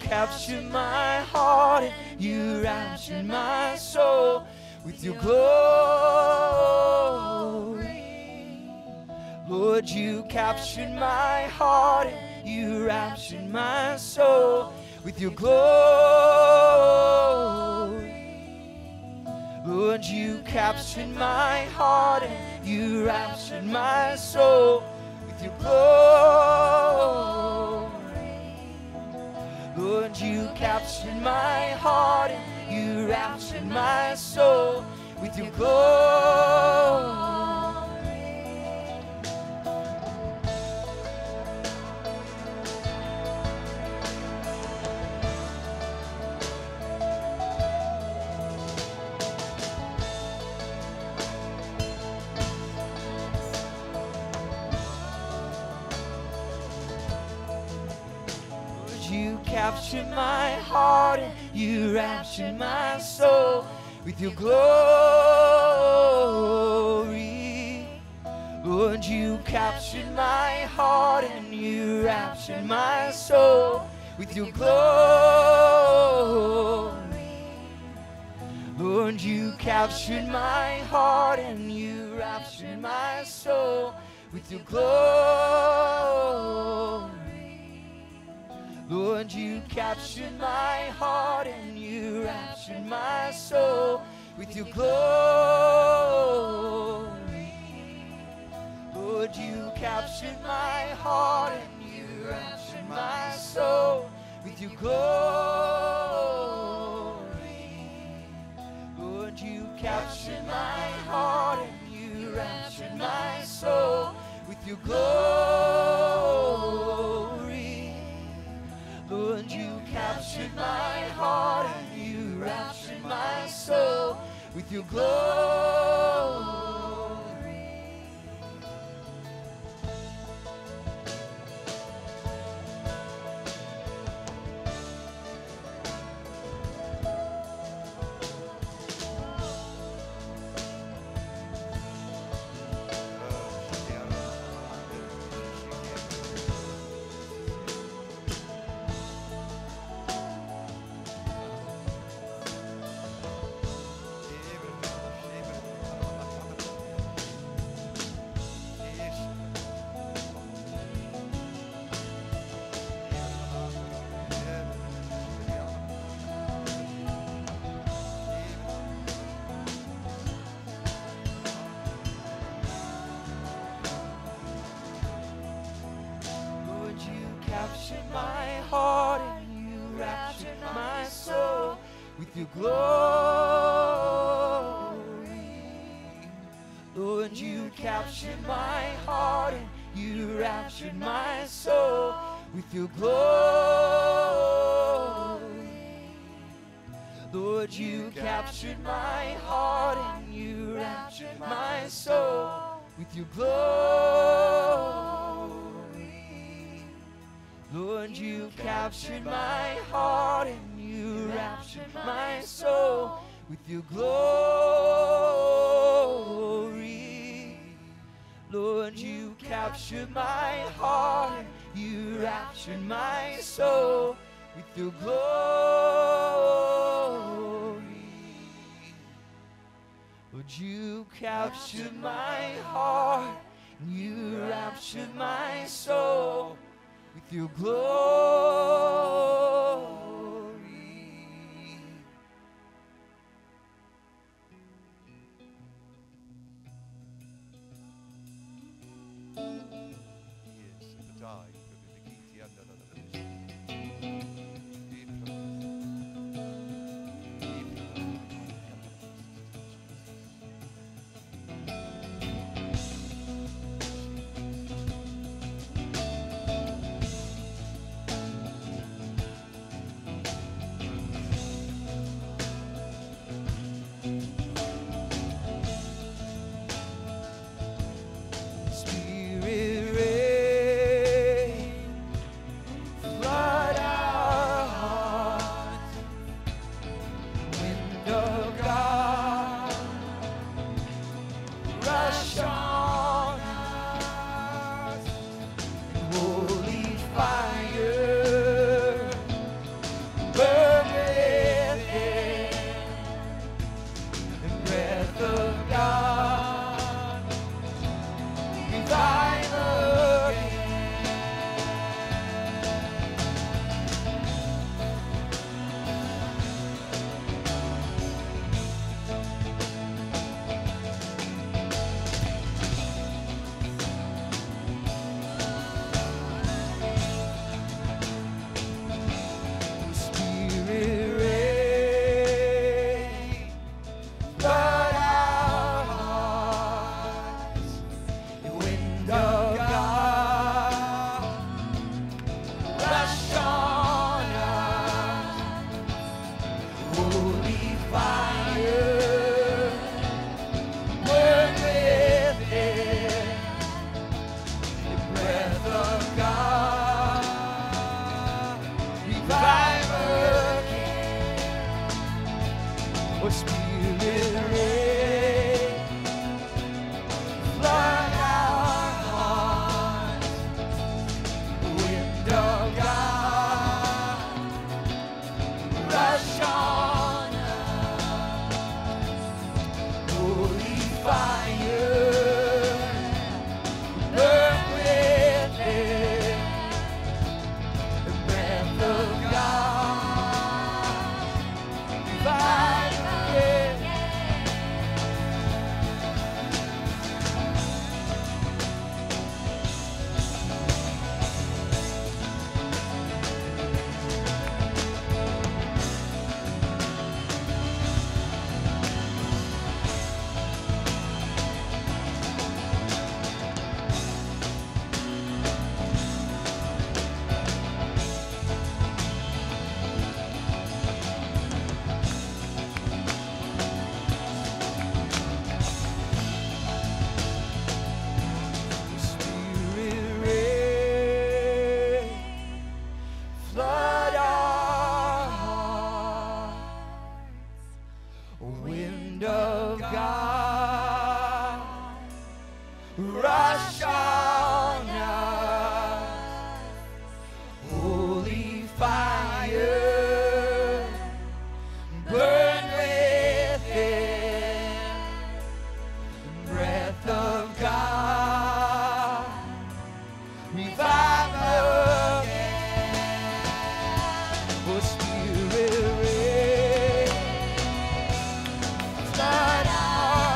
captured my heart and you raptured my soul with your glory. Lord, you captured my heart and you raptured my soul with your glory. Lord, you captured my heart and you raptured my soul with your glory. Lord, you captured my heart and you raptured my soul with your glory. You captured my heart and you raptured my soul with your glory. Lord, you captured my heart and you raptured my soul with your glory. Lord, you captured my heart and you raptured my soul with your glory. Lord, you captured my heart and you raptured my soul with your glory. Lord, you captured my heart and you raptured my soul with your glory. Lord, you captured my heart and you raptured my soul with your glory. Lord, you captured my heart and you raptured my soul with your glory. Captured my heart and you raptured my soul with your glory. Lord, you captured my heart and you raptured my soul with your glory. Lord, you captured my heart and you raptured my soul with your glory. Lord, you captured my heart and you raptured my soul with your glory. Lord, you captured my heart and you raptured my soul with your glory. Lord, you captured my heart and you raptured my soul with your glory. rush on us, holy fire, burn within, breath of God, revive again, oh Spirit, rain, flood our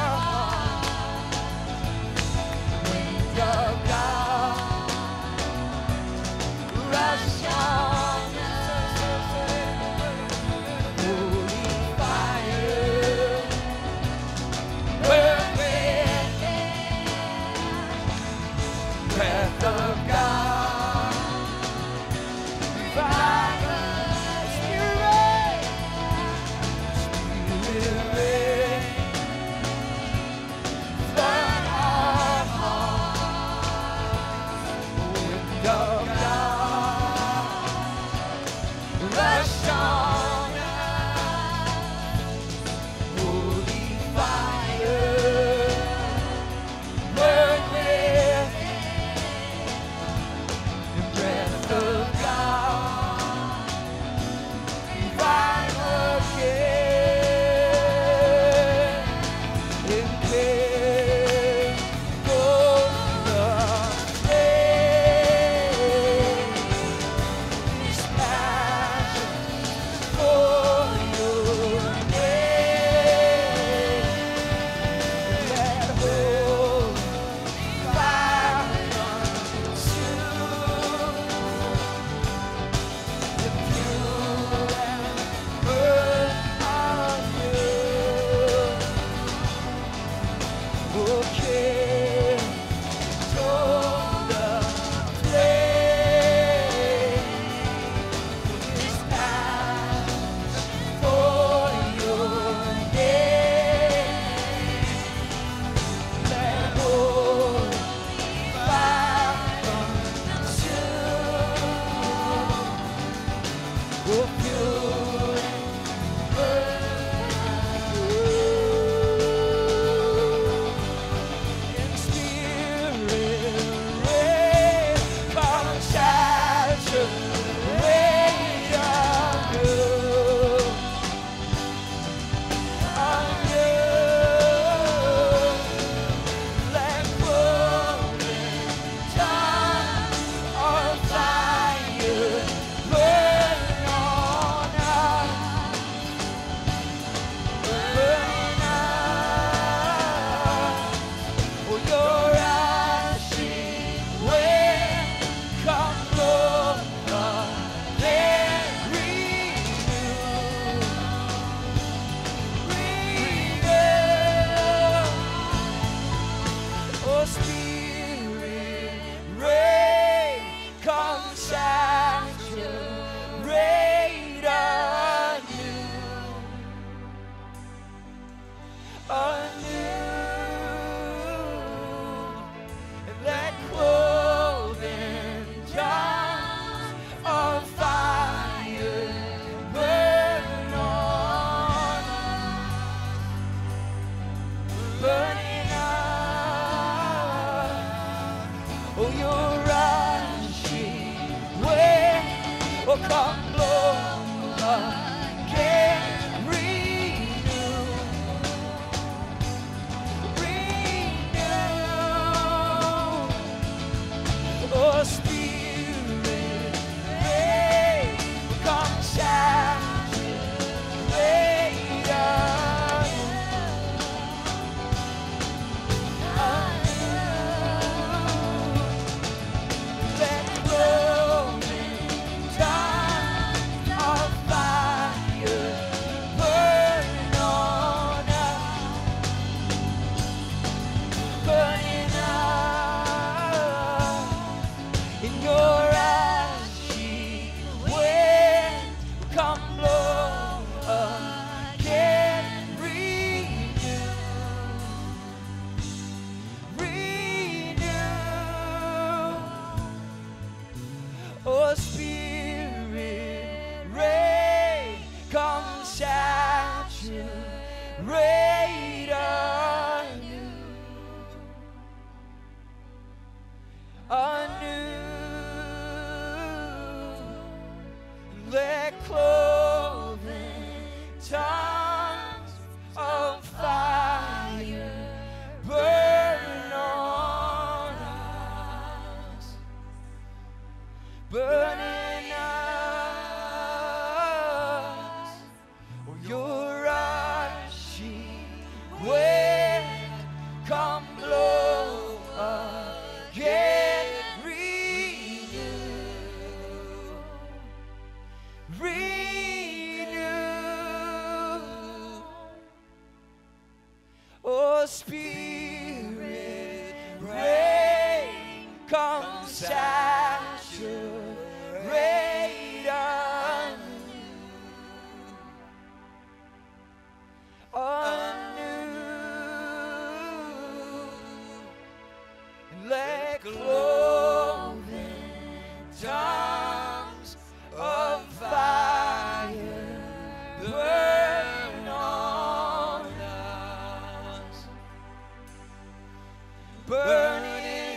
burning up. Oh, you're rushing wind, oh, come blow again, renew, oh, Spirit, rain, come saturate us. Let clothing tongues of fire burn on us, burning up in your ashy wind. Come blow again, renew, oh, Spirit, rain, come saturate anew, let clothing tongues of fire burn on us, burning us. Oh, you're rushing wind, come blow again, renew, oh, Spirit, rain, come saturate anew, and let clothing tongues of fire burn on us, burning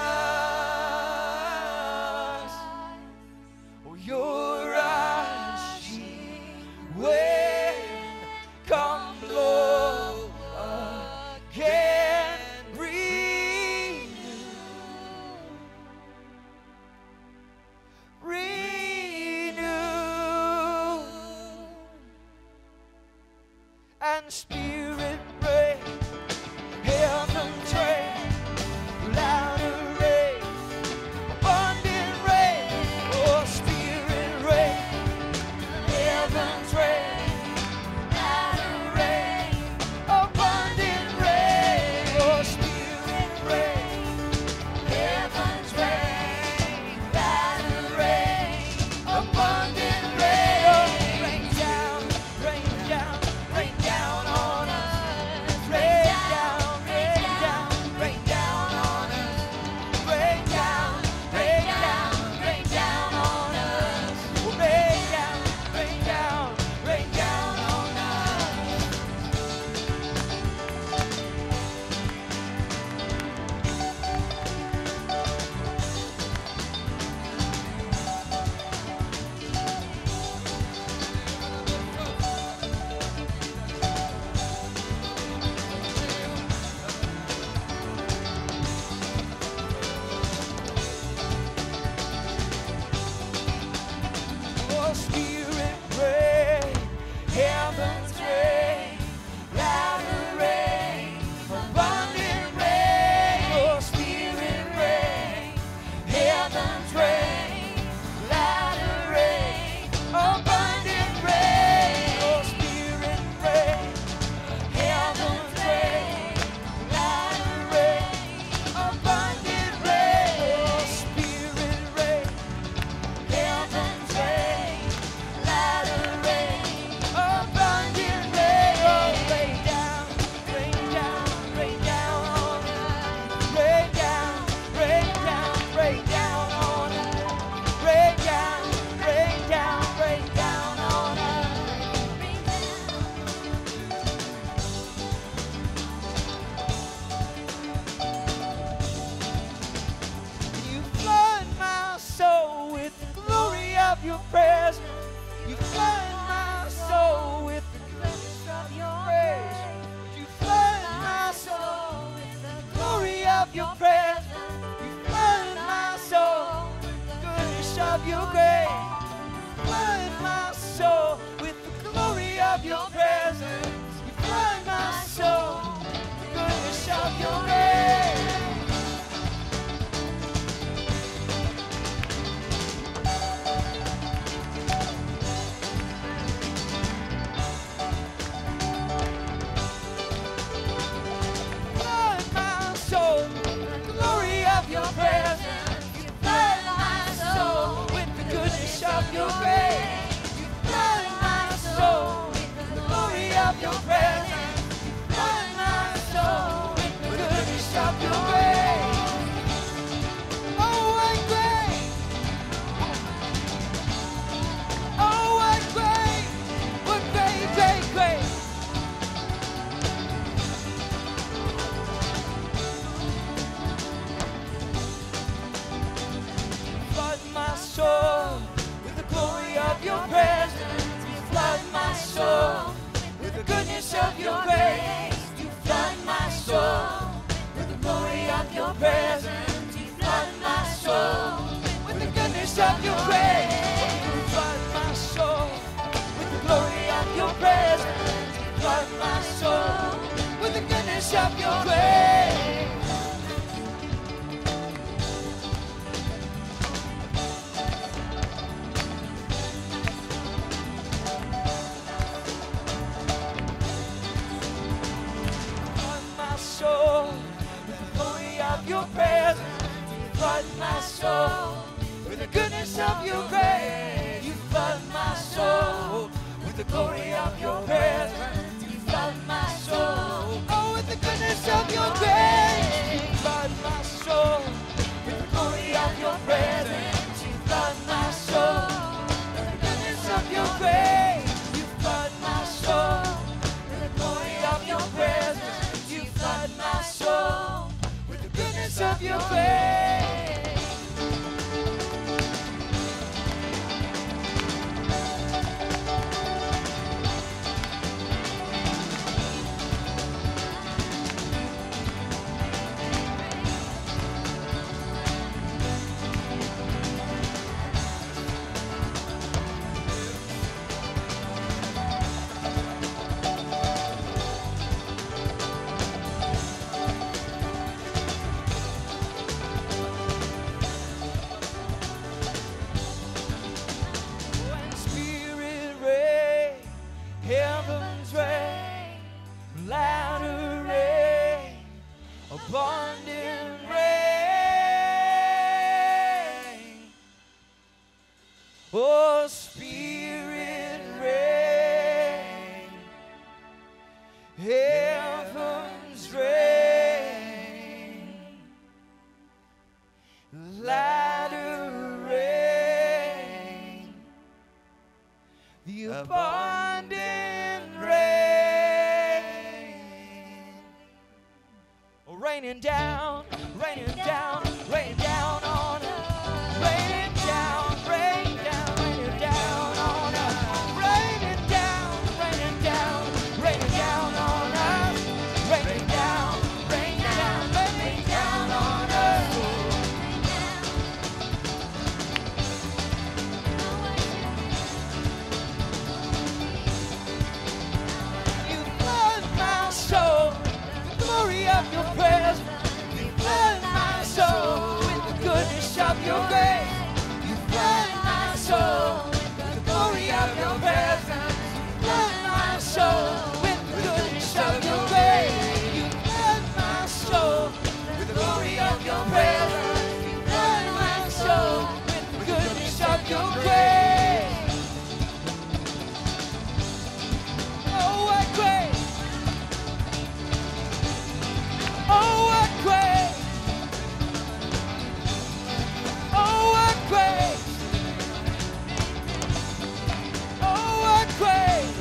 us. Oh, you're rushing wind, come blow again, renew, and Spirit, rain, heaven's rain, your grace. Flood my soul with the glory of your presence. You flood my soul with the goodness of your grace. Flood my soul with the glory of your presence. You flood my soul with the goodness of your grace. You flood my soul with the glory of your presence. You flood my soul with the goodness of your grace. Oh, what grace! Oh, what grace! What great, great grace! Flood my soul with the glory of your presence. You flood my soul with the goodness of your grace. You flood my soul with the glory of your presence. You flood my soul with the goodness of your grace. You flood my soul with the glory of your presence. You flood my soul with the goodness of your grace. Soul with the glory of your presence. You flood my soul with the goodness of your grace. You flood my soul with the glory of your presence. You flood my soul, oh, with the goodness of your grace. You flood my soul with the glory of your presence. You flood my soul with the goodness of your grace. You flood my soul with the glory of your presence. Flood my soul with the goodness of your grace. Abundant rain, oh Spirit rain, heaven's rain, latter rain, the abundant rain. Raining down, raining down, raining down on us. Raining down, raining down, raining down on us. Raining down, raining down, raining down on us. Raining down, raining down, raining down on us. You flood my soul with the glory of your presence. You flood my soul with the goodness of your grace. You flood my soul with the glory of your presence. You flood my soul with the goodness of your grace. You flood my soul with the glory of your presence. You flood my soul with the goodness of your grace. Oh, what grace! Oh, what grace! Oh, what grace! Oh, what grace!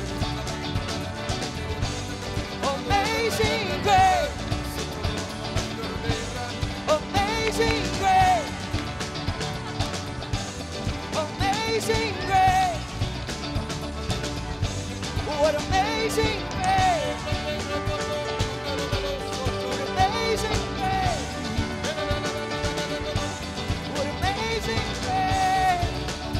Amazing grace! Amazing grace! Amazing grace! What amazing grace! Amazing grace! What amazing grace!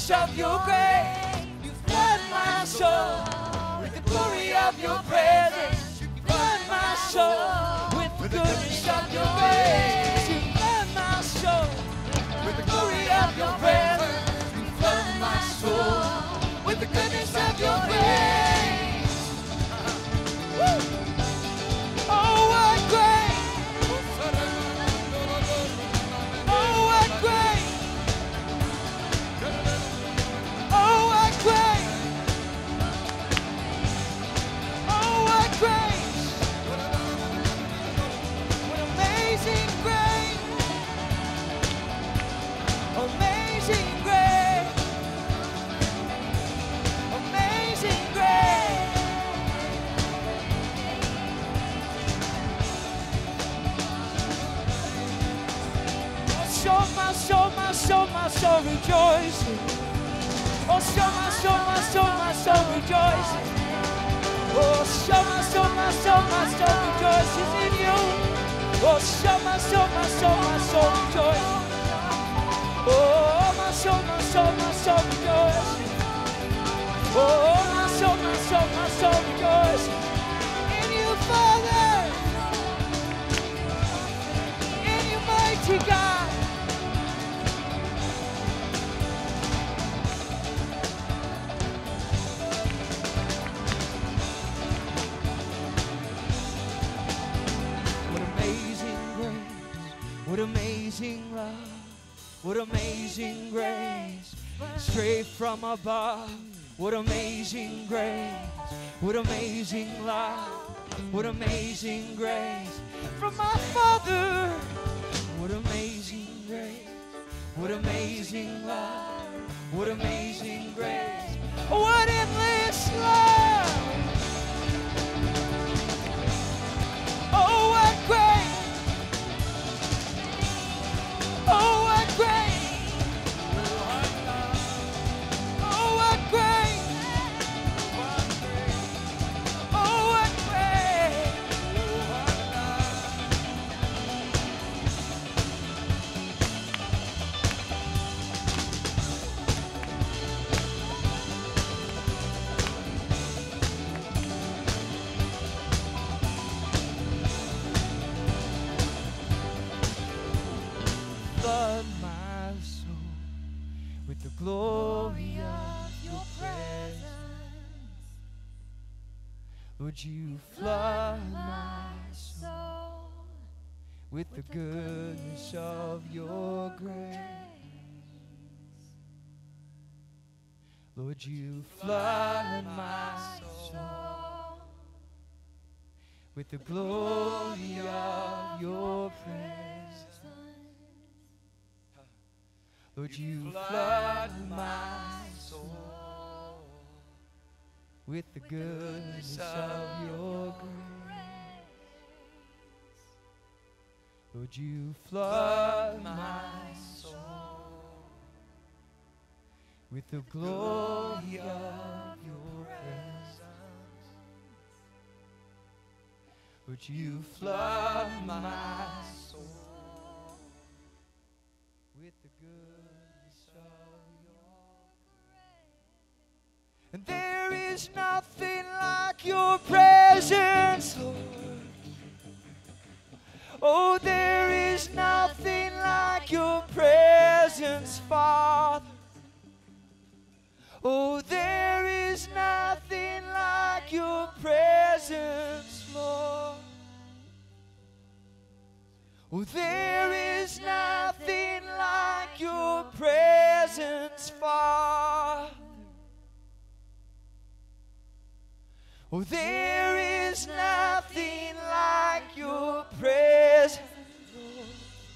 goodness of your grace. You flood my soul with the glory of your presence. You flood my soul with the goodness of your grace. You flood my soul with the glory of your presence. You flood my soul with the goodness of your grace. Woo! Oh, what grace! Oh, what grace! Oh, what grace! Oh, what grace! What amazing grace! Amazing grace! Amazing grace! My soul rejoicing. Oh, my soul rejoicing. Oh, my soul rejoices in you. Oh, my soul rejoicing. Oh, my soul rejoicing. Oh, my soul rejoicing. In you, Father. In you, mighty God. What amazing love, what amazing grace, straight from above. What amazing grace, what amazing love, what amazing grace from my Father. What amazing grace, what amazing love, what amazing grace, what endless love. Oh, what grace. Oh, what grace! Oh, what grace! Oh, what grace! Flood my soul with the glory of your presence. Would you flood my soul with the goodness of your grace? Lord, you flood my soul with the glory of your presence. Lord, you flood my soul with the goodness of your grace. Lord, you flood my soul with the glory of your presence. Lord, you flood my soul with the goodness of your grace. And there is nothing like your presence, Lord. Oh, there is nothing like your presence, Father. Oh, there is nothing like your presence, Lord. Oh, there is nothing like your presence, Father. Oh, there is nothing like your presence, Lord.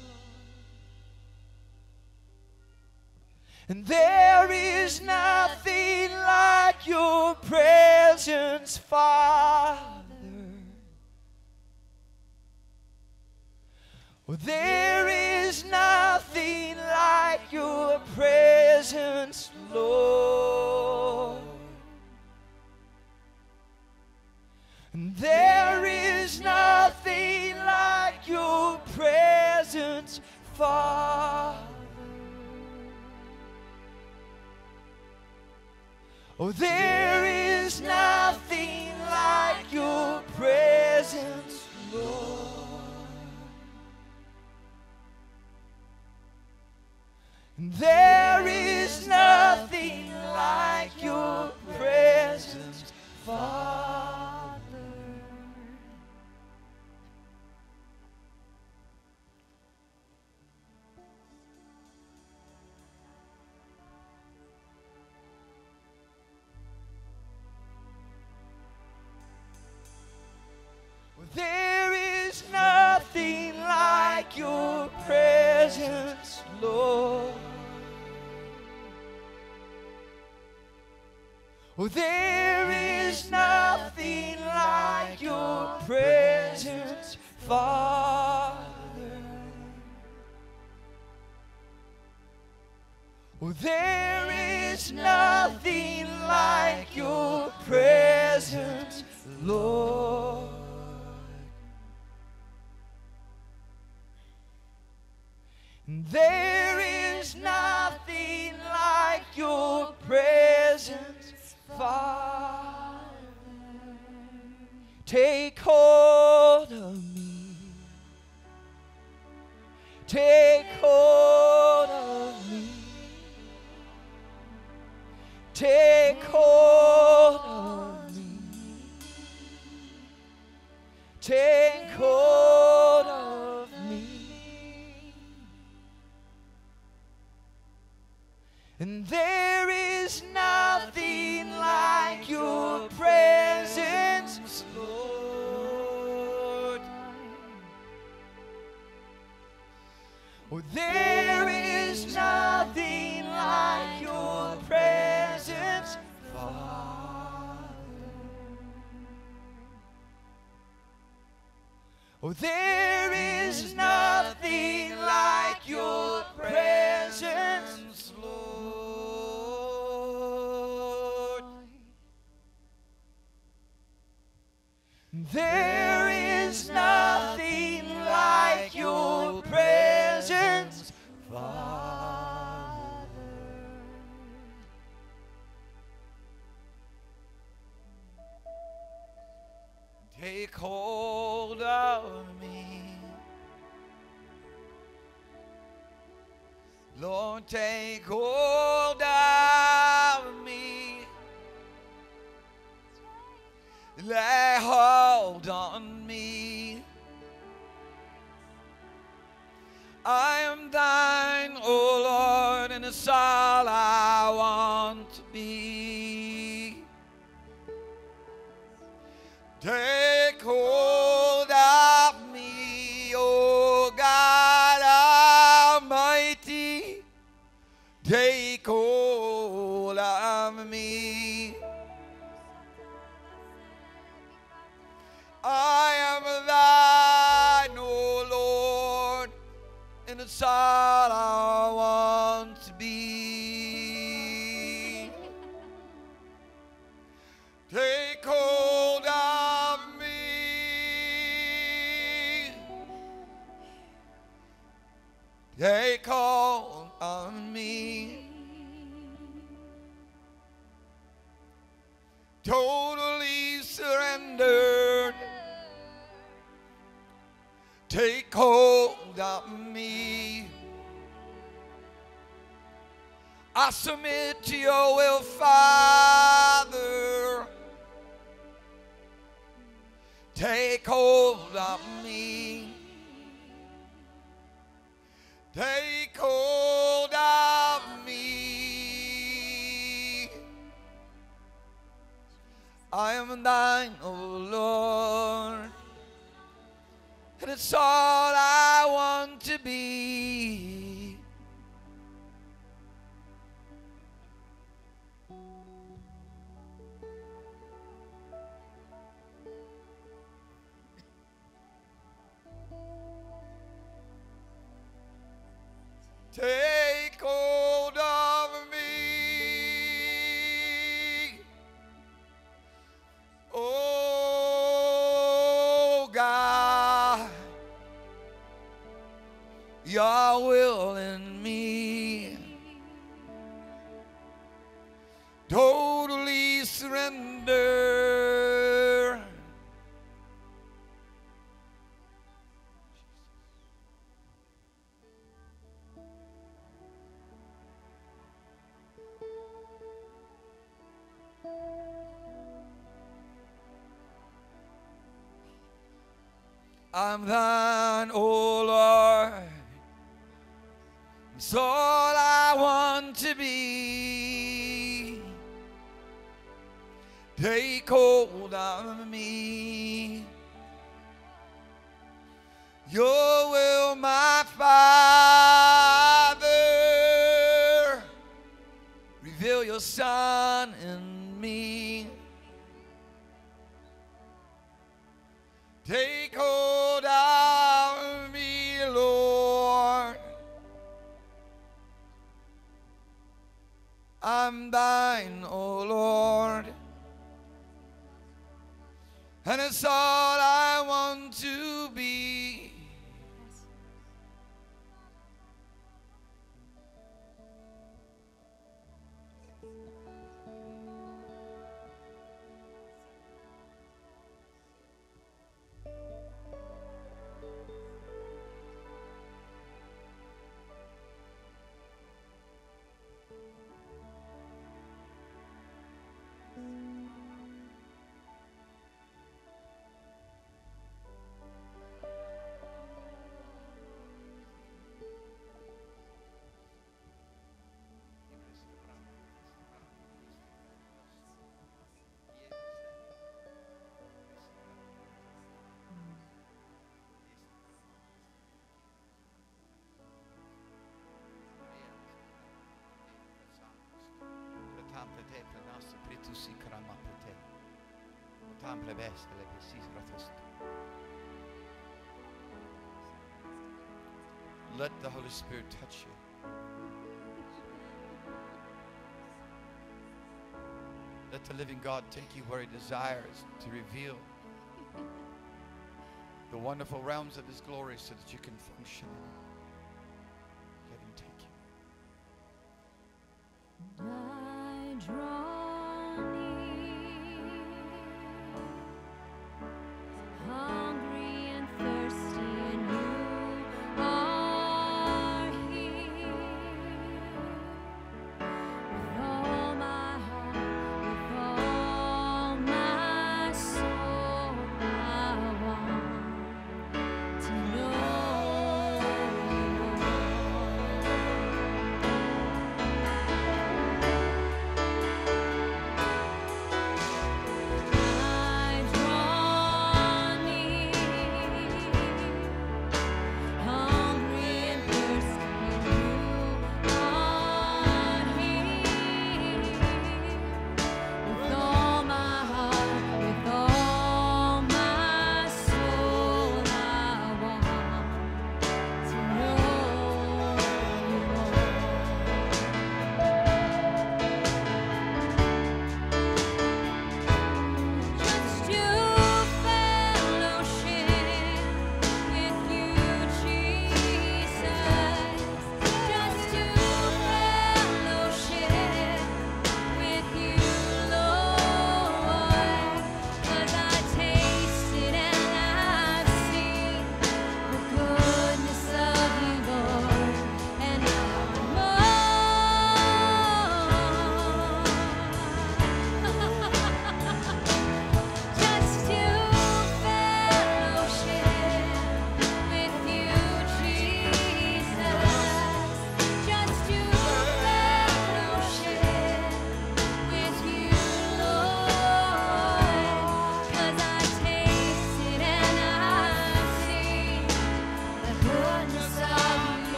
And there is nothing like your presence, Father. Oh, there is nothing like your presence, Lord. And there is nothing like your presence, Father. Oh, there is nothing like your presence, Lord. There is nothing like your presence, Father. There is nothing like your presence, Lord. Oh, there is nothing like your presence, Father. Oh, there is nothing like your presence, Lord. There is nothing like your presence, Father. Take hold of me. Take hold of me. Take hold of me. Take hold of me. And there is nothing like your presence, Lord. Oh, there is nothing like your presence, Father. Oh, there is nothing like your presence, Lord. There is nothing like your presence, Father. Take hold of me, Lord, take hold of me. Lay hold on me. I am thine, O Lord, and it's all I want to be. Take hold of me, O God Almighty. Take hold of me. I am thine, O Lord, and it's all I want to be. Take hold of me. Take hold of me. Totally surrendered. Take hold of me. I submit to your will, Father. Take hold of me. Take hold of me. I am thine, O Lord, and it's all I want to be. Take hold of me, oh God, your will in me, totally I'm thine, O Lord. It's all I want to be. Take hold of me. Your will, my Father. Reveal your Son in me. Take hold of me, Lord. I'm thine, O Lord. And it's all I want to be. Let the Holy Spirit touch you. Let the living God take you where He desires to reveal the wonderful realms of His glory so that you can function in it. Let Him take you. I draw near, hungry and thirsty, and you are here. With all my heart, with all my soul, I want to know you.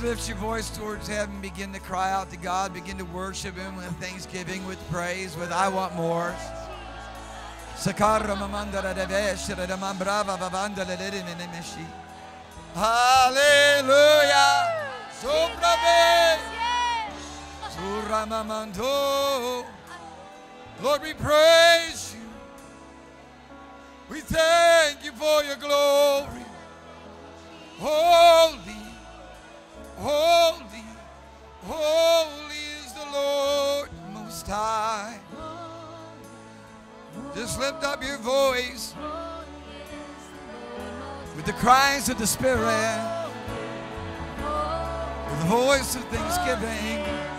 lift your voice towards heaven. Begin to cry out to God. Begin to worship Him with thanksgiving, with praise, with I want more. Hallelujah. Lord, we praise you. We thank you for your glory. Holy, holy, holy is the Lord Most High. Just lift up your voice with the cries of the Spirit, with the voice of thanksgiving,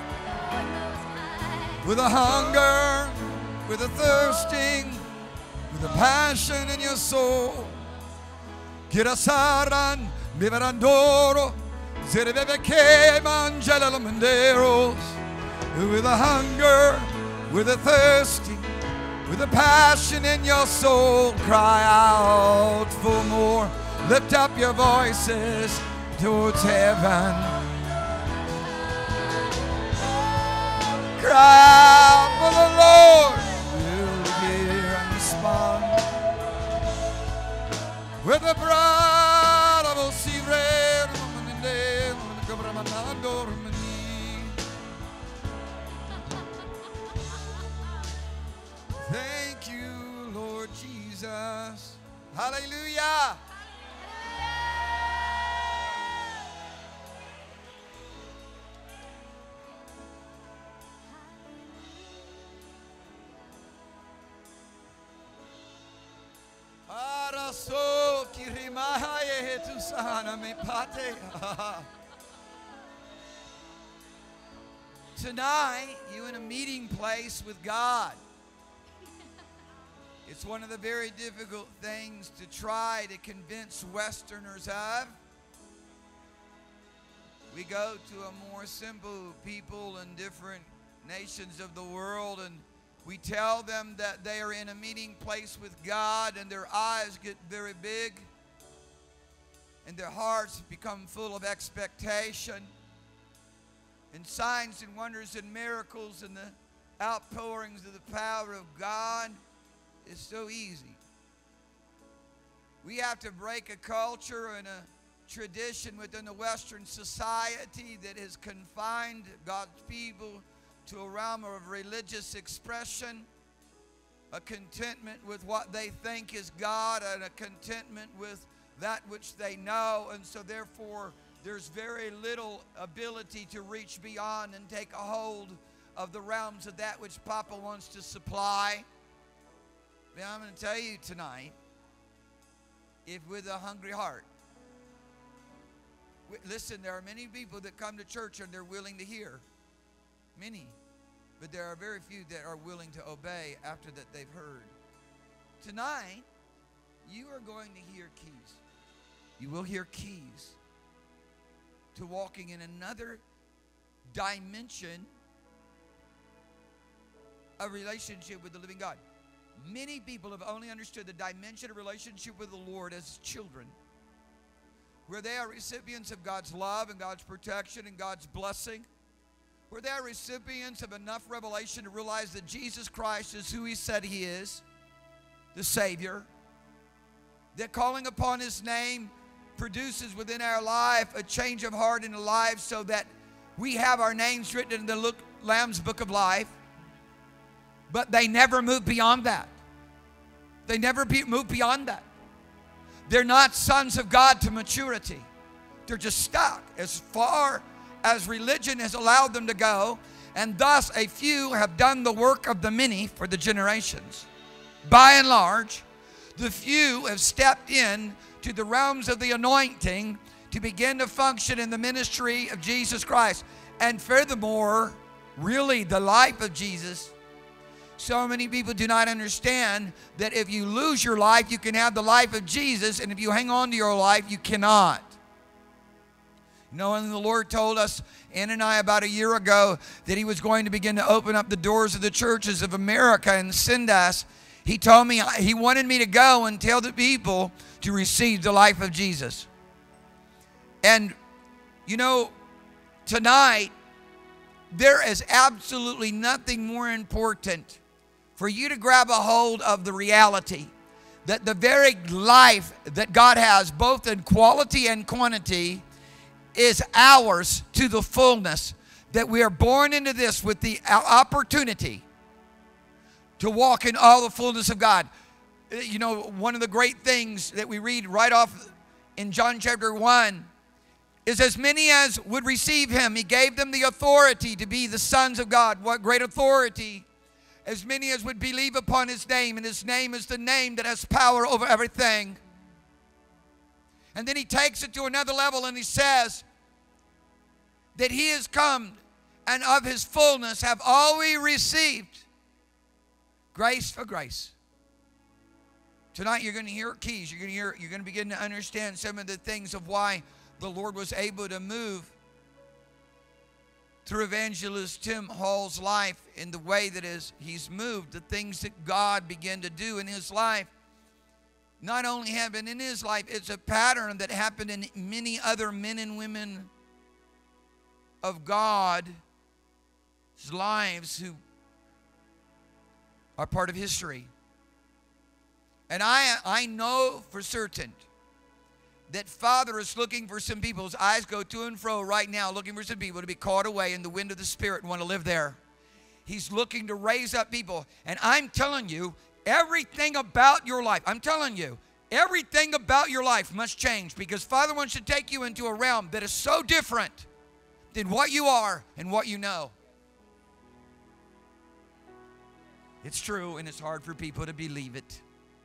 with a hunger, with a thirsting, with a passion in your soul. Kirasaran, Bivarandoro, Zerebeke Mangela Manderos, with a hunger, with a thirsting, with a passion in your soul. Cry out for more. Lift up your voices towards heaven. Cry out for the Lord will hear and respond. With the bride of Osire, thank you, Lord Jesus. Hallelujah. Tonight, you're in a meeting place with God. It's one of the very difficult things to try to convince Westerners of. We go to a more simple people in different nations of the world, and we tell them that they are in a meeting place with God, and their eyes get very big, and their hearts become full of expectation, and signs and wonders and miracles and the outpourings of the power of God is so easy. We have to break a culture and a tradition within the Western society that has confined God's people to a realm of religious expression, a contentment with what they think is God, and a contentment with that which they know. And so therefore there's very little ability to reach beyond and take a hold of the realms of that which Papa wants to supply. But I'm going to tell you tonight, if with a hungry heart, listen, there are many people that come to church and they're willing to hear. Many. But there are very few that are willing to obey after that they've heard. Tonight, you are going to hear keys. You will hear keys to walking in another dimension of relationship with the living God. Many people have only understood the dimension of relationship with the Lord as children, where they are recipients of God's love and God's protection and God's blessing, where they are recipients of enough revelation to realize that Jesus Christ is who He said He is, the Savior, that calling upon His name produces within our life a change of heart in the life, so that we have our names written in the Lamb's Book of Life. But they never move beyond that. They never move beyond that. They're not sons of God to maturity. They're just stuck as far as religion has allowed them to go, and thus a few have done the work of the many for the generations. By and large, the few have stepped in to the realms of the anointing to begin to function in the ministry of Jesus Christ. And furthermore, really the life of Jesus. So many people do not understand that if you lose your life, you can have the life of Jesus, and if you hang on to your life, you cannot. You know, when the Lord told us, Ann and I, about a year ago, that He was going to begin to open up the doors of the churches of America and send us, He told me He wanted me to go and tell the people to receive the life of Jesus. And, you know, tonight, there is absolutely nothing more important for you to grab a hold of the reality that the very life that God has, both in quality and quantity, is ours to the fullness. That we are born into this with the opportunity to walk in all the fullness of God. You know, one of the great things that we read right off in John chapter 1 is, as many as would receive him, he gave them the authority to be the sons of God. What great authority! As many as would believe upon his name, and his name is the name that has power over everything. And then he takes it to another level and he says that he has come, and of his fullness have all we received. Grace for grace. Tonight you're going to hear keys. You're going to begin to understand some of the things of why the Lord was able to move through Evangelist Tim Hall's life in the way that he's moved. The things that God began to do in his life not only happened in his life, it's a pattern that happened in many other men and women of God's lives who are part of history. And I know for certain that Father is looking for some people. His eyes go to and fro right now, looking for some people to be caught away in the wind of the Spirit and want to live there. He's looking to raise up people. And I'm telling you, everything about your life, I'm telling you, everything about your life must change, because Father wants to take you into a realm that is so different than what you are and what you know. It's true, and it's hard for people to believe it.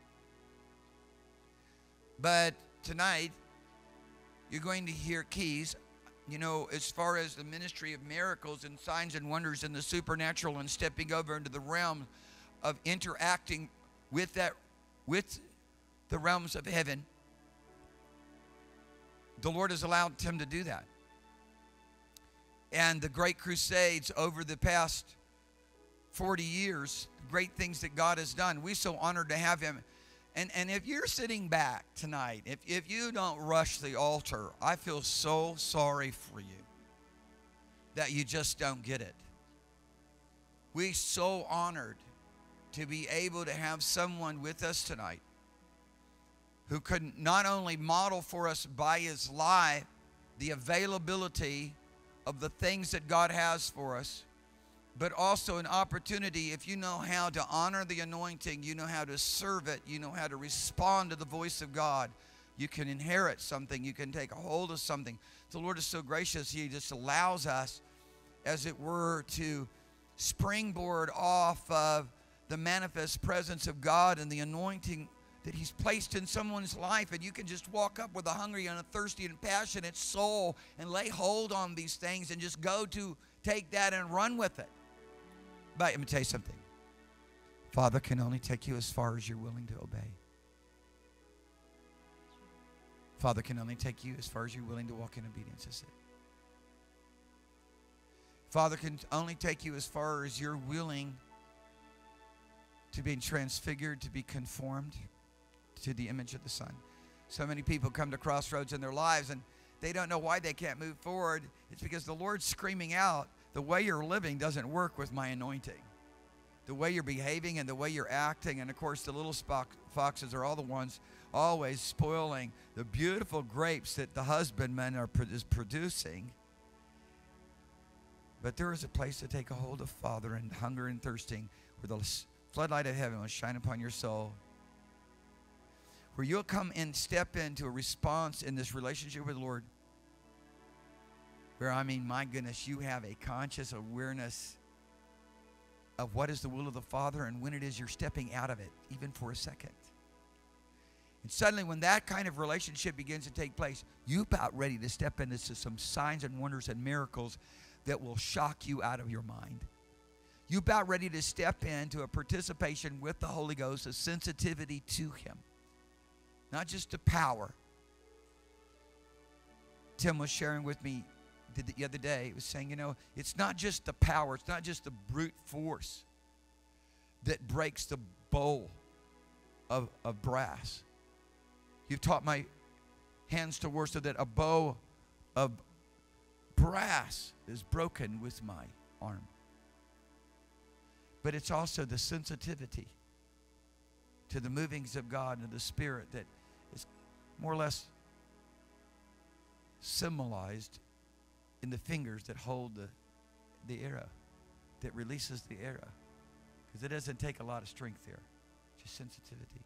But tonight, you're going to hear keys, you know, as far as the ministry of miracles and signs and wonders and the supernatural, and stepping over into the realm of interacting with the realms of heaven. The Lord has allowed him to do that. And the great crusades over the past 40 years, great things that God has done. We're so honored to have him. And if you're sitting back tonight, if you don't rush the altar, I feel so sorry for you that you just don't get it. We're so honored to be able to have someone with us tonight who could not only model for us by his life the availability of the things that God has for us, but also an opportunity, if you know how to honor the anointing, you know how to serve it, you know how to respond to the voice of God, you can inherit something, you can take a hold of something. The Lord is so gracious, he just allows us, as it were, to springboard off of the manifest presence of God and the anointing that he's placed in someone's life. And you can just walk up with a hungry and a thirsty and passionate soul and lay hold on these things and just go to take that and run with it. But let me tell you something. Father can only take you as far as you're willing to obey. Father can only take you as far as you're willing to walk in obedience. That's it. Father can only take you as far as you're willing to be transfigured, to be conformed to the image of the Son. So many people come to crossroads in their lives and they don't know why they can't move forward. It's because the Lord's screaming out, the way you're living doesn't work with my anointing. The way you're behaving and the way you're acting, and of course the little foxes are all the ones always spoiling the beautiful grapes that the husbandman is producing. But there is a place to take a hold of, Father, and hunger and thirsting, where the floodlight of heaven will shine upon your soul, where you'll come and step into a response in this relationship with the Lord, where, I mean, my goodness, you have a conscious awareness of what is the will of the Father and when it is you're stepping out of it, even for a second. And suddenly, when that kind of relationship begins to take place, you're about ready to step into some signs and wonders and miracles that will shock you out of your mind. You're about ready to step into a participation with the Holy Ghost, a sensitivity to him. Not just to power. Tim was sharing with me the other day. He was saying, you know, it's not just the power. It's not just the brute force that breaks the bowl of brass. You've taught my hands to work so that a bow of brass is broken with my arm. But it's also the sensitivity to the movings of God and the Spirit that is more or less symbolized in the fingers that hold the arrow, that releases the arrow. Because it doesn't take a lot of strength there, just sensitivity.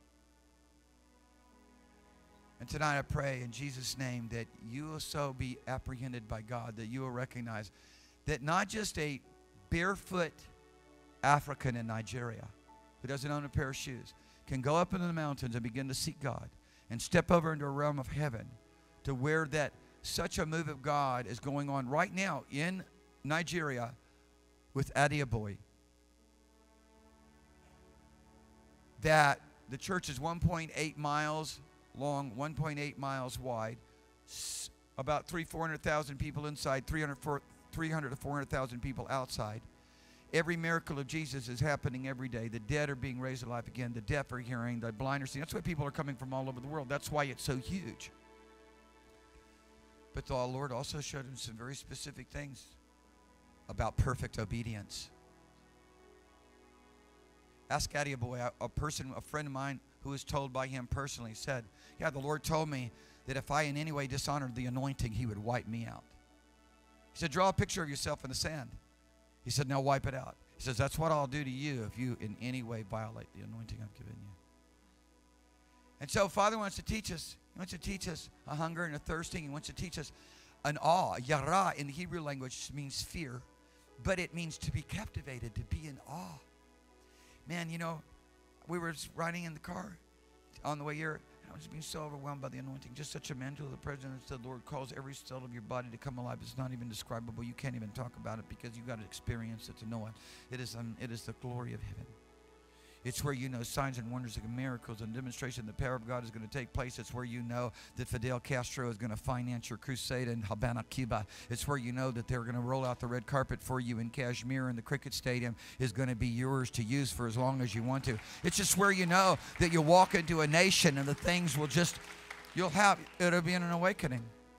And tonight I pray in Jesus' name that you will so be apprehended by God, that you will recognize that not just a barefoot African in Nigeria who doesn't own a pair of shoes can go up into the mountains and begin to seek God and step over into a realm of heaven to where that such a move of God is going on right now in Nigeria with Adiaboy. That the church is 1.8 miles long, 1.8 miles wide, about 400,000 people inside, 300 to 400,000 people outside. Every miracle of Jesus is happening every day. The dead are being raised alive again. The deaf are hearing. The blind are seeing. That's why people are coming from all over the world. That's why it's so huge. But the Lord also showed him some very specific things about perfect obedience. Ask Adiaboy, a friend of mine who was told by him personally, said, yeah, the Lord told me that if I in any way dishonored the anointing, he would wipe me out. He said, draw a picture of yourself in the sand. He said, now wipe it out. He says, that's what I'll do to you if you in any way violate the anointing I've given you. And so Father wants to teach us. He wants to teach us a hunger and a thirsting. He wants to teach us an awe. Yara in the Hebrew language means fear, but it means to be captivated, to be in awe. Man, you know, we were riding in the car on the way here. I was being so overwhelmed by the anointing. Just such a mantle of the President said, Lord calls every cell of your body to come alive. It's not even describable. You can't even talk about it because you've got to experience it to know it. It is the glory of heaven. It's where you know signs and wonders and miracles and demonstration the power of God is going to take place. It's where you know that Fidel Castro is going to finance your crusade in Havana, Cuba. It's where you know that they're going to roll out the red carpet for you in Kashmir, and the cricket stadium is going to be yours to use for as long as you want to. It's just where you know that you'll walk into a nation and the things will just, it'll be an awakening.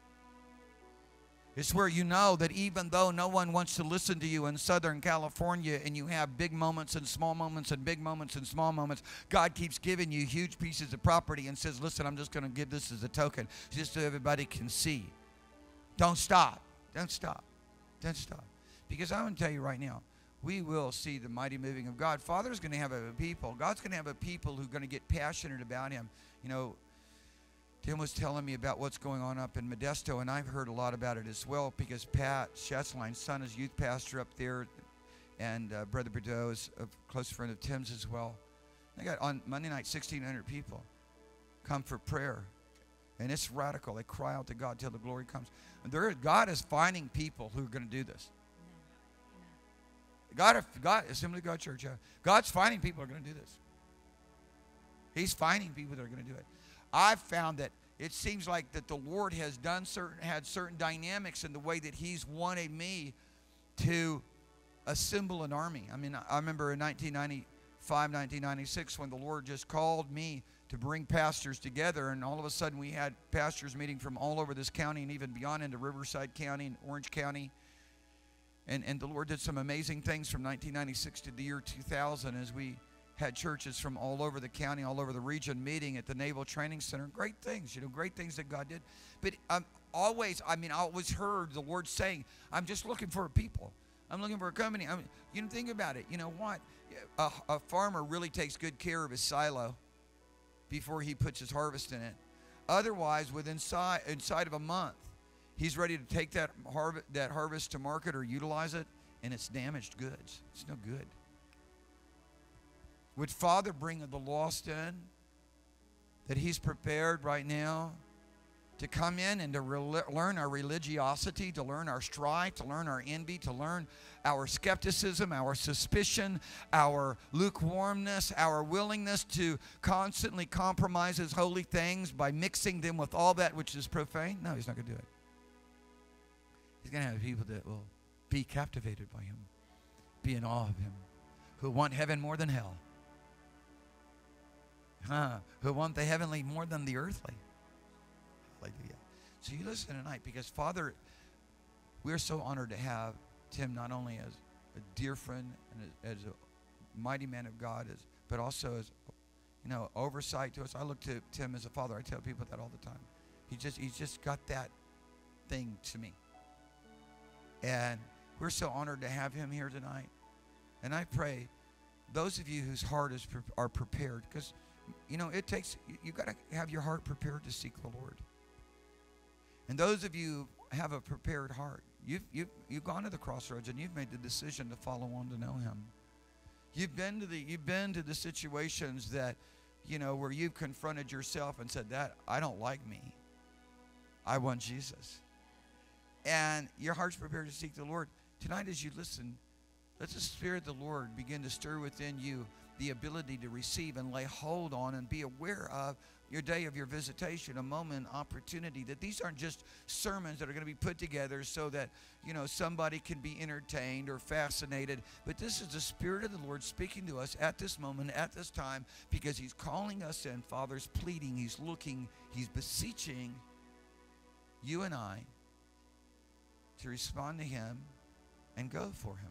It's where you know that even though no one wants to listen to you in Southern California and you have big moments and small moments and big moments and small moments, God keeps giving you huge pieces of property and says, listen, I'm just going to give this as a token just so everybody can see. Don't stop. Don't stop. Don't stop. Because I want to tell you right now, we will see the mighty moving of God. Father's going to have a people. God's going to have a people who are going to get passionate about him. You know, Tim was telling me about what's going on up in Modesto, and I've heard a lot about it as well because Pat Schatzline's son is youth pastor up there, and Brother Bordeaux is a close friend of Tim's as well. They got on Monday night 1,600 people come for prayer, and it's radical. They cry out to God till the glory comes. And God is finding people who are going to do this. God, Assembly of God Church, God's finding people who are going to do this. He's finding people that are going to do it. I've found that it seems like that the Lord has had certain dynamics in the way that he's wanted me to assemble an army. I mean, I remember in 1995, 1996 when the Lord just called me to bring pastors together, and all of a sudden we had pastors meeting from all over this county and even beyond into Riverside County and Orange County. And the Lord did some amazing things from 1996 to the year 2000 as we had churches from all over the county, all over the region meeting at the Naval Training Center. Great things, great things that God did. But I always heard the Lord saying, I'm just looking for a people. I'm looking for a company. Think about it. You know what? A farmer really takes good care of his silo before he puts his harvest in it. Otherwise, inside of a month, he's ready to take that harvest to market or utilize it, and it's damaged goods. It's no good. Would Father bring the lost in that he's prepared right now to come in and to learn our religiosity, to learn our strife, to learn our envy, to learn our skepticism, our suspicion, our lukewarmness, our willingness to constantly compromise his holy things by mixing them with all that which is profane? No, he's not going to do it. He's going to have people that will be captivated by him, be in awe of him, who want heaven more than hell. Who want the heavenly more than the earthly. Hallelujah. So you listen tonight because Father we're so honored to have Tim not only as a dear friend and as a mighty man of God, but also as, oversight to us. I look to Tim as a father. I tell people that all the time. He's just got that thing to me. And we're so honored to have him here tonight. And I pray those of you whose heart are prepared, because, it takes, you got to have your heart prepared to seek the Lord. And those of you who have a prepared heart, you've gone to the crossroads and you've made the decision to follow on to know him. You've been to the situations that, where you've confronted yourself and said, that I don't like me. I want Jesus. And your heart's prepared to seek the Lord. Tonight as you listen, let the Spirit of the Lord begin to stir within you the ability to receive and lay hold on and be aware of your day of your visitation, a moment, opportunity, that these aren't just sermons that are going to be put together so that, somebody can be entertained or fascinated, but this is the Spirit of the Lord speaking to us at this moment, at this time, because he's calling us in. Father's pleading, he's looking, he's beseeching you and I to respond to him and go for him.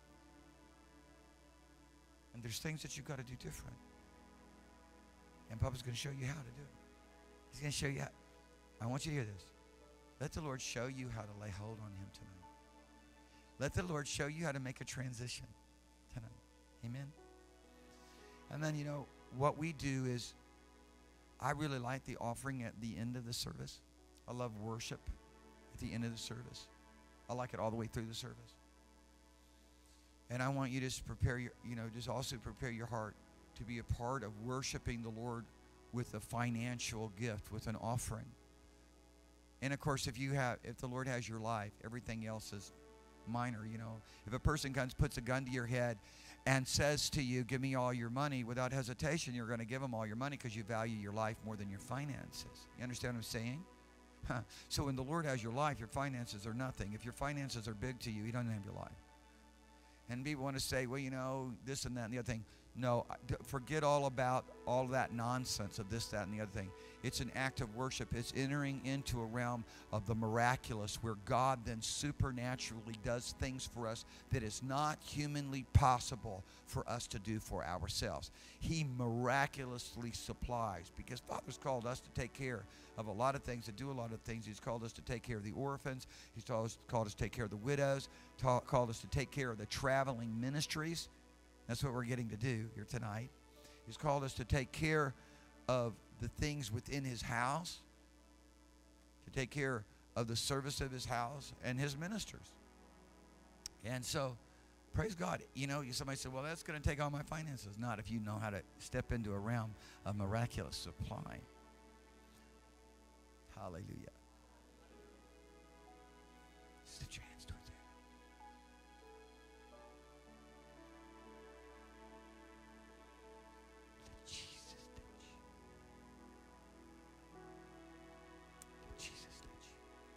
And there's things that you've got to do different. And Papa's going to show you how to do it. He's going to show you how. I want you to hear this. Let the Lord show you how to lay hold on him tonight. Let the Lord show you how to make a transition tonight. Amen? And then, what we do is, I really like the offering at the end of the service. I love worship at the end of the service. I like it all the way through the service. And I want you to prepare prepare your heart to be a part of worshiping the Lord with a financial gift, with an offering. And of course, if the Lord has your life, everything else is minor. If a person comes, puts a gun to your head and says to you, give me all your money, without hesitation, you're going to give them all your money because you value your life more than your finances. You understand what I'm saying? So when the Lord has your life, your finances are nothing. If your finances are big to you, he doesn't have your life. And people want to say, well, this and that and the other thing. No, forget all about all that nonsense of this, that, and the other thing. It's an act of worship. It's entering into a realm of the miraculous where God then supernaturally does things for us that is not humanly possible for us to do for ourselves. He miraculously supplies, because Father's called us to take care of a lot of things, to do a lot of things. He's called us to take care of the orphans. He's called us to take care of the widows, called us to take care of the traveling ministries. That's what we're getting to do here tonight. He's called us to take care of the things within his house, to take care of the service of his house and his ministers. And so, praise God. Somebody said, well, that's going to take all my finances. Not if you know how to step into a realm of miraculous supply. Hallelujah. Sit your hands towards there. Let Jesus touch you. Let Jesus touch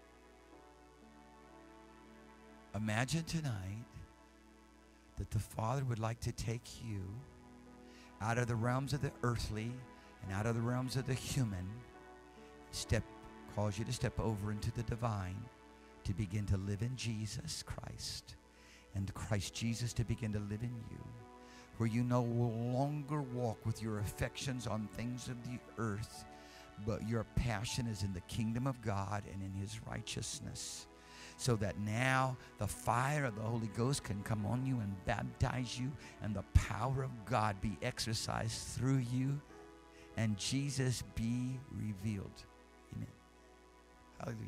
you. Imagine tonight that the Father would like to take you out of the realms of the earthly and out of the realms of the human, cause you to step over into the divine, to begin to live in Jesus Christ, and Christ Jesus to begin to live in you, where you no longer walk with your affections on things of the earth, but your passion is in the kingdom of God and in his righteousness, so that now the fire of the Holy Ghost can come on you and baptize you, and the power of God be exercised through you, and Jesus be revealed. Amen. Hallelujah.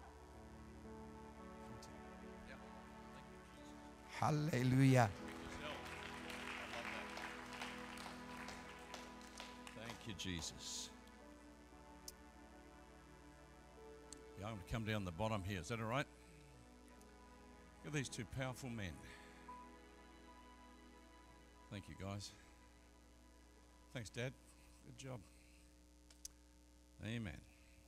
Hallelujah. Thank you, Jesus. Yeah, I'm going to come down the bottom here. Is that all right? Look at these two powerful men. Thank you, guys. Thanks, Dad. Good job. Amen.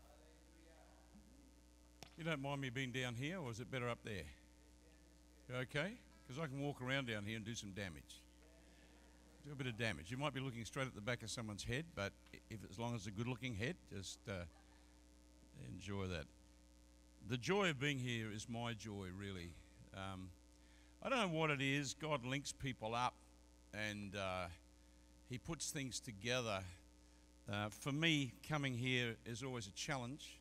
You don't mind me being down here, or is it better up there? You okay? Because I can walk around down here and do some damage. Do a bit of damage. You might be looking straight at the back of someone's head, but as long as it's a good-looking head, just enjoy that. the joy of being here is my joy, really. I don't know what it is. God links people up, and He puts things together. For me, coming here is always a challenge.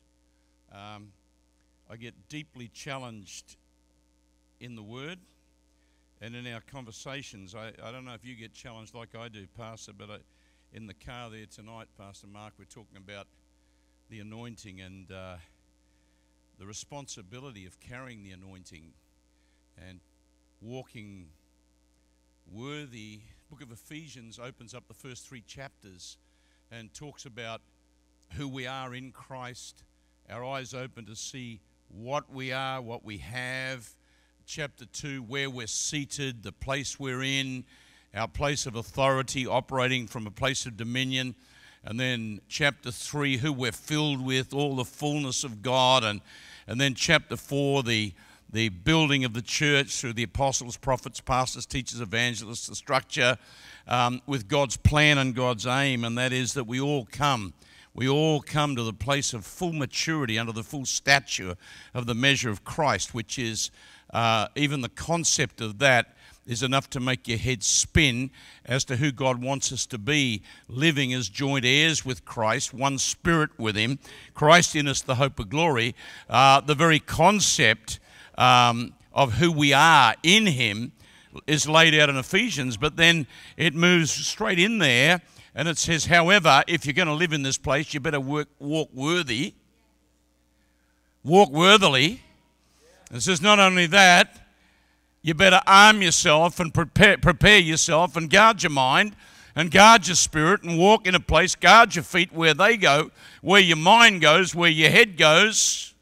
I get deeply challenged in the Word and in our conversations. I don't know if you get challenged like I do, Pastor, but in the car there tonight, Pastor Mark, we're talking about the anointing and the responsibility of carrying the anointing and walking worthy. The book of Ephesians opens up the first 3 chapters and talks about who we are in Christ. Our eyes open to see what we are, what we have. Chapter 2, where we're seated, the place we're in, our place of authority, operating from a place of dominion. And then chapter 3, who we're filled with, all the fullness of God. And then chapter 4, the building of the church through the apostles, prophets, pastors, teachers, evangelists, the structure with God's plan and God's aim, and that is that we all come to the place of full maturity under the full stature of the measure of Christ, which is, even the concept of that is enough to make your head spin as to who God wants us to be, living as joint heirs with Christ, one spirit with Him, Christ in us, the hope of glory. The very concept of who we are in Him is laid out in Ephesians, but then it moves straight in there and it says, however, if you're going to live in this place, you better walk worthily. It says not only that, you better arm yourself and prepare yourself and guard your mind and guard your spirit and walk in a place, guard your feet where they go, where your mind goes, where your head goes,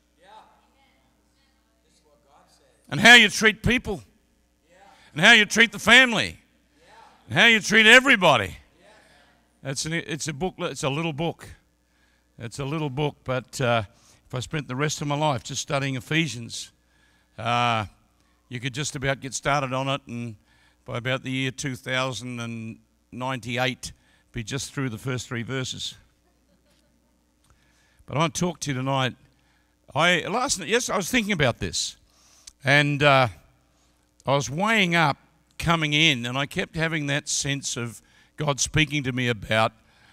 and how you treat people, and how you treat the family, and how you treat everybody. It's a book. It's a little book. It's a little book, but if I spent the rest of my life just studying Ephesians, you could just about get started on it, and by about the year 2098, be just through the first 3 verses. But I want to talk to you tonight. I was thinking about this, and I was weighing up coming in, and I kept having that sense of God speaking to me about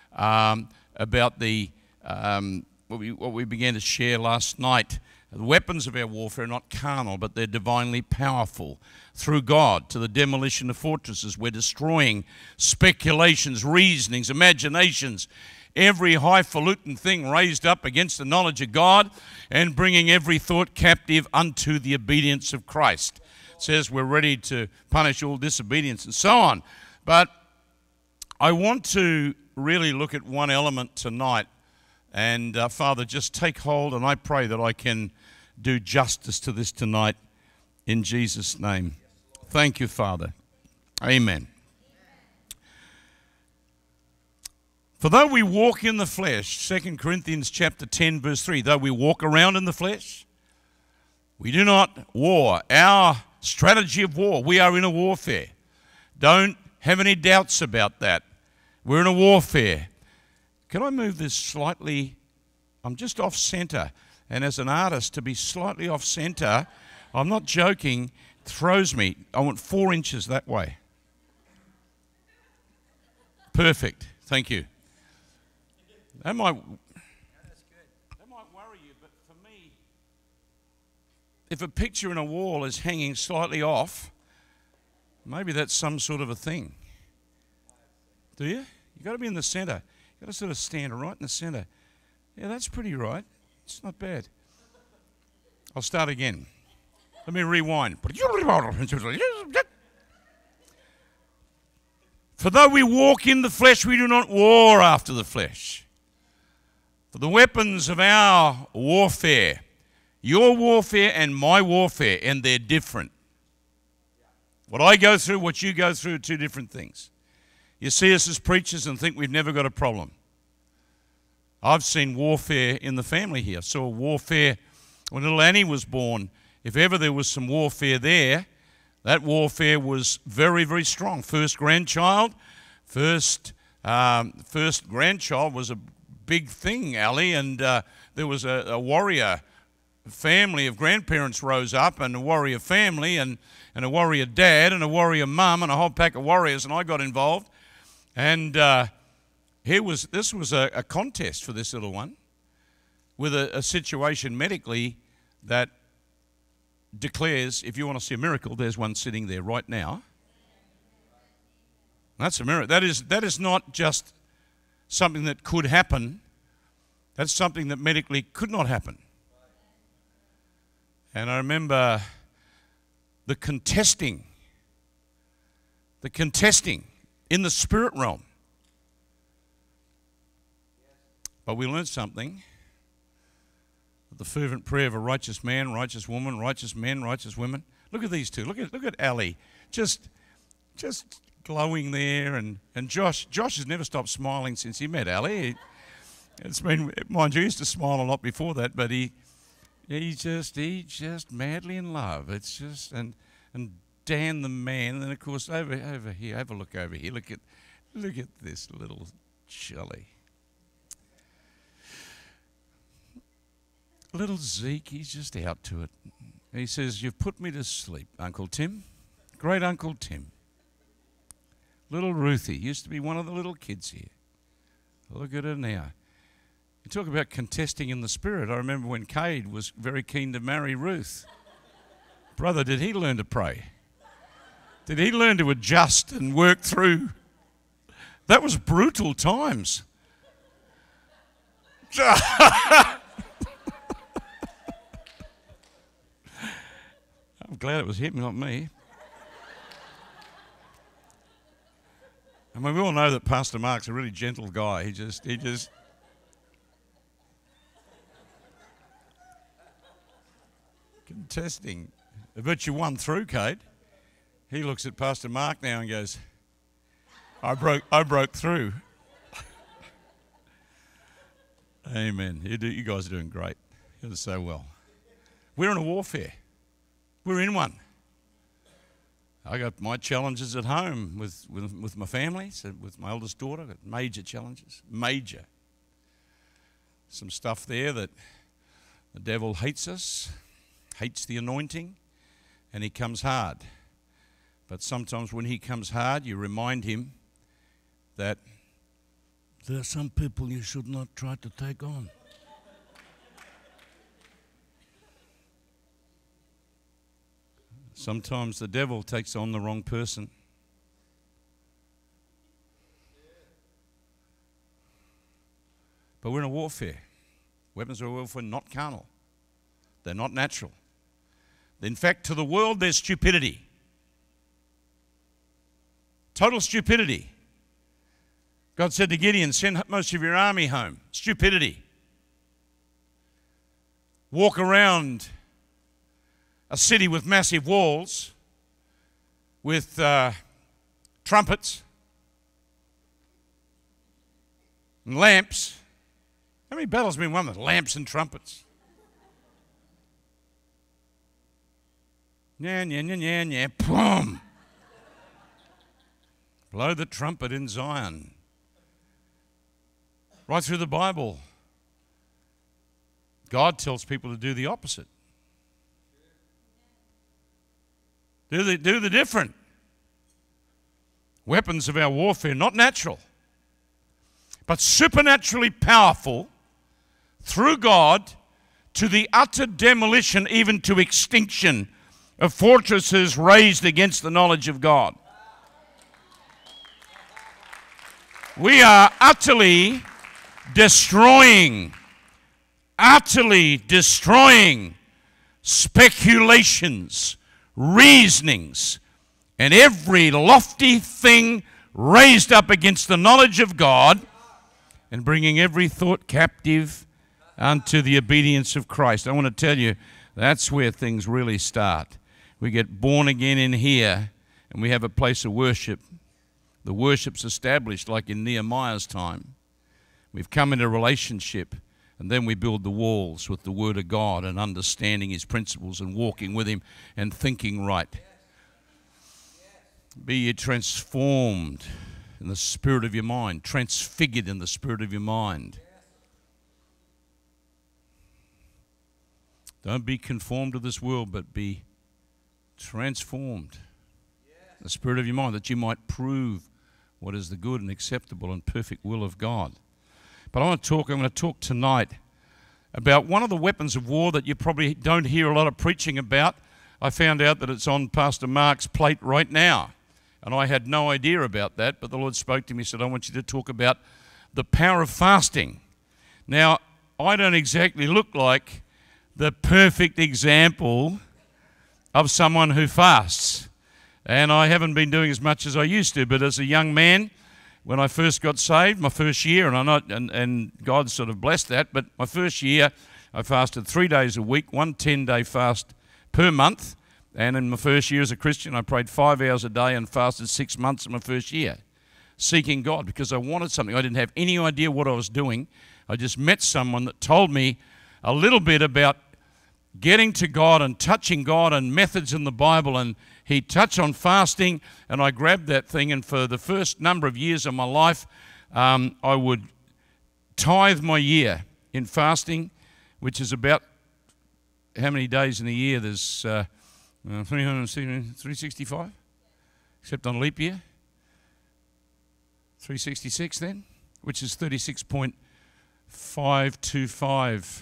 the what we began to share last night. The weapons of our warfare are not carnal, but they're divinely powerful through God to the demolition of fortresses. We're destroying speculations, reasonings, imaginations, every highfalutin thing raised up against the knowledge of God, and bringing every thought captive unto the obedience of Christ. It says we're ready to punish all disobedience and so on. But I want to really look at one element tonight. And Father, just take hold, and I pray that I can do justice to this tonight in Jesus' name. Thank you, Father. Amen. For though we walk in the flesh, 2 Corinthians chapter 10, verse 3, though we walk around in the flesh, we do not war. Our strategy of war, we are in a warfare. Don't have any doubts about that. We're in a warfare. Can I move this slightly? I'm just off center. And as an artist, to be slightly off center, I'm not joking, throws me. I want 4 inches that way. Perfect. Thank you. That might worry you, but for me, if a picture in a wall is hanging slightly off, maybe that's some sort of a thing. Do you? You've got to be in the center. You've got to sort of stand right in the center. Yeah, that's pretty right. It's not bad. I'll start again. Let me rewind. For though we walk in the flesh, we do not war after the flesh. For the weapons of our warfare, your warfare and my warfare, and they're different. What I go through, what you go through are 2 different things. You see us as preachers and think we've never got a problem. I've seen warfare in the family here. I saw warfare when little Annie was born. If ever there was some warfare there, that warfare was very, very strong. First grandchild was a big thing, Ali, and there was a warrior family of grandparents rose up, and a warrior family, and a warrior dad, and a warrior mum, and a whole pack of warriors, and I got involved. And this was a contest for this little one, with a situation medically that declares, if you want to see a miracle, there's one sitting there right now. That's a miracle. That is not just something that could happen. That's something that medically could not happen. And I remember the contesting in the spirit realm. But we learned something. The fervent prayer of a righteous man, righteous woman, righteous men, righteous women. Look at these two. Look at Ali. Just glowing there, and Josh has never stopped smiling since he met Ali. It's been, mind you, he used to smile a lot before that, but he's just madly in love. It's just, and Dan the man, and then of course over here, have a look over here. Look at this little jolly. Little Zeke, he's just out to it. He says, "You've put me to sleep, Uncle Tim." Great Uncle Tim. Little Ruthie used to be one of the little kids here. Look at her now. You talk about contesting in the spirit. I remember when Cade was very keen to marry Ruth. Brother, did he learn to pray? Did he learn to adjust and work through? That was brutal times. I'm glad it was him, not me. I mean, we all know that Pastor Mark's a really gentle guy. He just contesting. I bet you won through, Kate. He looks at Pastor Mark now and goes, I broke through. Amen. You guys are doing great. You're doing so well. We're in a warfare. We're in one. I got my challenges at home with my family, so with my eldest daughter. I got major challenges, major. Some stuff there that the devil hates us, hates the anointing, and he comes hard. But sometimes when he comes hard, you remind him that there are some people you should not try to take on. Sometimes the devil takes on the wrong person. But we're in a warfare. Weapons of warfare are not carnal. They're not natural. In fact, to the world, there's stupidity. Total stupidity. God said to Gideon, send most of your army home. Stupidity. Walk around a city with massive walls, with trumpets and lamps. How many battles have been won with lamps and trumpets? Nya, nya, nya, nya, nya, boom. Blow the trumpet in Zion. Right through the Bible, God tells people to do the opposite. Do the different. Weapons of our warfare, not natural, but supernaturally powerful through God to the utter demolition, even to extinction of fortresses raised against the knowledge of God. We are utterly destroying speculations, reasonings, and every lofty thing raised up against the knowledge of God, and bringing every thought captive unto the obedience of Christ. I want to tell you, that's where things really start. We get born again in here, and we have a place of worship. The worship's established like in Nehemiah's time. We've come into a relationship, and then we build the walls with the Word of God and understanding His principles and walking with Him and thinking right. Be ye transformed in the spirit of your mind, transfigured in the spirit of your mind. Don't be conformed to this world, but be transformed. The spirit of your mind, that you might prove what is the good and acceptable and perfect will of God. But I'm going to talk tonight about one of the weapons of war that you probably don't hear a lot of preaching about. I found out that it's on Pastor Mark's plate right now, and I had no idea about that, but the Lord spoke to me and said, I want you to talk about the power of fasting. Now, I don't exactly look like the perfect example of someone who fasts, and I haven't been doing as much as I used to, but as a young man, when I first got saved, my first year, and God sort of blessed that, but my first year, I fasted 3 days a week, one 10-day fast per month, and in my first year as a Christian, I prayed 5 hours a day and fasted 6 months in my first year, seeking God, because I wanted something. I didn't have any idea what I was doing. I just met someone that told me a little bit about getting to God and touching God and methods in the Bible, and he touched on fasting, and I grabbed that thing, and for the first number of years of my life, I would tithe my year in fasting, which is about how many days in a year? There's 365, except on leap year. 366 then, which is 36.525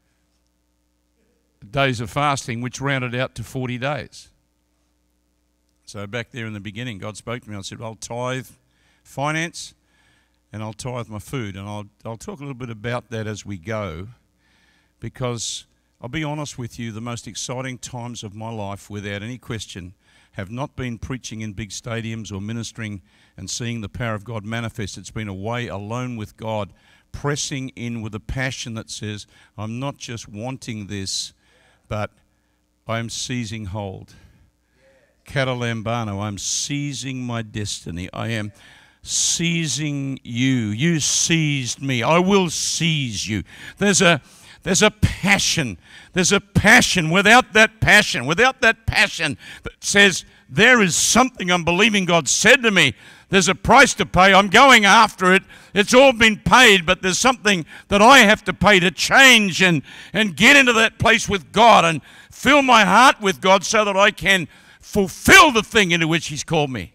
days of fasting, which rounded out to 40 days. So back there in the beginning, God spoke to me. I said, I'll tithe finance and I'll tithe my food. And I'll talk a little bit about that as we go, because I'll be honest with you, the most exciting times of my life, without any question, have not been preaching in big stadiums or ministering and seeing the power of God manifest. It's been a way alone with God, pressing in with a passion that says, I'm not just wanting this, but I'm seizing hold. Catalambano, I'm seizing my destiny. I am seizing you. You seized me. I will seize you. There's a passion. There's a passion. Without that passion that says, there is something I'm believing God said to me. There's a price to pay. I'm going after it. It's all been paid, but there's something that I have to pay to change and get into that place with God and fill my heart with God so that I can fulfill the thing into which He's called me.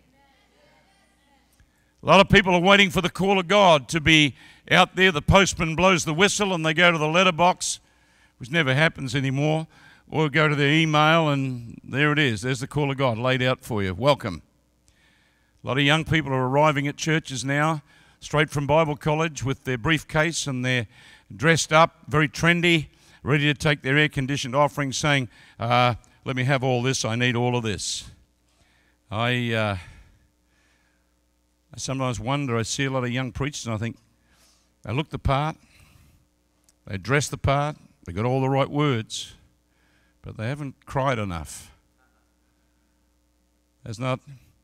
A lot of people are waiting for the call of God to be out there. The postman blows the whistle and they go to the letterbox, which never happens anymore, or go to their email and there it is. There's the call of God laid out for you. Welcome. A lot of young people are arriving at churches now, straight from Bible college with their briefcase, and they're dressed up, very trendy, ready to take their air-conditioned offering, saying, let me have all this, I need all of this. I sometimes wonder, I see a lot of young preachers and I think, they look the part, they dress the part, they got all the right words, but they haven't cried enough. There's not...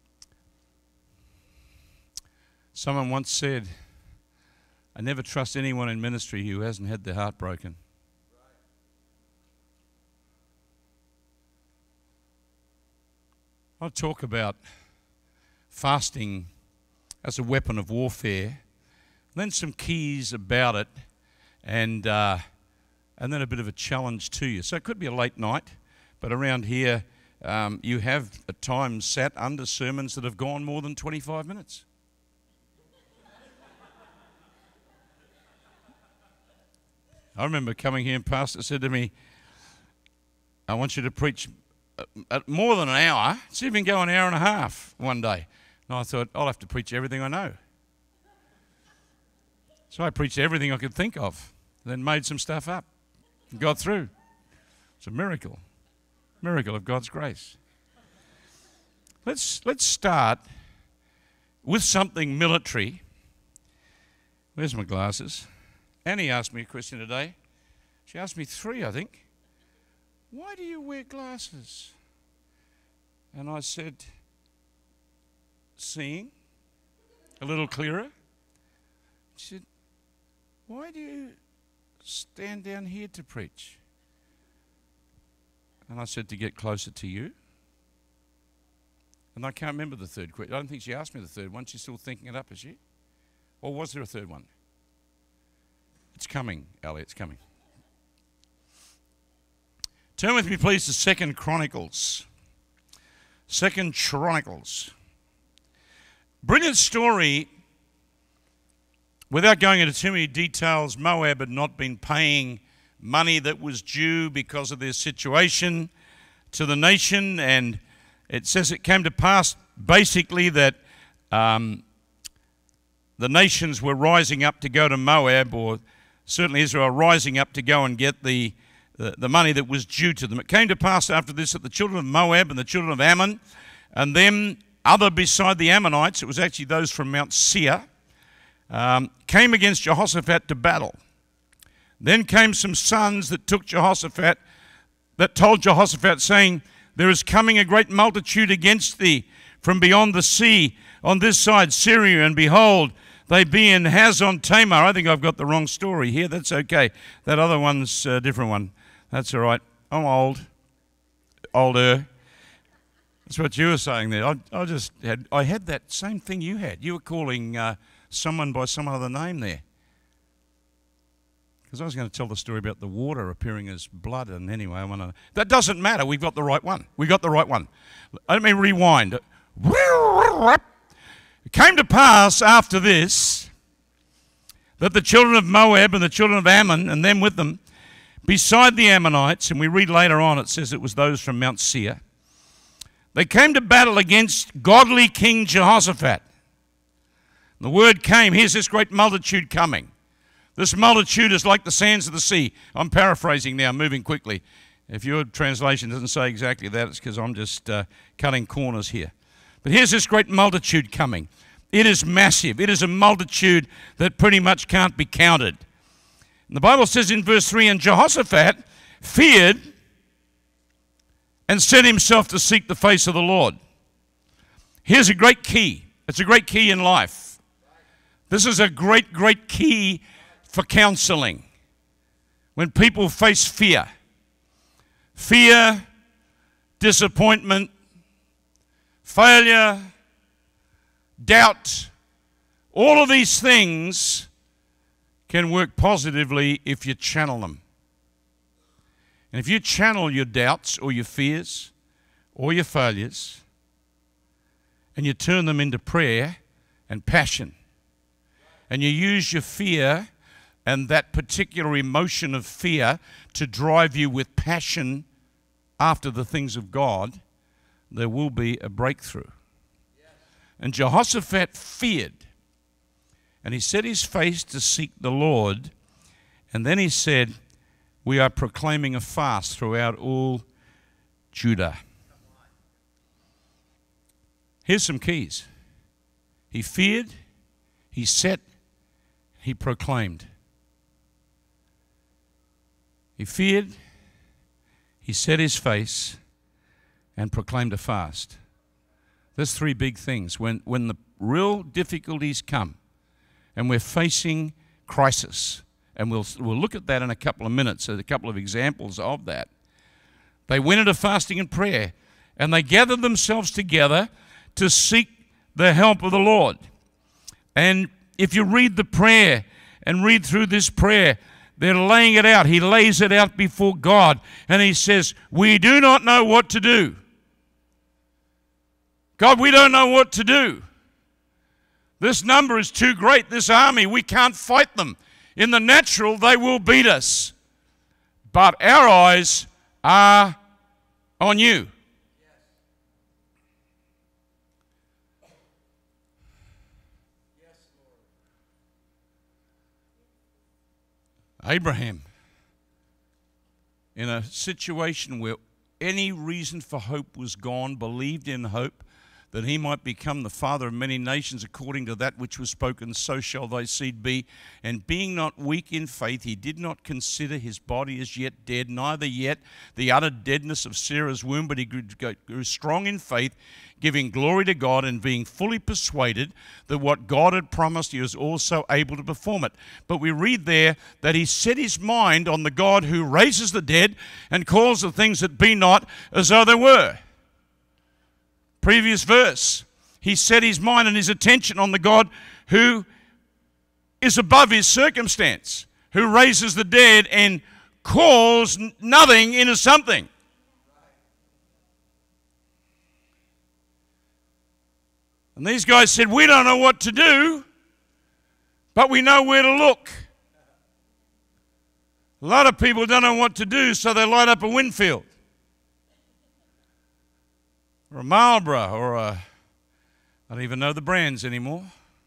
Someone once said, I never trust anyone in ministry who hasn't had their heart broken. I'll talk about fasting as a weapon of warfare, then some keys about it, and then a bit of a challenge to you. So it could be a late night, but around here you have at times sat under sermons that have gone more than 25 minutes. I remember coming here and Pastor said to me, I want you to preach more than an hour. It's even go an hour and a half one day. And I thought, I'll have to preach everything I know. So I preached everything I could think of, then made some stuff up and got through. It's a miracle of God's grace. Let's start with something military. Where's my glasses? Annie asked me a question today. She asked me 3, I think. Why do you wear glasses? And I said, seeing a little clearer. She said, why do you stand down here to preach? And I said, to get closer to you. And I can't remember the third question. I don't think she asked me the third one. She's still thinking it up, is she? Or was there a third one? It's coming, Ellie, it's coming. Turn with me, please, to 2 Chronicles. 2 Chronicles. Brilliant story. Without going into too many details, Moab had not been paying money that was due because of their situation to the nation, and it says it came to pass basically that the nations were rising up to go to Moab, or certainly Israel rising up to go and get the money that was due to them. It came to pass after this that the children of Moab and the children of Ammon, and them other beside the Ammonites, it was actually those from Mount Seir, came against Jehoshaphat to battle. Then came some sons that told Jehoshaphat, saying, there is coming a great multitude against thee from beyond the sea on this side, Syria, and behold, they be in Hazon Tamar. I think I've got the wrong story here. That's okay. That other one's a different one. That's all right. I'm older. That's what you were saying there. I had that same thing you had. You were calling someone by some other name there. Because I was going to tell the story about the water appearing as blood, and anyway, that doesn't matter. We've got the right one. We got the right one. Let me rewind. It came to pass after this that the children of Moab and the children of Ammon, and them with them, beside the Ammonites, and we read later on, it says it was those from Mount Seir, they came to battle against godly King Jehoshaphat. The word came, here's this great multitude coming. This multitude is like the sands of the sea. I'm paraphrasing now, moving quickly. If your translation doesn't say exactly that, it's because I'm just cutting corners here. But here's this great multitude coming. It is massive. It is a multitude that pretty much can't be counted. And the Bible says in verse 3, and Jehoshaphat feared and set himself to seek the face of the Lord. Here's a great key. It's a great key in life. This is a great, great key for counseling. When people face fear, disappointment, failure, doubt, all of these things can work positively if you channel them. And if you channel your doubts or your fears or your failures and you turn them into prayer and passion, and you use your fear and that particular emotion of fear to drive you with passion after the things of God, there will be a breakthrough. And Jehoshaphat feared, and he set his face to seek the Lord, and then he said, we are proclaiming a fast throughout all Judah. Here's some keys. He feared, he set, he proclaimed. He feared, he set his face, and proclaimed a fast. There's three big things. When the real difficulties come, and we're facing crisis, and we'll look at that in a couple of minutes, a couple of examples of that. They went into fasting and prayer, and they gathered themselves together to seek the help of the Lord. And if you read the prayer and read through this prayer, they're laying it out. He lays it out before God, and he says, we do not know what to do. God, we don't know what to do. This number is too great, this army, we can't fight them. In the natural, they will beat us. But our eyes are on you. Abraham, in a situation where any reason for hope was gone, believed in hope, that he might become the father of many nations according to that which was spoken, so shall thy seed be. And being not weak in faith, he did not consider his body as yet dead, neither yet the utter deadness of Sarah's womb, but he grew strong in faith, giving glory to God, and being fully persuaded that what God had promised, he was also able to perform it. But we read there that he set his mind on the God who raises the dead and calls the things that be not as though they were. Previous verse, he set his mind and his attention on the God who is above his circumstance, who raises the dead and calls nothing into something. And these guys said, we don't know what to do, but we know where to look. A lot of people don't know what to do, so they light up a Winfield or a Marlboro or a, I don't even know the brands anymore.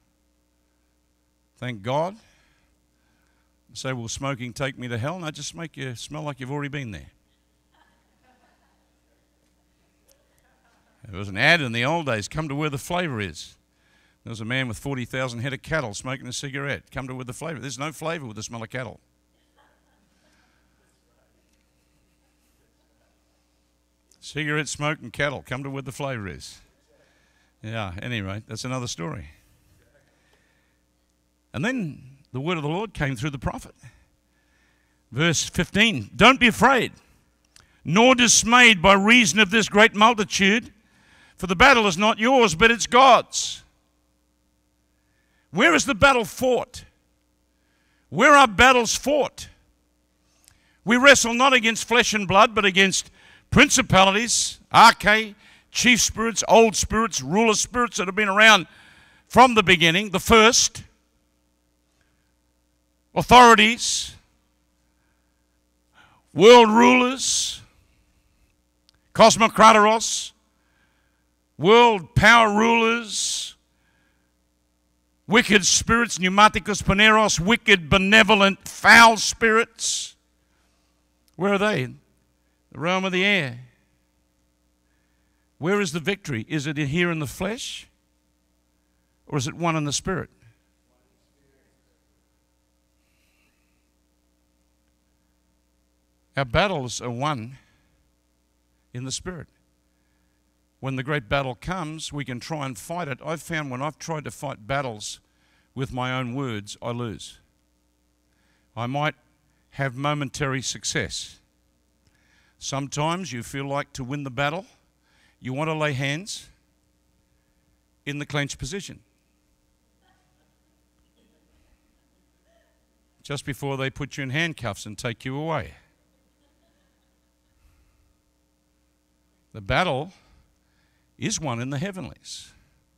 Thank God. Say, will smoking take me to hell? No, just make you smell like you've already been there. There was an ad in the old days, come to where the flavour is. There was a man with 40,000 head of cattle smoking a cigarette. Come to where the flavour. There's no flavour with the smell of cattle. Cigarette smoke and cattle. Come to where the flavour is. Yeah, anyway, that's another story. And then the word of the Lord came through the prophet. Verse 15, don't be afraid, nor dismayed by reason of this great multitude, for the battle is not yours, but it's God's. Where is the battle fought? Where are battles fought? We wrestle not against flesh and blood, but against principalities, arche, chief spirits, old spirits, ruler spirits that have been around from the beginning, the first, authorities, world rulers, cosmokratoros, world power rulers, wicked spirits, pneumatikos paneros, wicked, benevolent, foul spirits. Where are they? The realm of the air. Where is the victory? Is it here in the flesh? Or is it one in the spirit? Our battles are won in the spirit. When the great battle comes, we can try and fight it. I've found when I've tried to fight battles with my own words, I lose. I might have momentary success. Sometimes you feel like to win the battle, you want to lay hands in the clenched position. Just before they put you in handcuffs and take you away. The battle is won in the heavenlies.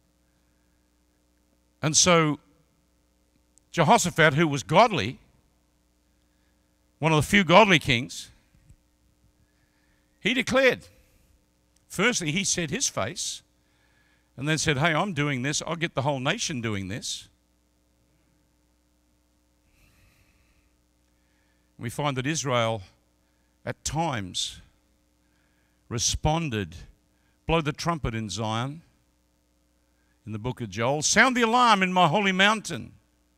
And so Jehoshaphat, who was godly, one of the few godly kings, he declared, firstly, he set his face and then said, hey, I'm doing this. I'll get the whole nation doing this. We find that Israel at times responded. Blow the trumpet in Zion, in the book of Joel. Sound the alarm in my holy mountain.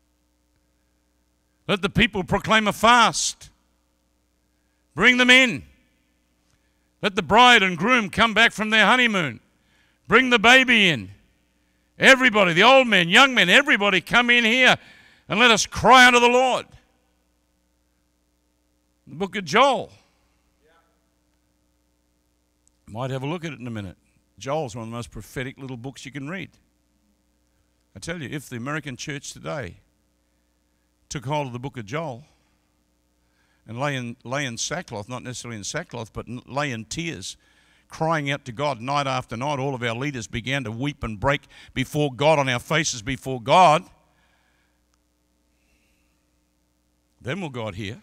Let the people proclaim a fast. Bring them in. Let the bride and groom come back from their honeymoon. Bring the baby in. Everybody, the old men, young men, everybody come in here and let us cry unto the Lord. The book of Joel. Might have a look at it in a minute. Joel's one of the most prophetic little books you can read. I tell you, if the American church today took hold of the book of Joel and lay in sackcloth, not necessarily in sackcloth, but lay in tears, crying out to God night after night, all of our leaders began to weep and break before God, on our faces before God, then will God hear?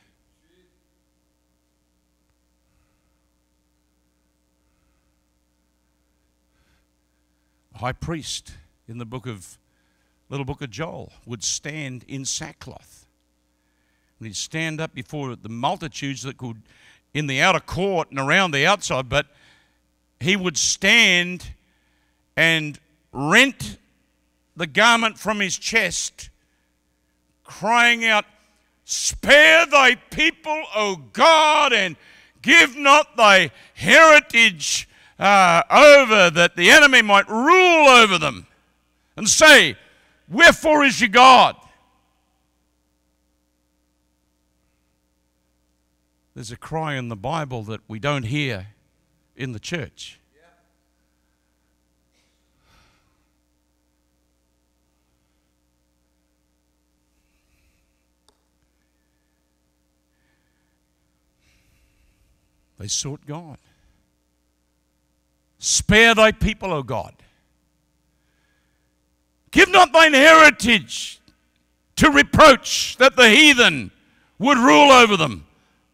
High priest in the little book of Joel would stand in sackcloth. And he'd stand up before the multitudes that could, in the outer court and around the outside, but he would stand and rent the garment from his chest, crying out, spare thy people, O God, and give not thy heritage over, that the enemy might rule over them, and say, wherefore is your God? There's a cry in the Bible that we don't hear in the church. They sought God. Spare thy people, O God. Give not thine heritage to reproach, that the heathen would rule over them.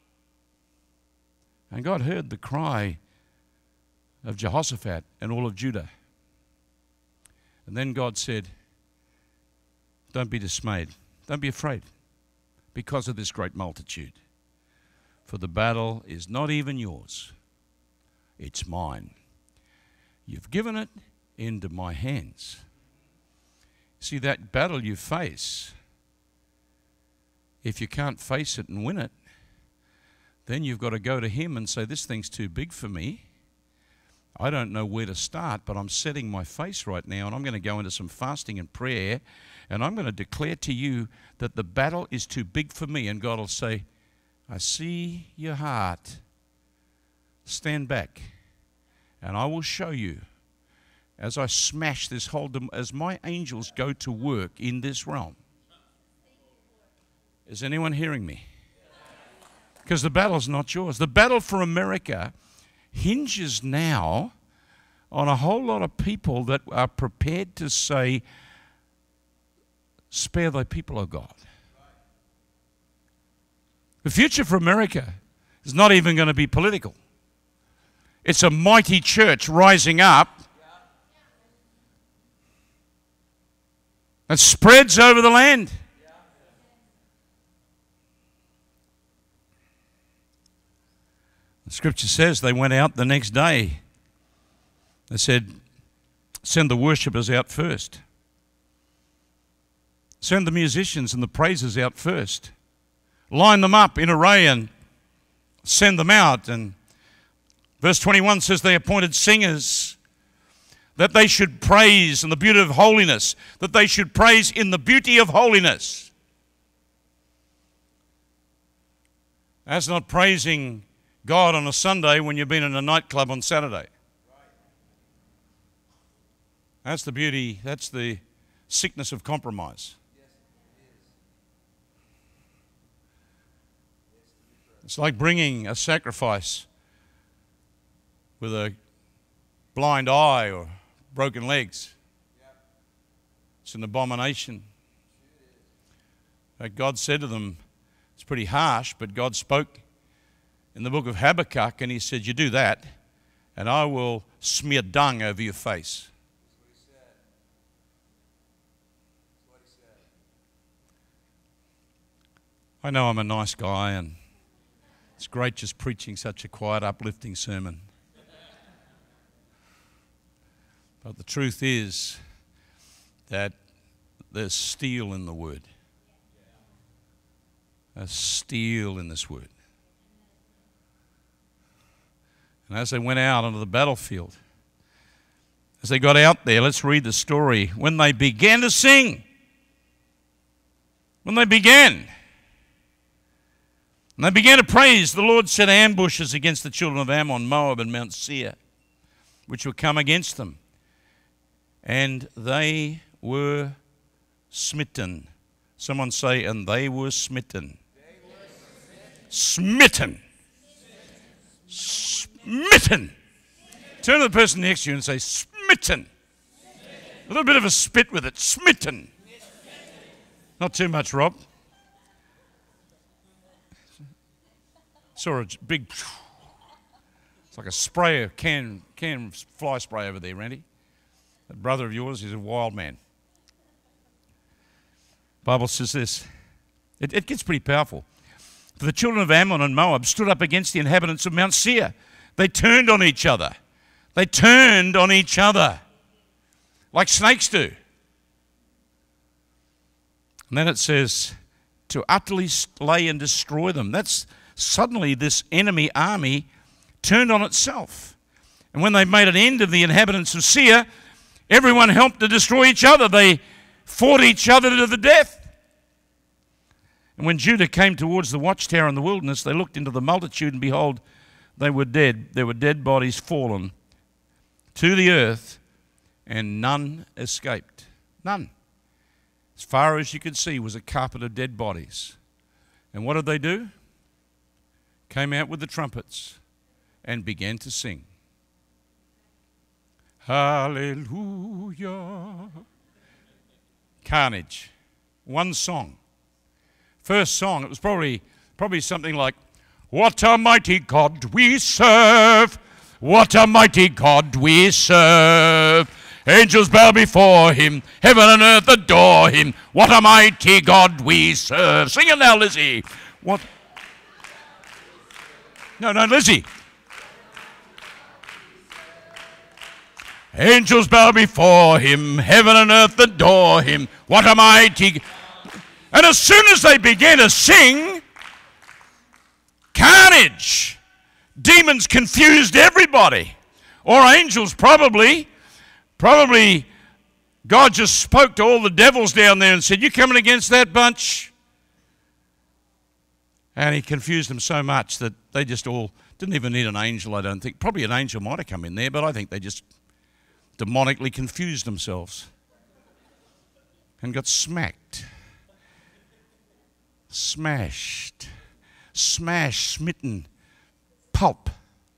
And God heard the cry of Jehoshaphat and all of Judah. And then God said, don't be dismayed. Don't be afraid because of this great multitude. For the battle is not even yours. It's mine. You've given it into my hands. See, that battle you face, if you can't face it and win it, then you've got to go to him and say, this thing's too big for me. I don't know where to start, but I'm setting my face right now, and I'm going to go into some fasting and prayer, and I'm going to declare to you that the battle is too big for me. And God will say, I see your heart. Stand back, and I will show you as I smash this whole, as my angels go to work in this realm. Is anyone hearing me? Because the battle's not yours. The battle for America hinges now on a whole lot of people that are prepared to say, spare thy people, O God. The future for America is not even going to be political. It's a mighty church rising up that spreads over the land. The scripture says they went out the next day. They said, send the worshippers out first. Send the musicians and the praisers out first. Line them up in array and send them out. And verse 21 says they appointed singers that they should praise in the beauty of holiness, that they should praise in the beauty of holiness. That's not praising God on a Sunday when you've been in a nightclub on Saturday. That's the beauty, that's the sickness of compromise. It's like bringing a sacrifice with a blind eye or broken legs. It's an abomination. In fact, God said to them, it's pretty harsh, but God spoke in the book of Habakkuk, and he said, you do that, and I will smear dung over your face. I know I'm a nice guy, and it's great just preaching such a quiet, uplifting sermon. But the truth is that there's steel in the word. There's steel in this word. And as they went out onto the battlefield, as they got out there, let's read the story. When they began to sing, and they began to praise, the Lord set ambushes against the children of Ammon, Moab, and Mount Seir, which would come against them. And they were smitten. Someone say, and they were smitten. Smitten. Smitten. Turn to the person next to you and say, smitten. A little bit of a spit with it. Smitten. Not too much, Rob. Saw a big, it's like a spray, can fly spray over there, Randy. That brother of yours is a wild man. The Bible says this. It gets pretty powerful. For the children of Ammon and Moab stood up against the inhabitants of Mount Seir. They turned on each other. They turned on each other like snakes do. And then it says, to utterly slay and destroy them. That's suddenly this enemy army turned on itself. And when they made an end of the inhabitants of Seir, everyone helped to destroy each other. They fought each other to the death. And when Judah came towards the watchtower in the wilderness, they looked into the multitude, and behold, they were dead. There were dead bodies fallen to the earth, and none escaped. None. As far as you could see was a carpet of dead bodies. And what did they do? Came out with the trumpets and began to sing. Hallelujah. Carnage. One song. First song, it was probably something like, what a mighty God we serve. What a mighty God we serve. Angels bow before him. Heaven and earth adore him. What a mighty God we serve. Sing it now, Lizzie. What? No, Lizzie. Angels bow before him. Heaven and earth adore him. What a mighty... And as soon as they began to sing, carnage. Demons confused everybody. Or angels probably God just spoke to all the devils down there and said, you coming against that bunch? And he confused them so much that they just all didn't even need an angel, I don't think. Probably an angel might have come in there, but I think they just demonically confused themselves and got smacked. Smashed. Smashed, smitten, pulp.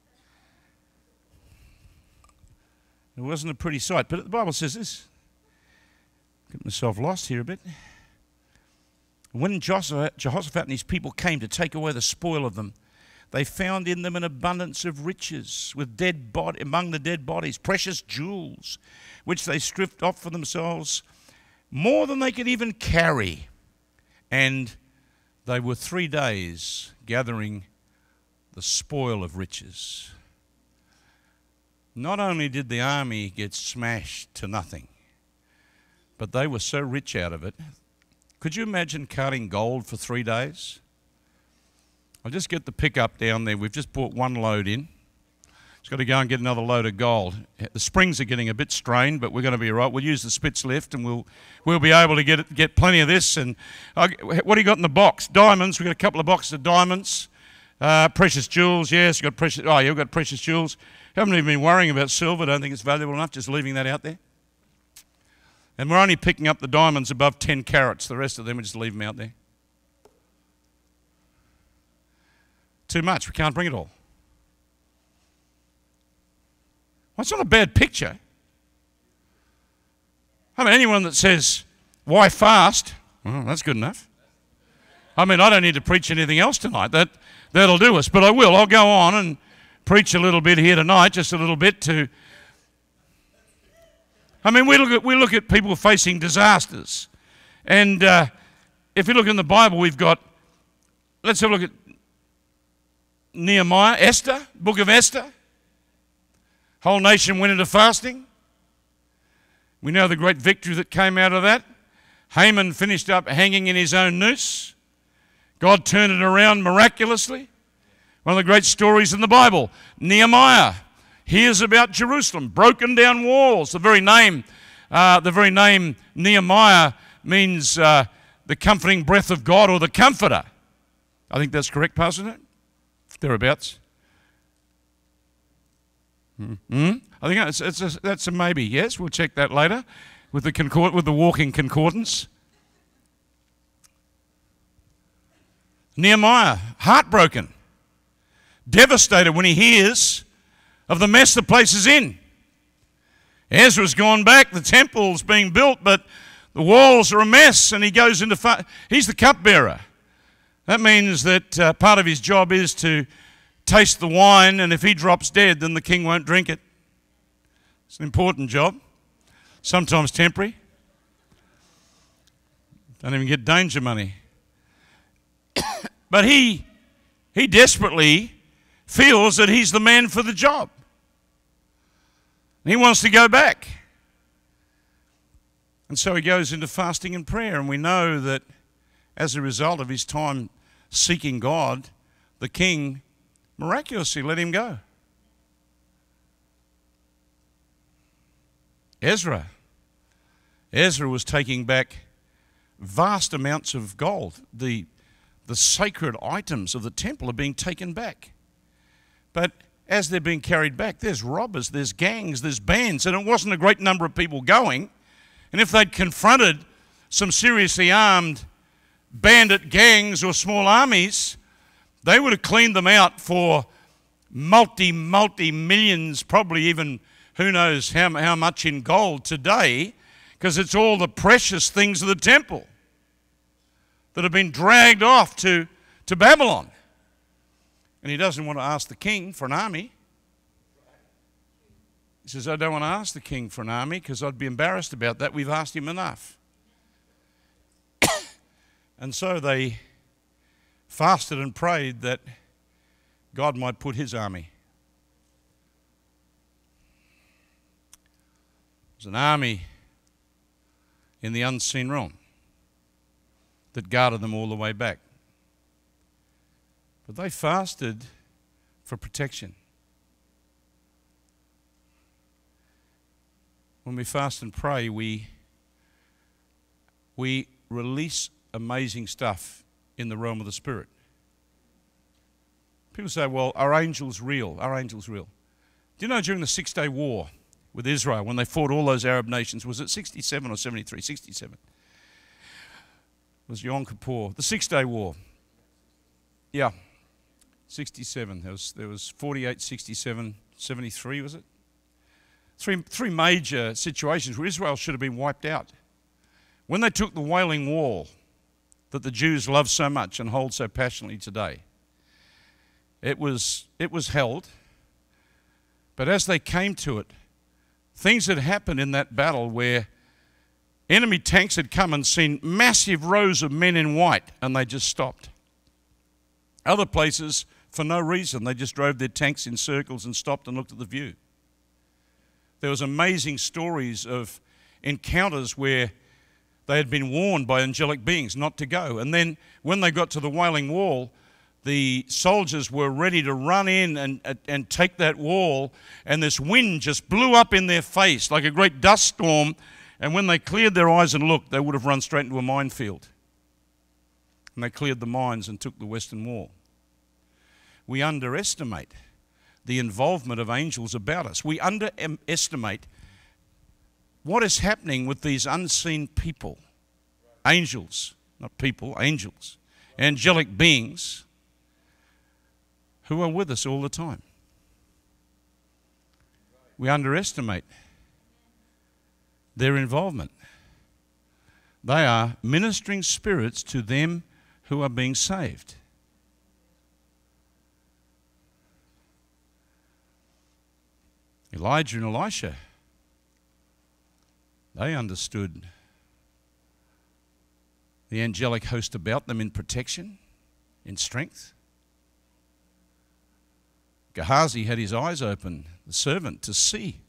It wasn't a pretty sight, but the Bible says this. Get myself lost here a bit. When Jehoshaphat and his people came to take away the spoil of them, they found in them an abundance of riches, with among the dead bodies, precious jewels, which they stripped off for themselves, more than they could even carry. And they were 3 days gathering the spoil of riches. Not only did the army get smashed to nothing, but they were so rich out of it. Could you imagine carting gold for 3 days? I'll just get the pickup down there. We've just brought one load in. It's got to go and get another load of gold. The springs are getting a bit strained, but we're going to be all right. We'll use the Spitz lift, and we'll be able to get plenty of this. And what do you got in the box? Diamonds. We've got a couple of boxes of diamonds. Precious jewels. Yes, you've got precious. Oh, you've got precious jewels. Haven't even been worrying about silver. Don't think it's valuable enough. Just leaving that out there. And we're only picking up the diamonds above 10 carats. The rest of them, we just leave them out there. Too much. We can't bring it all. Well, it's not a bad picture. I mean, anyone that says, why fast? Well, that's good enough. I mean, I don't need to preach anything else tonight. That'll do us. But I will. I'll go on and preach a little bit here tonight, just a little bit to... I mean, we look at people facing disasters. And if you look in the Bible, we've got... Let's have a look at Nehemiah, Esther, book of Esther. Whole nation went into fasting. We know the great victory that came out of that. Haman finished up hanging in his own noose. God turned it around miraculously. One of the great stories in the Bible. Nehemiah hears about Jerusalem, broken down walls. The very name Nehemiah means the comforting breath of God, or the comforter. I think that's correct, Pastor. Thereabouts. I think that's a maybe. Yes, we'll check that later with the walking concordance. Nehemiah, heartbroken, devastated when he hears of the mess the place is in. Ezra's gone back, the temple's being built, but the walls are a mess, and he goes into he's the cupbearer. That means that part of his job is to taste the wine, and if he drops dead, then the king won't drink it. It's an important job, sometimes temporary. Don't even get danger money. But he desperately feels that he's the man for the job. He wants to go back. And so he goes into fasting and prayer, and we know that as a result of his time seeking God, the king miraculously let him go. Ezra was taking back vast amounts of gold. The sacred items of the temple are being taken back. But as they're being carried back, there's robbers, there's gangs, there's bands, and it wasn't a great number of people going. And if they'd confronted some seriously armed bandit gangs or small armies, they would have cleaned them out for multi-millions, probably even who knows how much in gold today, because it's all the precious things of the temple that have been dragged off to Babylon. And he doesn't want to ask the king for an army. He says, I don't want to ask the king for an army because I'd be embarrassed about that. We've asked him enough. And so they fasted and prayed that God might put his army. There's an army in the unseen realm that guarded them all the way back. But they fasted for protection. When we fast and pray, we release amazing stuff in the realm of the Spirit. People say, well, are angels real? Are angels real? Do you know during the 6-Day War with Israel, when they fought all those Arab nations, was it 67 or 73? 67. It was Yom Kippur. The 6-Day War. Yeah. 67. There was 48, 67, 73, was it? Three major situations where Israel should have been wiped out. When they took the Wailing Wall that the Jews love so much and hold so passionately today, it was held, but as they came to it, things had happened in that battle where enemy tanks had come and seen massive rows of men in white, and they just stopped. Other places, for no reason, they just drove their tanks in circles and stopped and looked at the view. There was amazing stories of encounters where they had been warned by angelic beings not to go. And then when they got to the Wailing Wall, the soldiers were ready to run in and take that wall, and this wind just blew up in their face like a great dust storm, and when they cleared their eyes and looked, they would have run straight into a minefield. And they cleared the mines and took the Western Wall. We underestimate the involvement of angels about us. We underestimate what is happening with these unseen people, angels, not people, angels, angelic beings who are with us all the time. We underestimate their involvement. They are ministering spirits to them who are being saved. Elijah and Elisha, they understood the angelic host about them in protection, in strength. Gehazi had his eyes open, the servant, to see.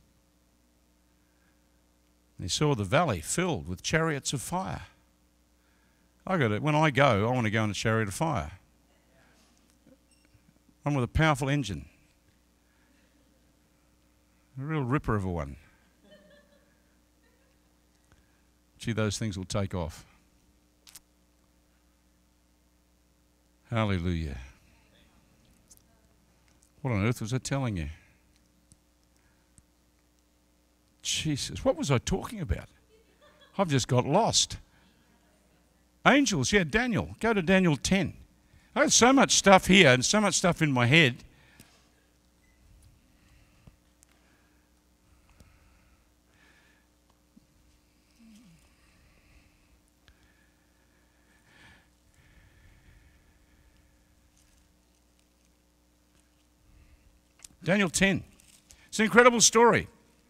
And he saw the valley filled with chariots of fire. When I go, I want to go in a chariot of fire. One with a powerful engine. A real ripper of a one. Gee, those things will take off. Hallelujah. What on earth was I telling you? Jesus, what was I talking about? I've just got lost. Angels, yeah, Daniel. Go to Daniel 10. I had so much stuff here and so much stuff in my head. Daniel 10. It's an incredible story.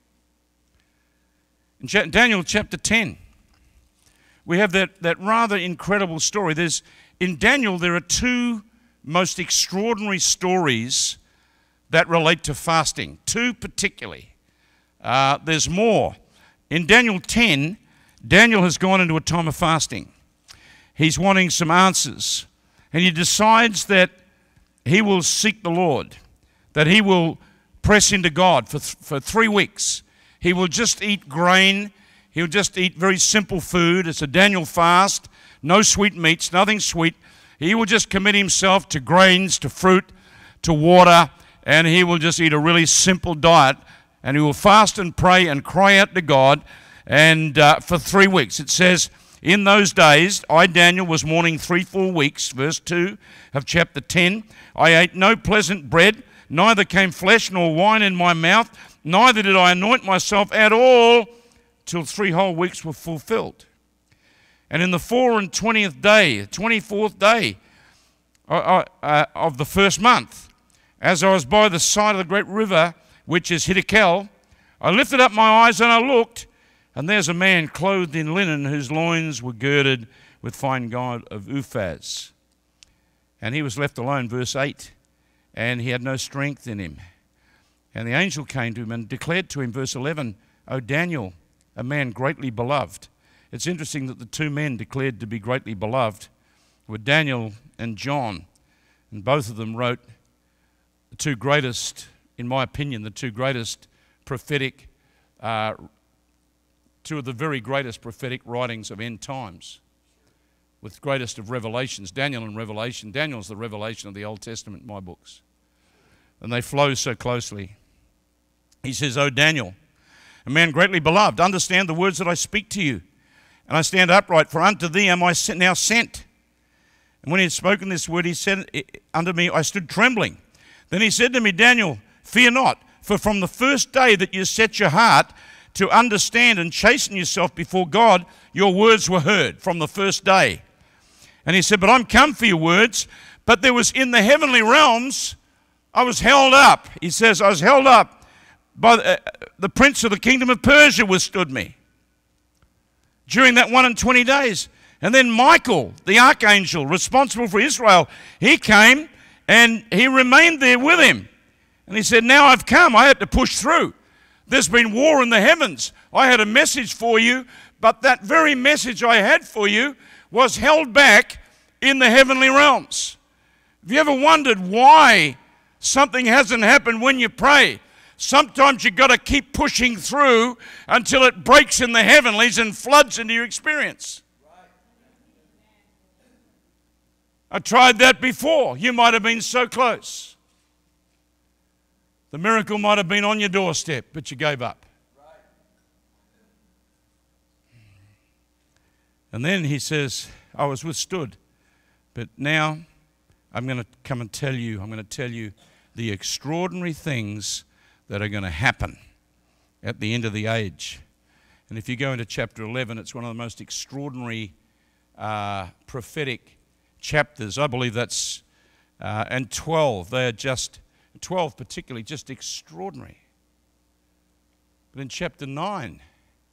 In Daniel chapter 10, we have that rather incredible story. In Daniel, there are two most extraordinary stories that relate to fasting. Two particularly. There's more. In Daniel 10, Daniel has gone into a time of fasting. He's wanting some answers. And he decides that he will seek the Lord, that he will press into God for 3 weeks. He will just eat grain. He'll just eat very simple food. It's a Daniel fast. No sweet meats, nothing sweet. He will just commit himself to grains, to fruit, to water, and he will just eat a really simple diet. And he will fast and pray and cry out to God and for 3 weeks. It says, in those days, I, Daniel, was mourning 3 full weeks, verse 2 of chapter 10. I ate no pleasant bread, neither came flesh nor wine in my mouth, neither did I anoint myself at all till 3 whole weeks were fulfilled. And in the 24th day of the first month, as I was by the side of the great river, which is Hiddekel, I lifted up my eyes and I looked, and there's a man clothed in linen whose loins were girded with fine gold of Uphaz. And he was left alone, verse 8, and he had no strength in him. And the angel came to him and declared to him, verse 11, O Daniel, a man greatly beloved. It's interesting that the two men declared to be greatly beloved were Daniel and John, and both of them wrote the two greatest, in my opinion, the two greatest prophetic, two of the very greatest prophetic writings of end times, with greatest of revelations, Daniel and Revelation. Daniel's the revelation of the Old Testament in my books, and they flow so closely. He says, O Daniel, a man greatly beloved, understand the words that I speak to you. And I stand upright, for unto thee am I now sent. And when he had spoken this word, he said unto me, I stood trembling. Then he said to me, Daniel, fear not, for from the first day that you set your heart to understand and chasten yourself before God, your words were heard from the first day. And he said, but I'm come for your words, but there was in the heavenly realms, I was held up. He says, I was held up by the prince of the kingdom of Persia withstood me during that 120 days. And then Michael, the archangel responsible for Israel, he came and he remained there with him. And he said, now I've come, I had to push through. There's been war in the heavens. I had a message for you, but that very message I had for you was held back in the heavenly realms. Have you ever wondered why something hasn't happened when you pray? Sometimes you've got to keep pushing through until it breaks in the heavenlies and floods into your experience. I tried that before. You might have been so close. The miracle might have been on your doorstep, but you gave up. And then he says, I was withstood, but now I'm going to come and tell you, I'm going to tell you the extraordinary things that are going to happen at the end of the age. And if you go into chapter 11, it's one of the most extraordinary prophetic chapters. I believe that's, and 12, they are just, 12 particularly, just extraordinary. But in chapter 9,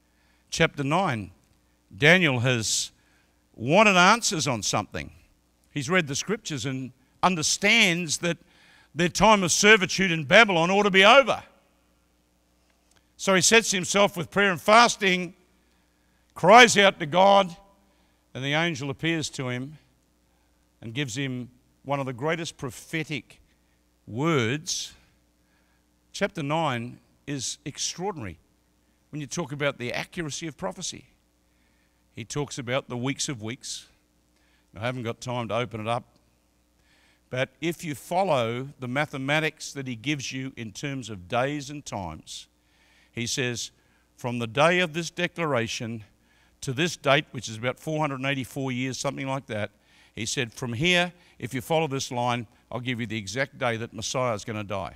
Daniel has wanted answers on something. He's read the scriptures and understands that their time of servitude in Babylon ought to be over. So he sets himself with prayer and fasting, cries out to God, and the angel appears to him and gives him one of the greatest prophetic words. Chapter 9 is extraordinary when you talk about the accuracy of prophecy. He talks about the weeks of weeks. I haven't got time to open it up. But if you follow the mathematics that he gives you in terms of days and times, he says, from the day of this declaration to this date, which is about 484 years, something like that, he said, from here, if you follow this line, I'll give you the exact day that Messiah is going to die.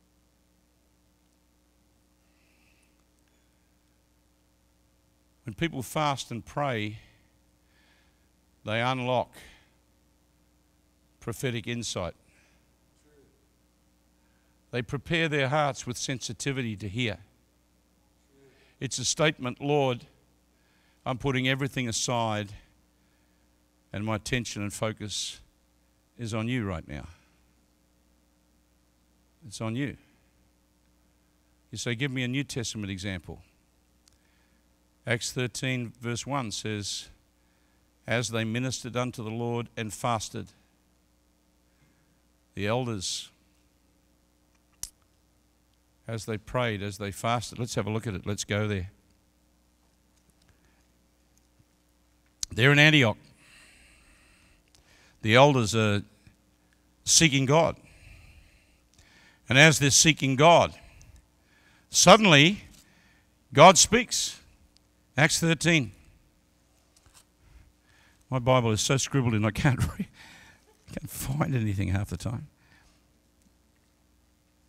When people fast and pray, they unlock prophetic insight. They prepare their hearts with sensitivity to hear. It's a statement, Lord, I'm putting everything aside and my attention and focus is on you right now. It's on you. You say, give me a New Testament example. Acts 13 verse 1 says, as they ministered unto the Lord and fasted, the elders, as they prayed, as they fasted. Let's have a look at it. Let's go there. They're in Antioch. The elders are seeking God. And as they're seeking God, suddenly God speaks. Acts 13. My Bible is so scribbled in I can't find anything half the time.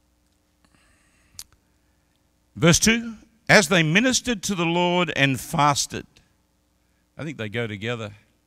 Verse 2, as they ministered to the Lord and fasted. I think they go together.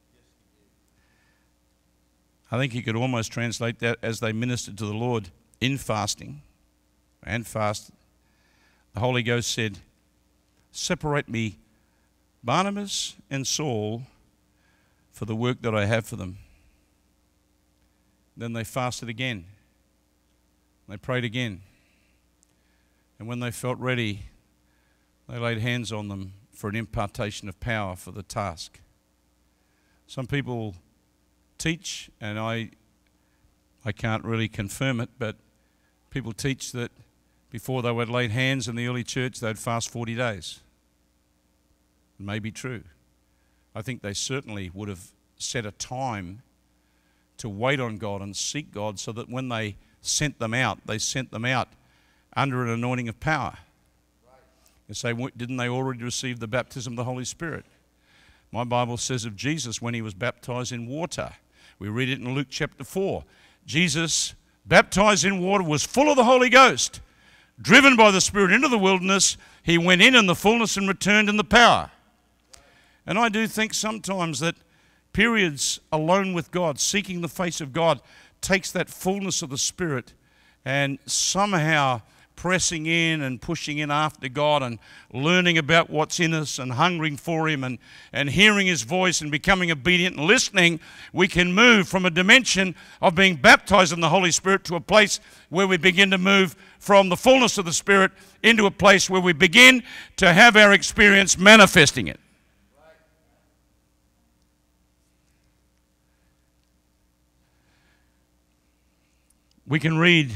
I think you could almost translate that as they ministered to the Lord in fasting and fasted. The Holy Ghost said, separate me, Barnabas and Saul, for the work that I have for them. Then they fasted again. They prayed again. And when they felt ready, they laid hands on them for an impartation of power for the task. Some people teach, and I can't really confirm it, but people teach that before they would lay hands in the early church, they'd fast 40 days. It may be true. I think they certainly would have set a time to wait on God and seek God so that when they sent them out under an anointing of power. You say, didn't they already receive the baptism of the Holy Spirit? My Bible says of Jesus when he was baptized in water. We read it in Luke chapter 4. Jesus, baptized in water, was full of the Holy Ghost. Driven by the Spirit into the wilderness, he went in the fullness and returned in the power. And I do think sometimes that periods alone with God, seeking the face of God, takes that fullness of the Spirit and somehow pressing in and pushing in after God and learning about what's in us and hungering for Him and hearing His voice and becoming obedient and listening, we can move from a dimension of being baptized in the Holy Spirit to a place where we begin to move from the fullness of the Spirit into a place where we begin to have our experience manifesting it. We can read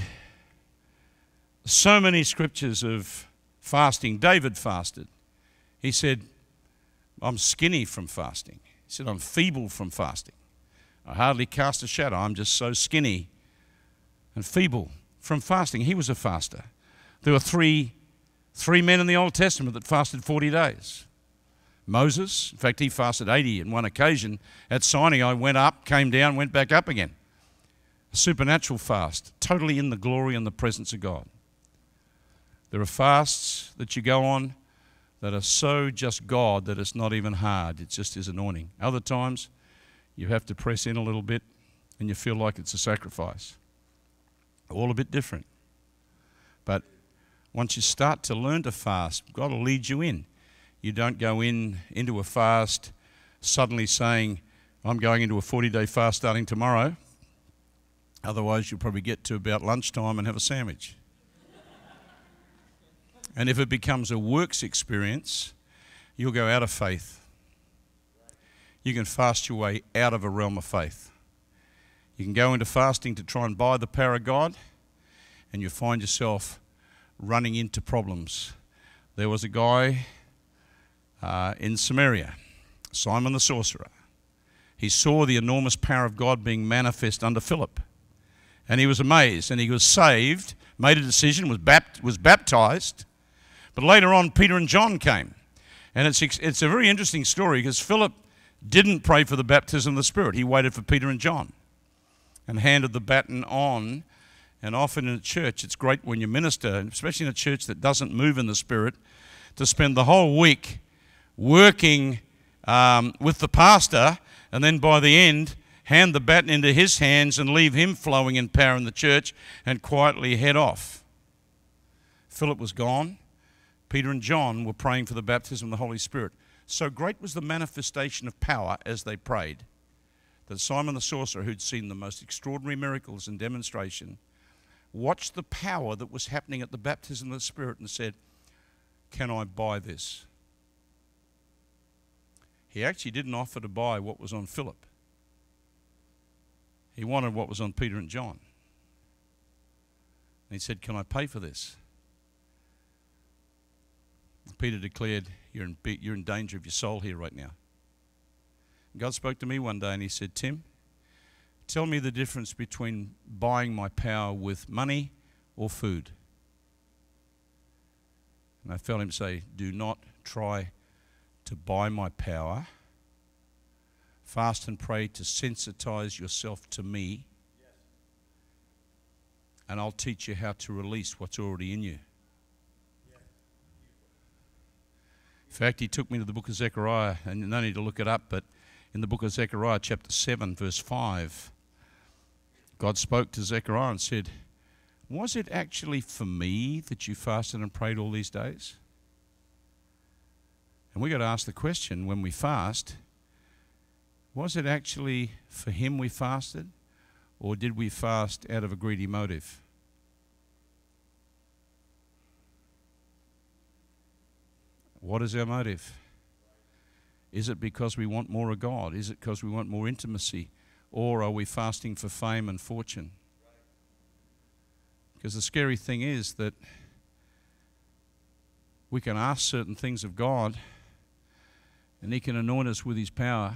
so many scriptures of fasting. David fasted. He said, I'm skinny from fasting. He said, I'm feeble from fasting. I hardly cast a shadow. I'm just so skinny and feeble from fasting. He was a faster. There were three men in the Old Testament that fasted 40 days. Moses, in fact, he fasted 80 on one occasion. At Sinai, went up, came down, went back up again. A supernatural fast, totally in the glory and the presence of God. There are fasts that you go on that are so just God that it's not even hard. It's just His anointing. Other times, you have to press in a little bit and you feel like it's a sacrifice. All a bit different. But once you start to learn to fast, God will lead you in. You don't go into a fast suddenly saying, I'm going into a 40-day fast starting tomorrow. Otherwise, you'll probably get to about lunchtime and have a sandwich. And if it becomes a works experience, you'll go out of faith. You can fast your way out of a realm of faith. You can go into fasting to try and buy the power of God, and you find yourself running into problems. There was a guy in Samaria, Simon the sorcerer. He saw the enormous power of God being manifest under Philip. And he was amazed, and he was saved, made a decision, was baptized. But later on, Peter and John came. And it's a very interesting story because Philip didn't pray for the baptism of the Spirit. He waited for Peter and John and handed the baton on. And often in a church, it's great when you minister, especially in a church that doesn't move in the Spirit, to spend the whole week working with the pastor, and then by the end, hand the baton into his hands and leave him flowing in power in the church and quietly head off. Philip was gone. Peter and John were praying for the baptism of the Holy Spirit. So great was the manifestation of power as they prayed that Simon the sorcerer, who'd seen the most extraordinary miracles and demonstration, watched the power that was happening at the baptism of the Spirit and said, can I buy this? He actually didn't offer to buy what was on Philip. He wanted what was on Peter and John. And he said, can I pay for this? Peter declared, you're in danger of your soul here right now. God spoke to me one day and He said, Tim, tell me the difference between buying my power with money or food. And I felt Him say, do not try to buy my power. Fast and pray to sensitize yourself to me. And I'll teach you how to release what's already in you. fact, he took me to the book of Zechariah, and no need to look it up, but in the book of Zechariah, chapter 7, verse 5, God spoke to Zechariah and said, was it actually for me that you fasted and prayed all these days? And we got to ask the question when we fast, was it actually for him we fasted, or did we fast out of a greedy motive? What is our motive? Is it because we want more of God? Is it because we want more intimacy? Or are we fasting for fame and fortune? Because the scary thing is that we can ask certain things of God and he can anoint us with his power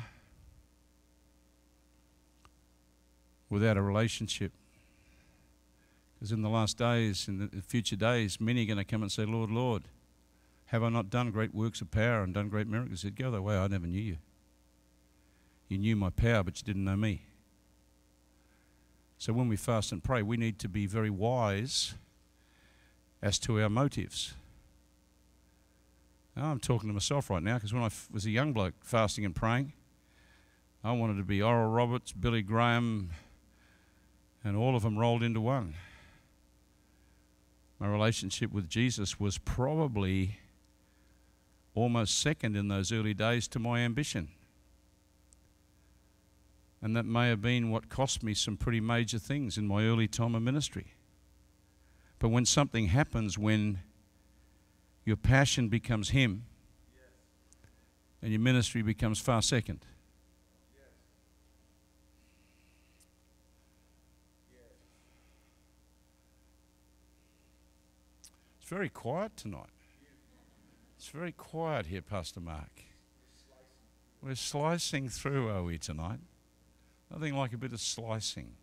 without a relationship. Because in the last days, in the future days, many are going to come and say, Lord, Lord, have I not done great works of power and done great miracles? He said, go that way, I never knew you. You knew my power, but you didn't know me. So when we fast and pray, we need to be very wise as to our motives. Now, I'm talking to myself right now, because when I was a young bloke fasting and praying, I wanted to be Oral Roberts, Billy Graham, and all of them rolled into one. My relationship with Jesus was probably almost second in those early days to my ambition. And that may have been what cost me some pretty major things in my early time of ministry. But when something happens, when your passion becomes him, and your ministry becomes far second. It's very quiet tonight. It's very quiet here, Pastor Mark. We're slicing through, are we, tonight? Nothing like a bit of slicing.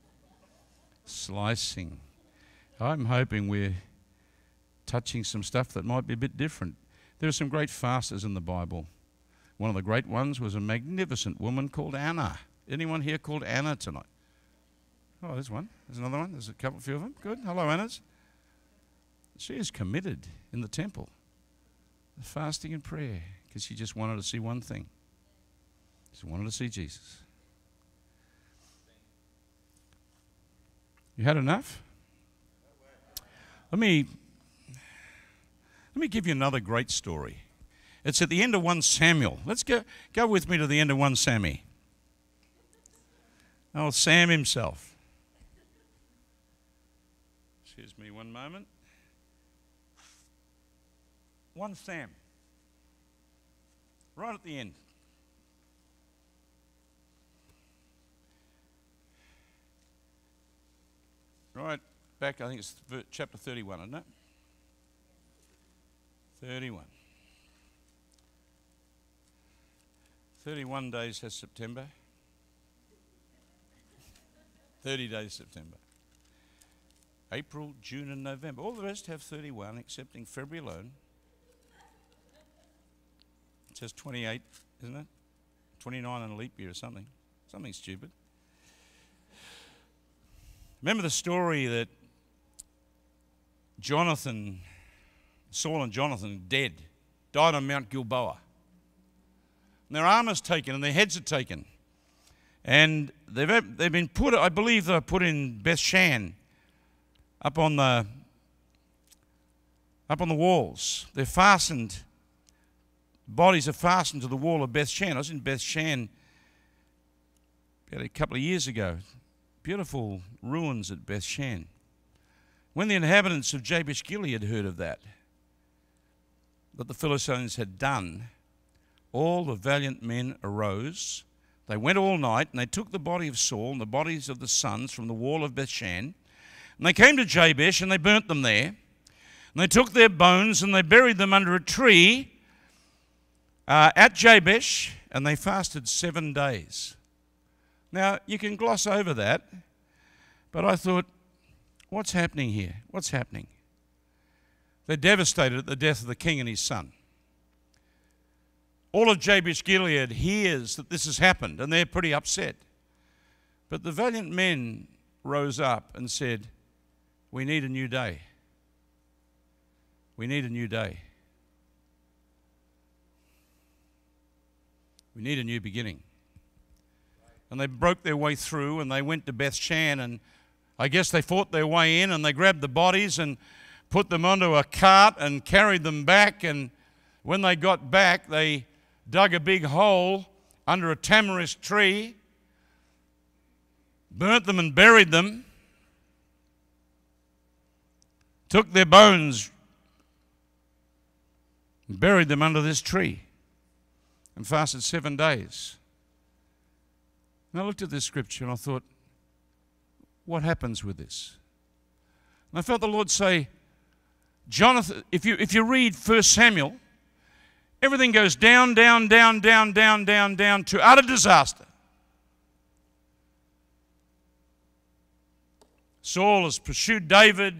Slicing. I'm hoping we're touching some stuff that might be a bit different. There are some great fasters in the Bible. One of the great ones was a magnificent woman called Anna. Anyone here called Anna tonight? Oh, there's one. There's another one. There's a couple, few of them. Good. Hello, Annas. She is committed in the temple. Fasting and prayer, because she just wanted to see one thing. She wanted to see Jesus. You had enough? Let me give you another great story. It's at the end of 1 Samuel. Let's go with me to the end of 1 Samuel. Oh, Sam himself. Excuse me one moment. 1 Sam. Right at the end. Right back, I think it's chapter 31, isn't it? 31. 31 days has September. 30 days September. April, June and November. All the rest have 31, excepting February alone. It says 28, isn't it? 29 in a leap year or something. Something stupid. Remember the story that Saul and Jonathan, died on Mount Gilboa. And their armor's taken and their heads are taken. And they've been put, I believe they were put in Bethshan, up on the walls. They're fastened. Bodies are fastened to the wall of Bethshan. I was in Bethshan about a couple of years ago. Beautiful ruins at Bethshan. When the inhabitants of Jabesh Gilead heard of that the Philistines had done, all the valiant men arose. They went all night and they took the body of Saul and the bodies of the sons from the wall of Bethshan. And they came to Jabesh and they burnt them there. And they took their bones and they buried them under a tree at Jabesh, and they fasted 7 days. Now, you can gloss over that, but I thought, what's happening here? What's happening? They're devastated at the death of the king and his son. All of Jabesh Gilead hears that this has happened, and they're pretty upset. But the valiant men rose up and said, we need a new day. We need a new day. We need a new beginning. And they broke their way through, and they went to Beth Shan, and I guess they fought their way in, and they grabbed the bodies and put them onto a cart and carried them back. And when they got back, they dug a big hole under a tamarisk tree, burnt them and buried them, took their bones and buried them under this tree, and fasted 7 days. And I looked at this scripture and I thought, what happens with this? And I felt the Lord say, Jonathan, if you read 1 Samuel, everything goes down, down, down, down, down, down, down to utter disaster. Saul has pursued David.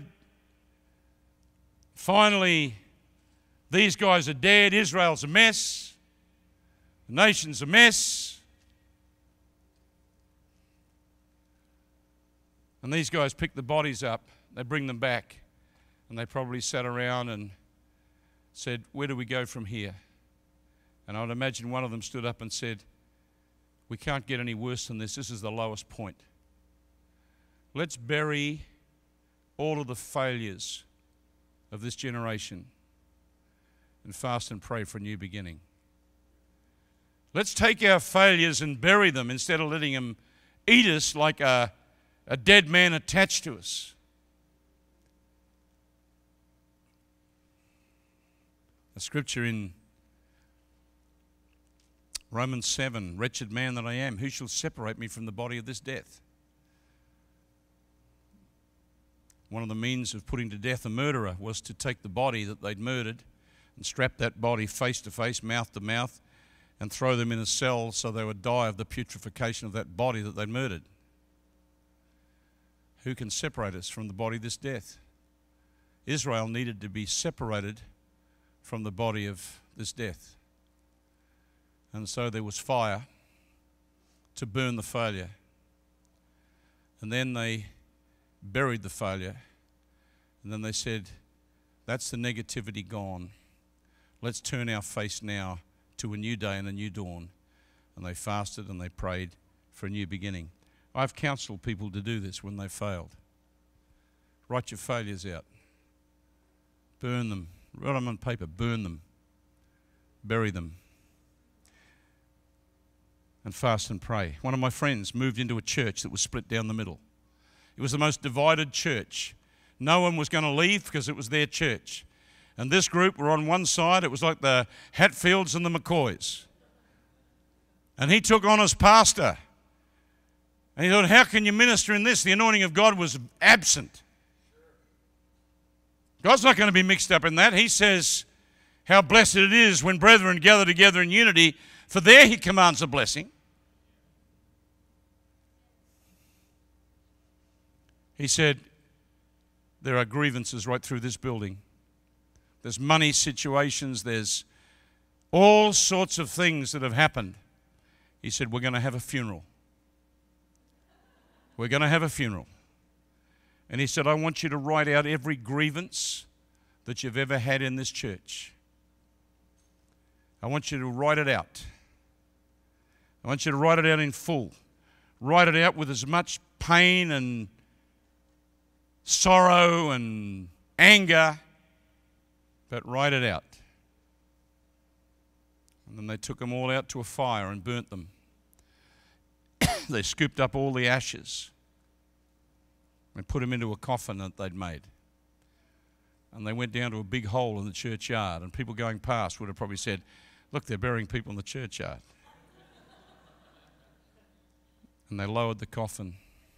Finally, these guys are dead. Israel's a mess. The nation's a mess. And these guys pick the bodies up. They bring them back. And they probably sat around and said, where do we go from here? And I would imagine one of them stood up and said, we can't get any worse than this. This is the lowest point. Let's bury all of the failures of this generation and fast and pray for a new beginning. Let's take our failures and bury them instead of letting them eat us like a dead man attached to us. A scripture in Romans 7, wretched man that I am, who shall separate me from the body of this death? One of the means of putting to death a murderer was to take the body that they'd murdered and strap that body face to face, mouth to mouth, and throw them in a cell so they would die of the putrefaction of that body that they'd murdered. Who can separate us from the body of this death? Israel needed to be separated from the body of this death. And so there was fire to burn the failure. And then they buried the failure. And then they said, that's the negativity gone. Let's turn our face now to a new day and a new dawn. And they fasted and they prayed for a new beginning. I've counseled people to do this when they failed. Write your failures out. Burn them. Write them on paper. Burn them. Bury them. And fast and pray. One of my friends moved into a church that was split down the middle. It was the most divided church. No one was going to leave because it was their church. And this group were on one side. It was like the Hatfields and the McCoys. And he took on as pastor. And he thought, how can you minister in this? The anointing of God was absent. God's not going to be mixed up in that. He says, how blessed it is when brethren gather together in unity, for there he commands a blessing. He said, there are grievances right through this building. There's money situations. There's all sorts of things that have happened. He said, we're going to have a funeral. We're going to have a funeral. And he said, I want you to write out every grievance that you've ever had in this church. I want you to write it out. I want you to write it out in full. Write it out with as much pain and sorrow and anger, but write it out. And then they took them all out to a fire and burnt them. They scooped up all the ashes and put them into a coffin that they'd made. And they went down to a big hole in the churchyard, and people going past would have probably said, look, they're burying people in the churchyard. And they lowered the coffin.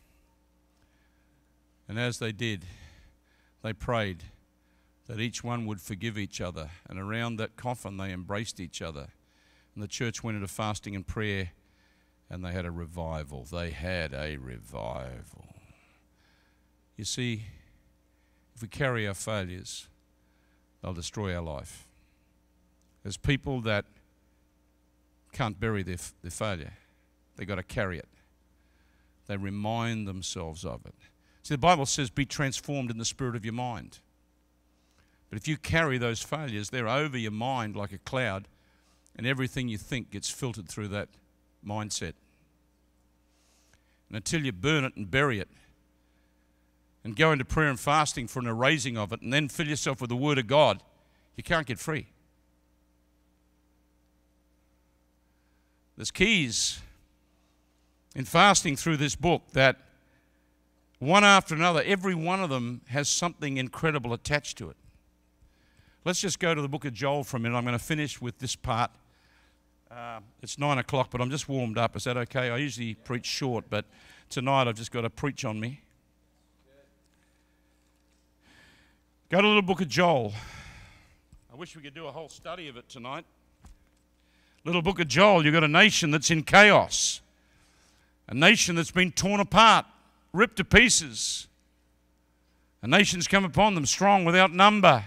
And as they did, they prayed that each one would forgive each other. And around that coffin, they embraced each other. And the church went into fasting and prayer, and they had a revival. They had a revival. You see, if we carry our failures, they'll destroy our life. There's people that can't bury their failure. They've got to carry it. They remind themselves of it. See, the Bible says, be transformed in the spirit of your mind. But if you carry those failures, they're over your mind like a cloud, And everything you think gets filtered through that mindset. And until you burn it and bury it, and go into prayer and fasting for an erasing of it, and then fill yourself with the Word of God, you can't get free. There's keys in fasting through this book that one after another, every one of them has something incredible attached to it. Let's just go to the book of Joel for a minute. I'm going to finish with this part. It's 9 o'clock, but I'm just warmed up. Is that okay? I usually preach short, but tonight I've just got to preach on me. Go to the little book of Joel. I wish we could do a whole study of it tonight. Little book of Joel, you've got a nation that's in chaos. A nation that's been torn apart, ripped to pieces. A nation's come upon them strong without number.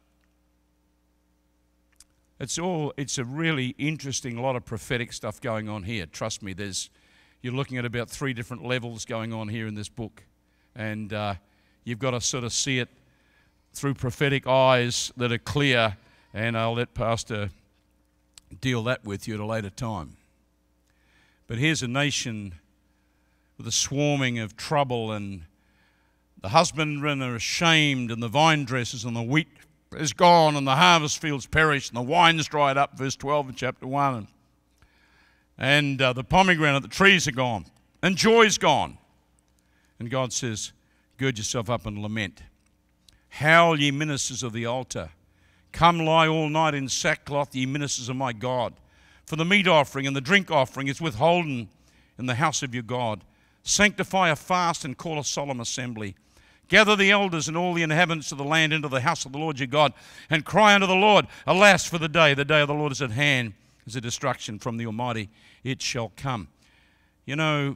It's a really interesting lot of prophetic stuff going on here. Trust me, you're looking at about 3 different levels going on here in this book. And you've got to sort of see it through prophetic eyes that are clear, and I'll let Pastor deal that with you at a later time. But here's a nation with a swarming of trouble, and the husbandmen are ashamed, and the vine dressers and the wheat is gone, and the harvest fields perished, and the wine's dried up, verse 12 in chapter 1. And the pomegranate, the trees are gone, and joy's gone. And God says, gird yourself up and lament. Howl, ye ministers of the altar. Come lie all night in sackcloth, ye ministers of my God. For the meat offering and the drink offering is withholden in the house of your God. Sanctify a fast and call a solemn assembly. Gather the elders and all the inhabitants of the land into the house of the Lord your God, and cry unto the Lord, alas for the day of the Lord is at hand, is a destruction from the Almighty, it shall come. You know,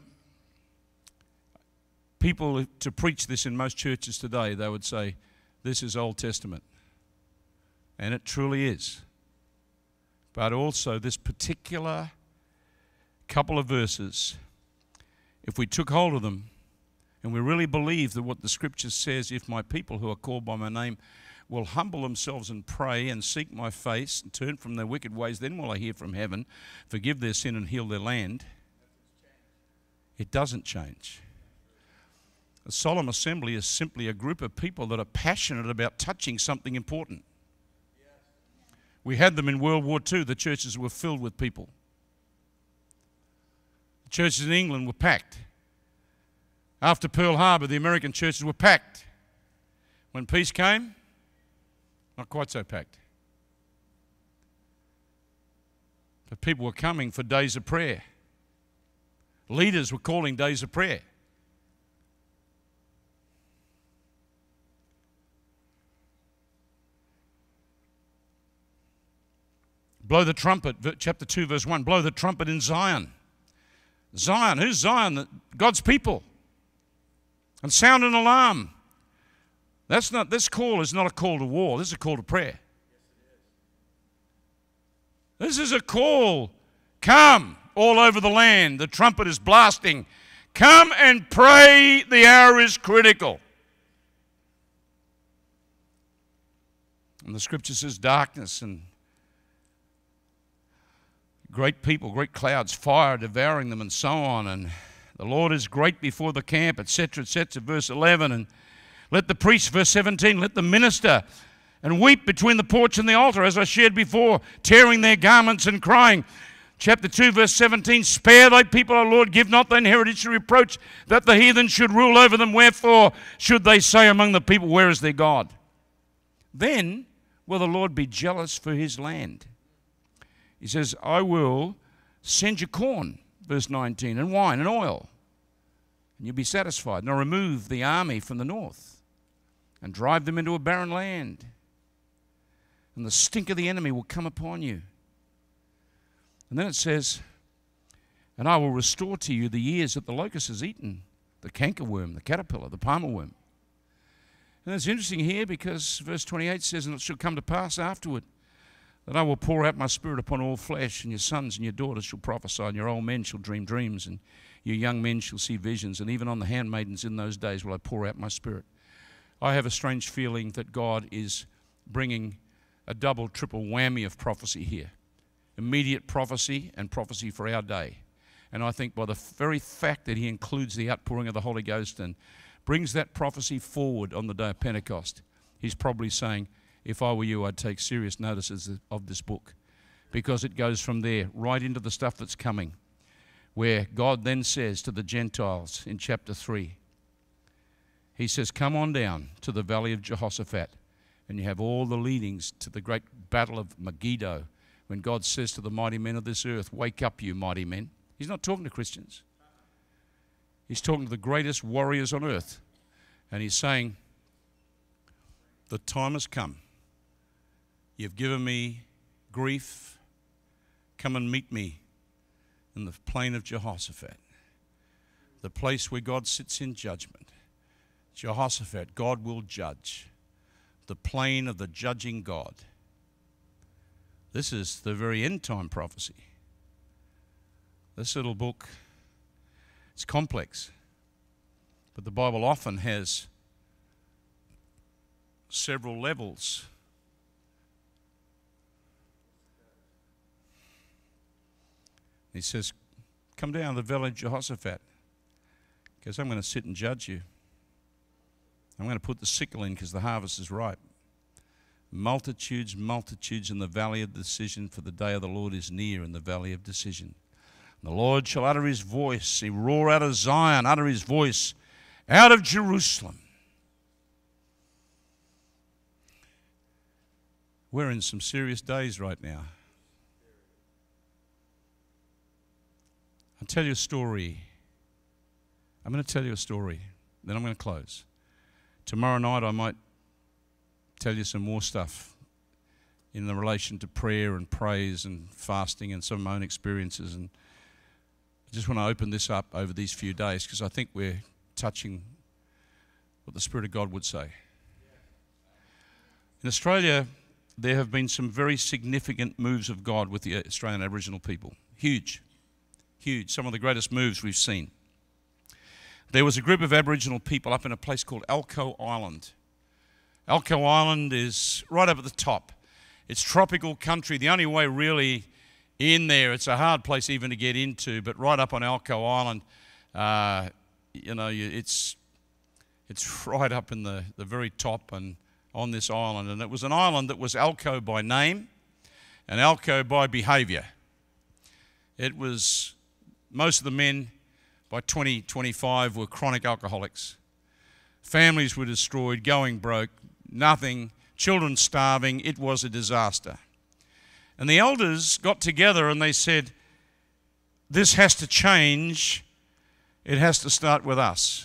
people to preach this in most churches today, they would say, this is Old Testament. And it truly is. But also this particular couple of verses, if we took hold of them and we really believe that what the Scripture says, if my people who are called by my name will humble themselves and pray and seek my face and turn from their wicked ways, then will I hear from heaven, forgive their sin and heal their land. It doesn't change. A solemn assembly is simply a group of people that are passionate about touching something important. We had them in World War II. The churches were filled with people. The churches in England were packed. After Pearl Harbor, the American churches were packed. When peace came, not quite so packed. But people were coming for days of prayer. Leaders were calling days of prayer. Blow the trumpet, chapter 2, verse 1. Blow the trumpet in Zion. Zion, who's Zion? God's people. And sound an alarm. This call is not a call to war. This is a call to prayer. This is a call. Come all over the land. The trumpet is blasting. Come and pray. The hour is critical. And the Scripture says darkness and great people, great clouds, fire devouring them, and so on. And the Lord is great before the camp, etc., etc., verse 11. And let the priest, verse 17, let the minister and weep between the porch and the altar, as I shared before, tearing their garments and crying. Chapter 2, verse 17, spare thy people, O Lord, give not thine heritage to reproach, that the heathen should rule over them. Wherefore should they say among the people, where is their God? Then will the Lord be jealous for his land. He says, I will send you corn, verse 19, and wine and oil, and you'll be satisfied. And I'll remove the army from the north and drive them into a barren land. And the stink of the enemy will come upon you. And then it says, and I will restore to you the years that the locust has eaten, the cankerworm, the caterpillar, the palmer worm. And it's interesting here because verse 28 says, and it shall come to pass afterward, that I will pour out my spirit upon all flesh, and your sons and your daughters shall prophesy, and your old men shall dream dreams, and your young men shall see visions, and even on the handmaidens in those days will I pour out my spirit. I have a strange feeling that God is bringing a double, triple whammy of prophecy here. immediate prophecy and prophecy for our day. And I think by the very fact that he includes the outpouring of the Holy Ghost and brings that prophecy forward on the day of Pentecost, he's probably saying, if I were you, I'd take serious notice of this book, because it goes from there right into the stuff that's coming, where God then says to the Gentiles in chapter 3, he says, come on down to the valley of Jehoshaphat, and you have all the leadings to the great battle of Megiddo, when God says to the mighty men of this earth, wake up, you mighty men. He's not talking to Christians. He's talking to the greatest warriors on earth. And he's saying, the time has come. You've given me grief. Come and meet me in the plain of Jehoshaphat, the place where God sits in judgment. Jehoshaphat, God will judge. The plain of the judging God. This is the very end time prophecy. This little book, it's complex, but the Bible often has several levels. He says, come down to the valley of Jehoshaphat, because I'm going to sit and judge you. I'm going to put the sickle in because the harvest is ripe. Multitudes, multitudes in the valley of decision, for the day of the Lord is near in the valley of decision. The Lord shall utter his voice, he roar out of Zion, utter his voice out of Jerusalem. We're in some serious days right now. I'll tell you a story. I'm going to tell you a story, then I'm going to close. Tomorrow night I might tell you some more stuff in the relation to prayer and praise and fasting and some of my own experiences. And I just want to open this up over these few days, because I think we're touching what the Spirit of God would say. In Australia, there have been some very significant moves of God with the Australian Aboriginal people. Huge, huge. Some of the greatest moves we've seen. There was a group of Aboriginal people up in a place called Alco Island. Alco Island is right up at the top. It's tropical country. The only way really in there, it's a hard place even to get into, but right up on Alco Island, it's right up in the very top and on this island. And it was an island that was Alco by name and Alco by behaviour. It was, most of the men by 2025 were chronic alcoholics. Families were destroyed, going broke, nothing, children starving. It was a disaster. And the elders got together and they said, this has to change. It has to start with us.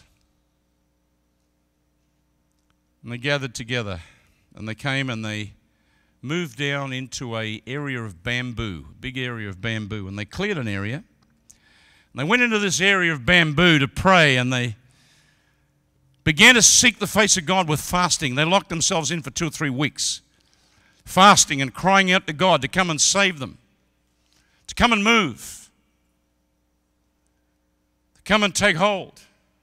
And they gathered together and they came and they moved down into an area of bamboo, a big area of bamboo, and they cleared an area. And they went into this area of bamboo to pray, and they began to seek the face of God with fasting. They locked themselves in for 2 or 3 weeks, fasting and crying out to God to come and save them, to come and move, to come and take hold.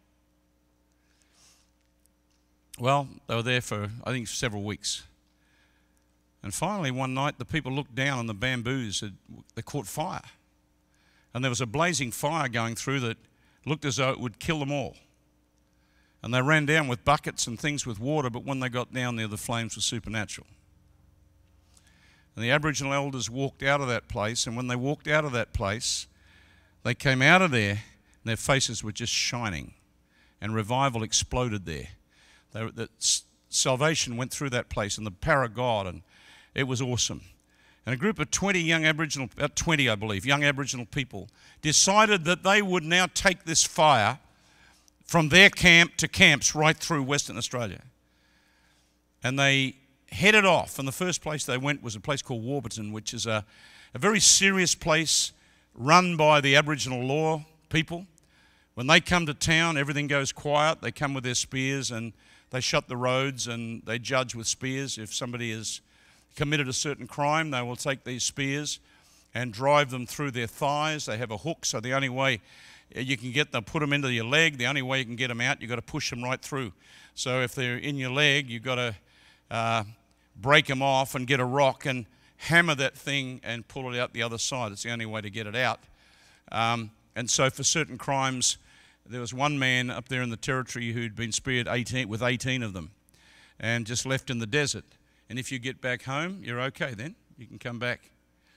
Well, they were there for, I think, several weeks. And finally, one night, the people looked down on the bamboos. They caught fire. And there was a blazing fire going through that looked as though it would kill them all. And they ran down with buckets and things with water, but when they got down there, the flames were supernatural. And the Aboriginal elders walked out of that place, and when they walked out of that place, they came out of there, and their faces were just shining. And revival exploded there. Salvation went through that place, and the power of God, and it was awesome. And a group of 20 young Aboriginal, about 20 I believe, young Aboriginal people decided that they would now take this fire from their camp to camps right through Western Australia. And they headed off, and the first place they went was a place called Warburton, which is a very serious place run by the Aboriginal law people. When they come to town, everything goes quiet. They come with their spears and they shut the roads and they judge with spears. If somebody has committed a certain crime, they will take these spears and drive them through their thighs. They have a hook, so the only way you can get them, put them into your leg. The only way you can get them out, you've got to push them right through. So if they're in your leg, you've got to break them off and get a rock and hammer that thing and pull it out the other side. It's the only way to get it out. And so for certain crimes, there was one man up there in the territory who'd been speared with 18 of them and just left in the desert. And if you get back home, you're okay then. You can come back.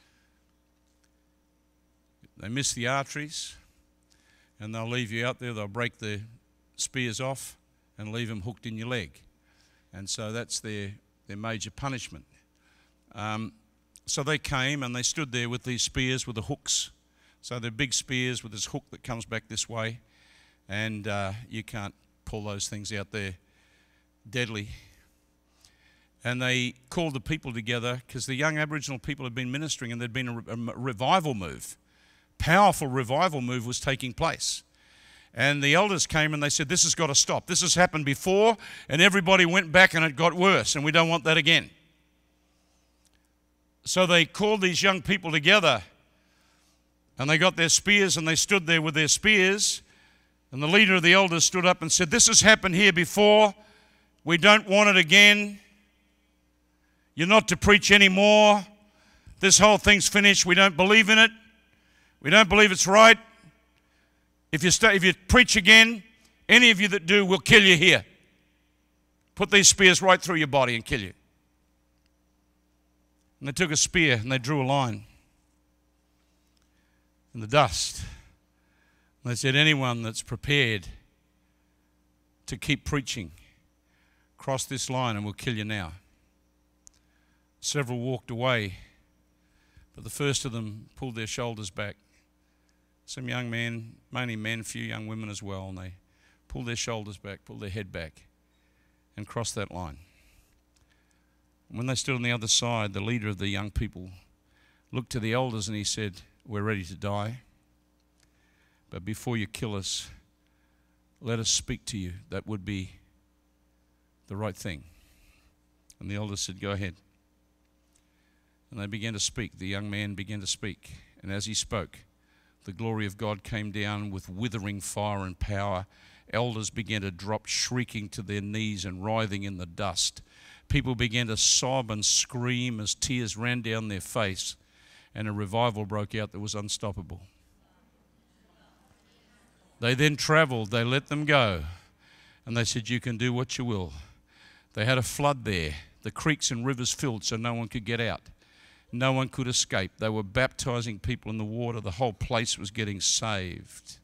They miss the arteries and they'll leave you out there. They'll break the spears off and leave them hooked in your leg. And so that's their major punishment. So they came and they stood there with these spears with the hooks. So they're big spears with this hook that comes back this way. And you can't pull those things out. They're deadly. And they called the people together because the young Aboriginal people had been ministering and there'd been a revival move. Powerful revival move was taking place. And the elders came and they said, this has got to stop. This has happened before and everybody went back and it got worse and we don't want that again. So they called these young people together and they got their spears and they stood there with their spears. And the leader of the elders stood up and said, this has happened here before. We don't want it again. You're not to preach anymore. This whole thing's finished. We don't believe in it. We don't believe it's right. If you preach again, any of you that do, we'll kill you here. Put these spears right through your body and kill you. And they took a spear and they drew a line in the dust. And they said, anyone that's prepared to keep preaching, cross this line and we'll kill you now. Several walked away, but the first of them pulled their shoulders back. Some young men, mainly men, few young women as well, and they pulled their shoulders back, pulled their head back, and crossed that line. And when they stood on the other side, the leader of the young people looked to the elders and he said, we're ready to die, but before you kill us, let us speak to you. That would be the right thing. And the elders said, go ahead. And they began to speak. The young man began to speak. And as he spoke, the glory of God came down with withering fire and power. Elders began to drop shrieking to their knees and writhing in the dust. People began to sob and scream as tears ran down their face. And a revival broke out that was unstoppable. They then traveled. They let them go. And they said, you can do what you will. They had a flood there. The creeks and rivers filled so no one could get out. No one could escape. They were baptizing people in the water. The whole place was getting saved.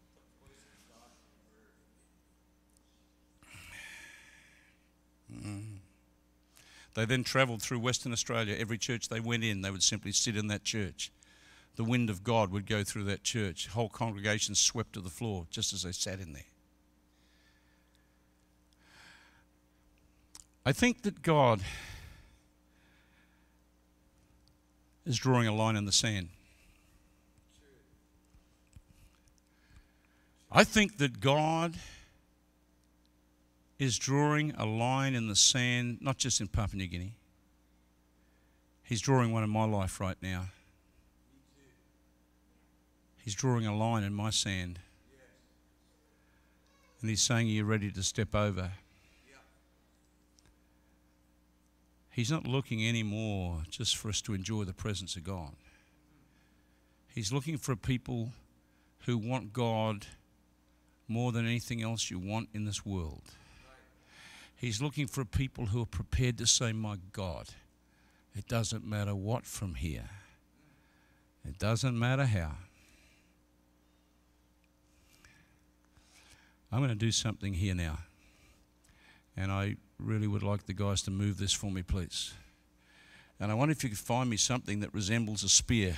They then travelled through Western Australia. Every church they went in, they would simply sit in that church. The wind of God would go through that church. Whole congregation swept to the floor just as they sat in there. I think that God is drawing a line in the sand. I think that God is drawing a line in the sand, not just in Papua New Guinea. He's drawing one in my life right now. He's drawing a line in my sand. And he's saying, are you ready to step over? He's not looking anymore just for us to enjoy the presence of God. He's looking for people who want God more than anything else you want in this world. He's looking for people who are prepared to say, my God, it doesn't matter what from here. It doesn't matter how. I'm going to do something here now. And I really would like the guys to move this for me, please. And I wonder if you could find me something that resembles a spear.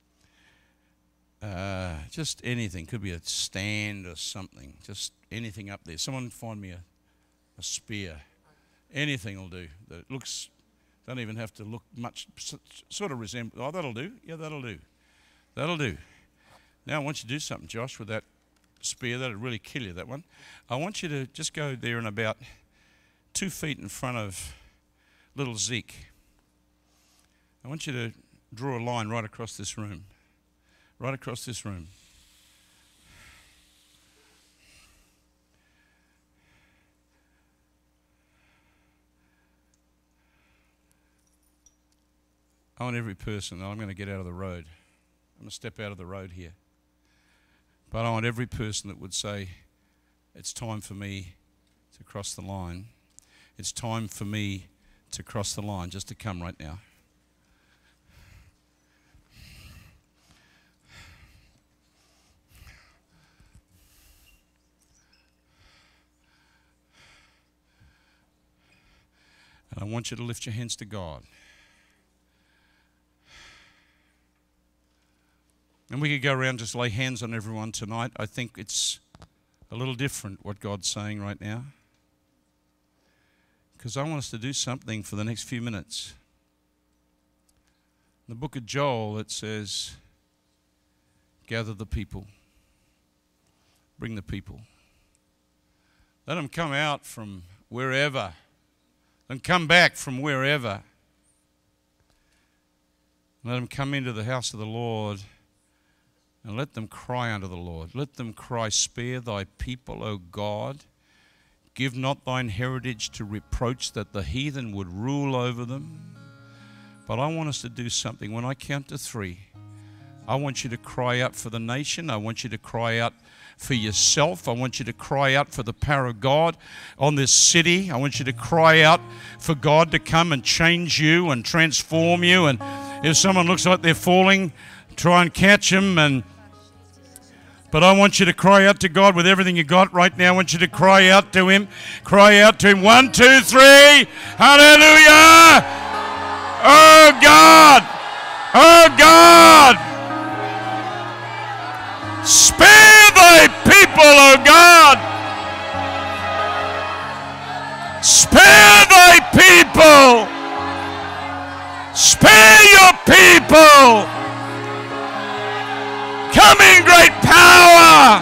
Just anything. Could be a stand or something. Just anything up there. Someone find me a spear. Anything will do. That looks, don't even have to look much, sort of resemble. Oh, that'll do. Yeah, that'll do. That'll do. Now I want you to do something, Josh, with that spear. That'll really kill you, that one. I want you to just go there and about 2 feet in front of little Zeke. I want you to draw a line right across this room. Right across this room. I want every person, I'm going to get out of the road. I'm going to step out of the road here. But I want every person that would say, it's time for me to cross the line. It's time for me to cross the line, just to come right now. And I want you to lift your hands to God. And we could go around and just lay hands on everyone tonight. I think it's a little different what God's saying right now. Because I want us to do something for the next few minutes. In the book of Joel, it says, gather the people. Bring the people. Let them come out from wherever. And come back from wherever. Let them come into the house of the Lord and let them cry unto the Lord. Let them cry, spare thy people, O God. Give not thine heritage to reproach, that the heathen would rule over them. But I want us to do something. When I count to 3, I want you to cry out for the nation. I want you to cry out for yourself. I want you to cry out for the power of God on this city. I want you to cry out for God to come and change you and transform you. And if someone looks like they're falling, try and catch them. But I want you to cry out to God with everything you got right now. I want you to cry out to Him. Cry out to Him. 1, 2, 3. Hallelujah! Oh God! Oh God! Spare thy people, O God! Spare thy people! Spare your people! Come in great power!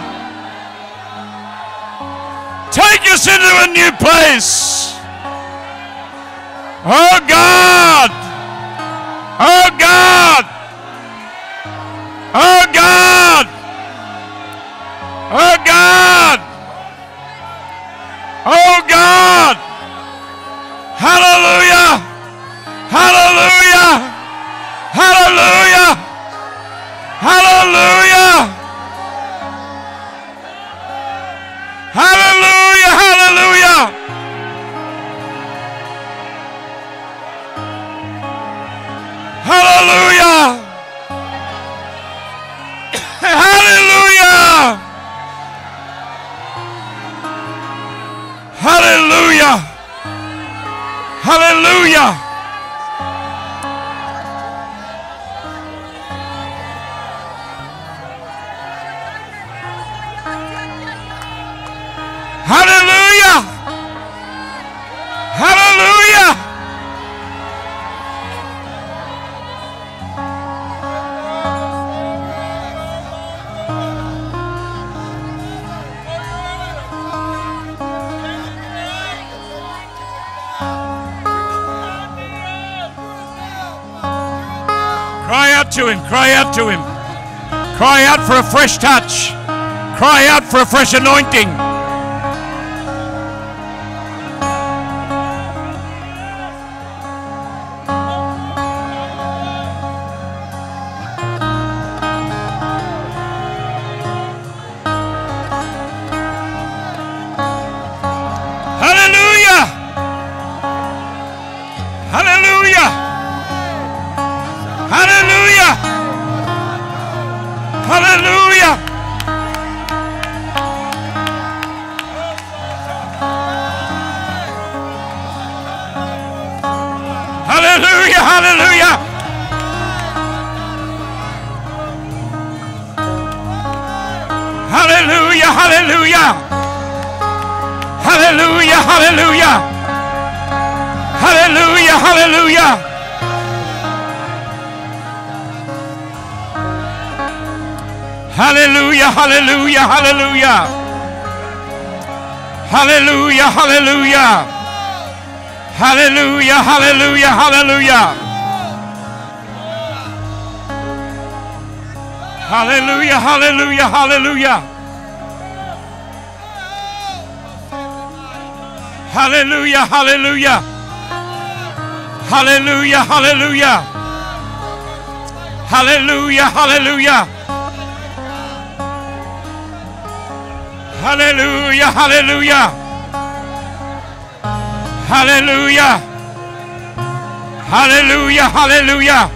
Take us into a new place! Oh God! Oh God! Oh God! Oh God! Oh God! Hallelujah! Hallelujah! Hallelujah! Hallelujah! Hallelujah! Hallelujah! Hallelujah! Hallelujah! Hallelujah! Hallelujah! Hallelujah! Hallelujah! Cry out to Him, cry out to Him. Cry out for a fresh touch. Cry out for a fresh anointing. Hallelujah! Hallelujah! Hallelujah! Hallelujah! Hallelujah! Hallelujah! Hallelujah! Hallelujah! Hallelujah! Hallelujah! Hallelujah! Hallelujah! Hallelujah, hallelujah, hallelujah. Hallelujah, hallelujah. Hallelujah, hallelujah, hallelujah. Hallelujah, hallelujah, hallelujah. Hallelujah, hallelujah. Hallelujah, hallelujah. Hallelujah, hallelujah. Hallelujah, hallelujah. Hallelujah. Hallelujah, hallelujah.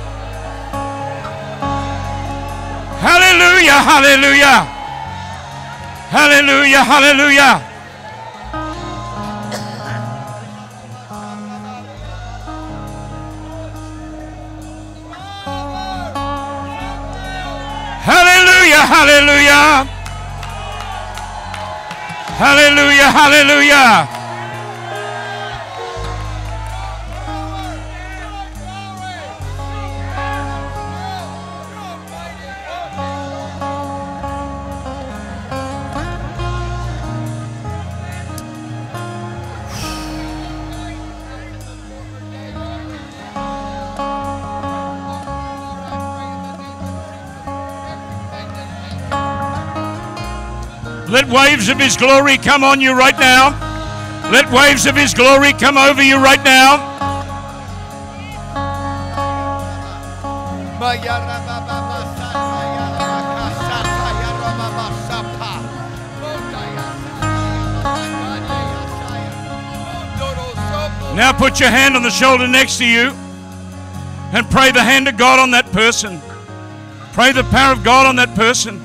Hallelujah, hallelujah. Hallelujah, hallelujah. Hallelujah, hallelujah. Hallelujah, hallelujah. Let waves of His glory come on you right now. Let waves of His glory come over you right now. Now put your hand on the shoulder next to you and pray the hand of God on that person. Pray the power of God on that person.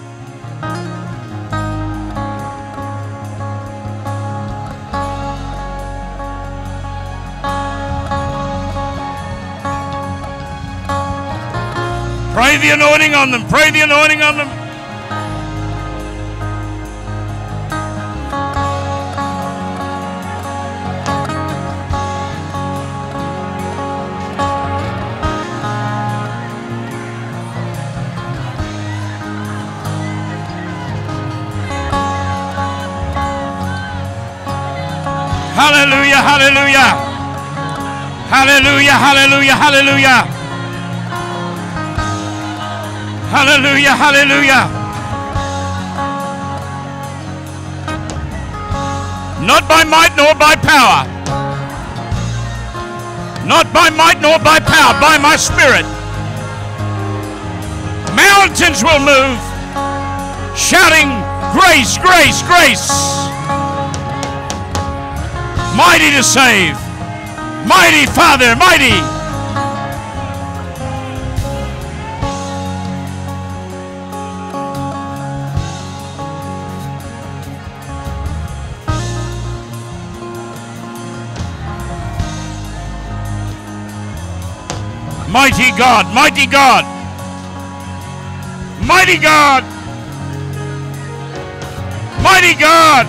Pray the anointing on them. Pray the anointing on them. Hallelujah, hallelujah. Hallelujah, hallelujah, hallelujah. Hallelujah, hallelujah. Not by might nor by power. Not by might nor by power, by my Spirit. Mountains will move, shouting, grace, grace, grace. Mighty to save. Mighty Father, mighty. Mighty God, mighty God, mighty God, mighty God,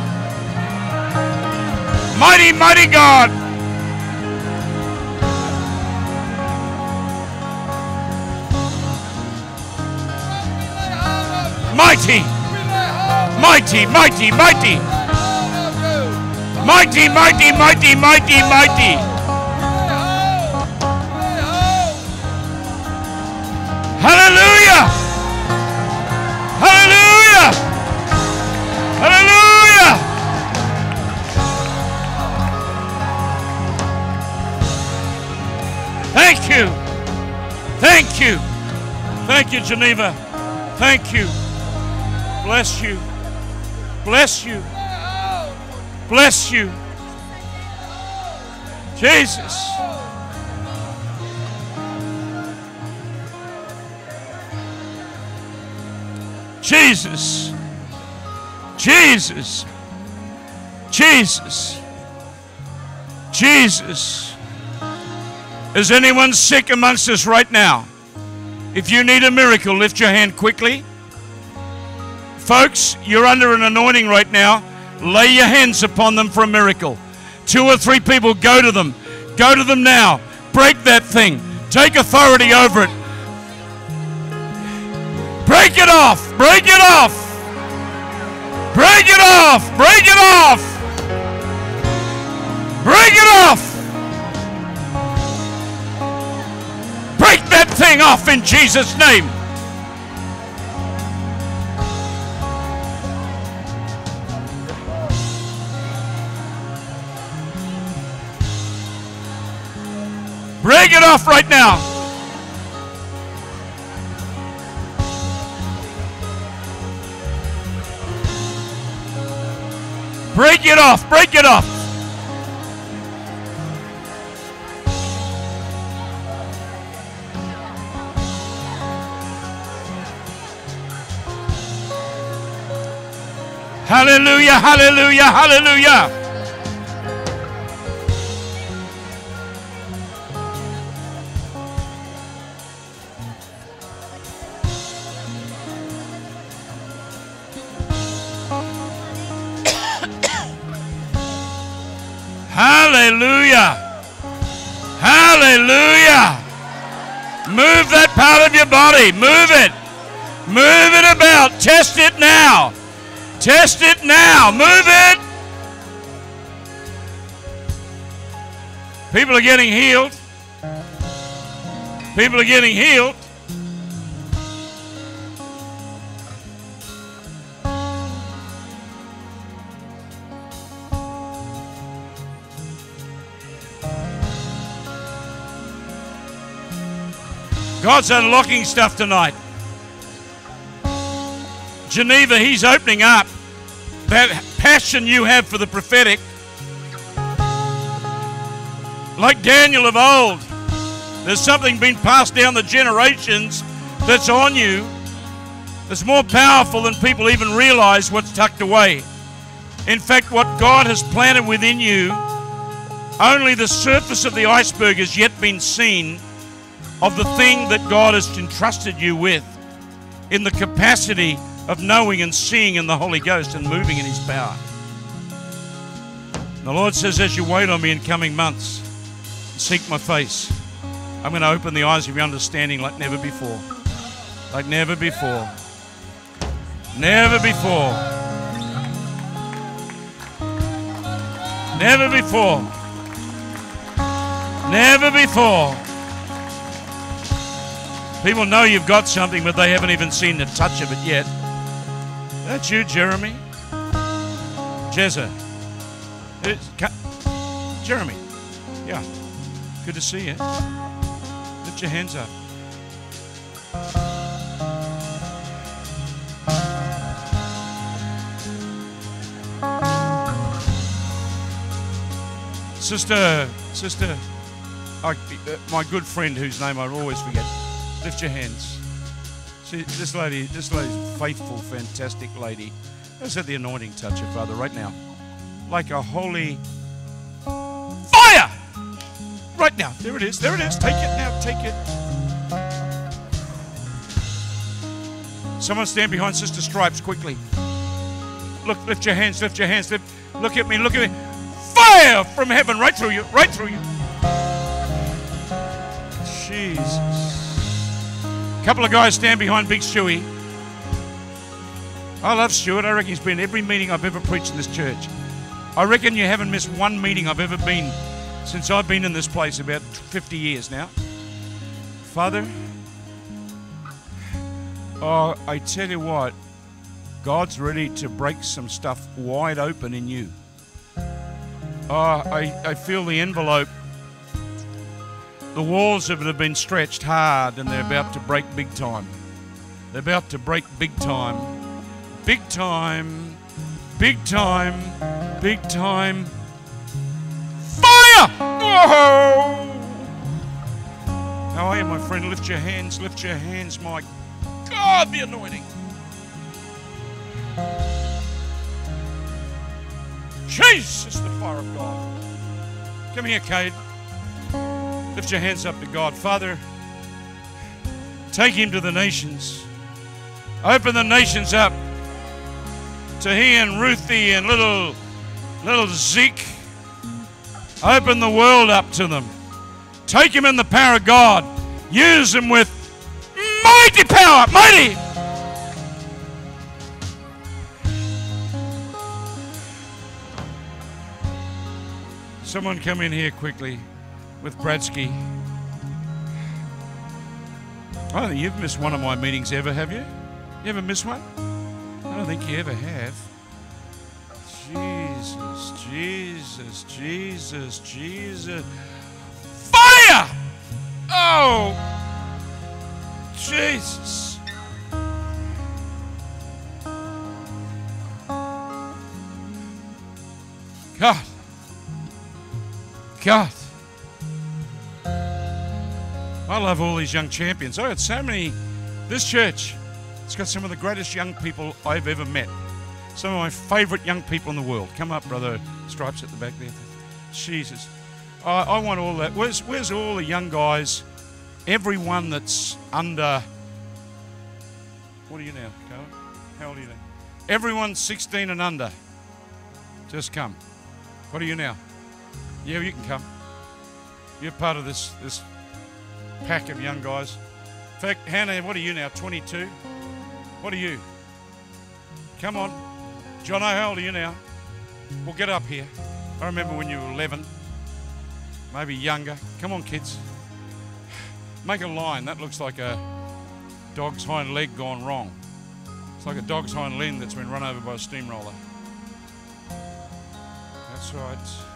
mighty, mighty God. Mighty, mighty, mighty, mighty, mighty, mighty, mighty, mighty, mighty. Hallelujah! Hallelujah! Hallelujah! Thank you. Thank you. Thank you, Geneva. Thank you. Bless you. Bless you. Bless you. Jesus. Jesus, Jesus, Jesus, Jesus. Is anyone sick amongst us right now? If you need a miracle, lift your hand quickly. Folks, you're under an anointing right now. Lay your hands upon them for a miracle. 2 or 3 people, go to them. Go to them now. Break that thing. Take authority over it. Break it off! Break it off! Break it off! Break it off! Break it off! Break that thing off in Jesus' name! Break it off right now! break it off. Break it off. Hallelujah, hallelujah, hallelujah. Hallelujah. Hallelujah. Move that part of your body. Move it. Move it about. Test it now. Test it now. Move it. People are getting healed. People are getting healed. God's unlocking stuff tonight. Geneva, He's opening up that passion you have for the prophetic. Like Daniel of old, there's something being passed down the generations that's on you that's more powerful than people even realize what's tucked away. In fact, what God has planted within you, only the surface of the iceberg has yet been seen of the thing that God has entrusted you with in the capacity of knowing and seeing in the Holy Ghost and moving in His power. The Lord says, as you wait on me in coming months, seek my face, I'm going to open the eyes of your understanding like never before. Like never before. Never before. Never before. Never before. People know you've got something, but they haven't even seen the touch of it yet. That's you, Jeremy. Jezza. Jeremy. Yeah. Good to see you. Lift your hands up. Sister, my good friend whose name I always forget. Lift your hands. See, this lady's faithful, fantastic lady. Let's let the anointing touch her, Father, right now. Like a holy fire! Right now. There it is. There it is. Take it now. Take it. Someone stand behind Sister Stripes quickly. Look, lift your hands. Lift your hands. Look at me. Look at me. Fire from heaven right through you. Right through you. Jesus. A couple of guys stand behind Big Stewie. I love Stuart. I reckon he's been every meeting I've ever preached in this church. I reckon you haven't missed one meeting I've ever been since I've been in this place about 50 years now. Father, oh, I tell you what, God's ready to break some stuff wide open in you. Oh, I feel the envelope. The walls of it have been stretched hard and they're about to break big time. They're about to break big time. Big time. Big time. Big time. Fire! Oh! How are you, my friend? Lift your hands. Lift your hands, my God, the anointing. Jesus, the fire of God. Come here, Cade. Lift your hands up to God. Father, take him to the nations. Open the nations up to he and Ruthie and little Zeke. Open the world up to them. Take him in the power of God. Use him with mighty power. Mighty. Someone come in here quickly with Bradsky. I don't think you've missed one of my meetings ever, have you? You ever missed one? I don't think you ever have. Jesus, Jesus, Jesus, Jesus. Fire! Oh! Jesus. God. God. I love all these young champions. I got so many. This church, it's got some of the greatest young people I've ever met. Some of my favourite young people in the world. Come up, Brother Stripes at the back there. Jesus. I want all that. Where's all the young guys? Everyone that's under... What are you now, Carl? How old are you now? Everyone 16 and under. Just come. What are you now? Yeah, you can come. You're part of this pack of young guys. In fact, Hannah, what are you now? 22? What are you? Come on. Jono, how old are you now? Well, get up here. I remember when you were 11, maybe younger. Come on, kids. Make a line. That looks like a dog's hind leg gone wrong. It's like a dog's hind leg that's been run over by a steamroller. That's right.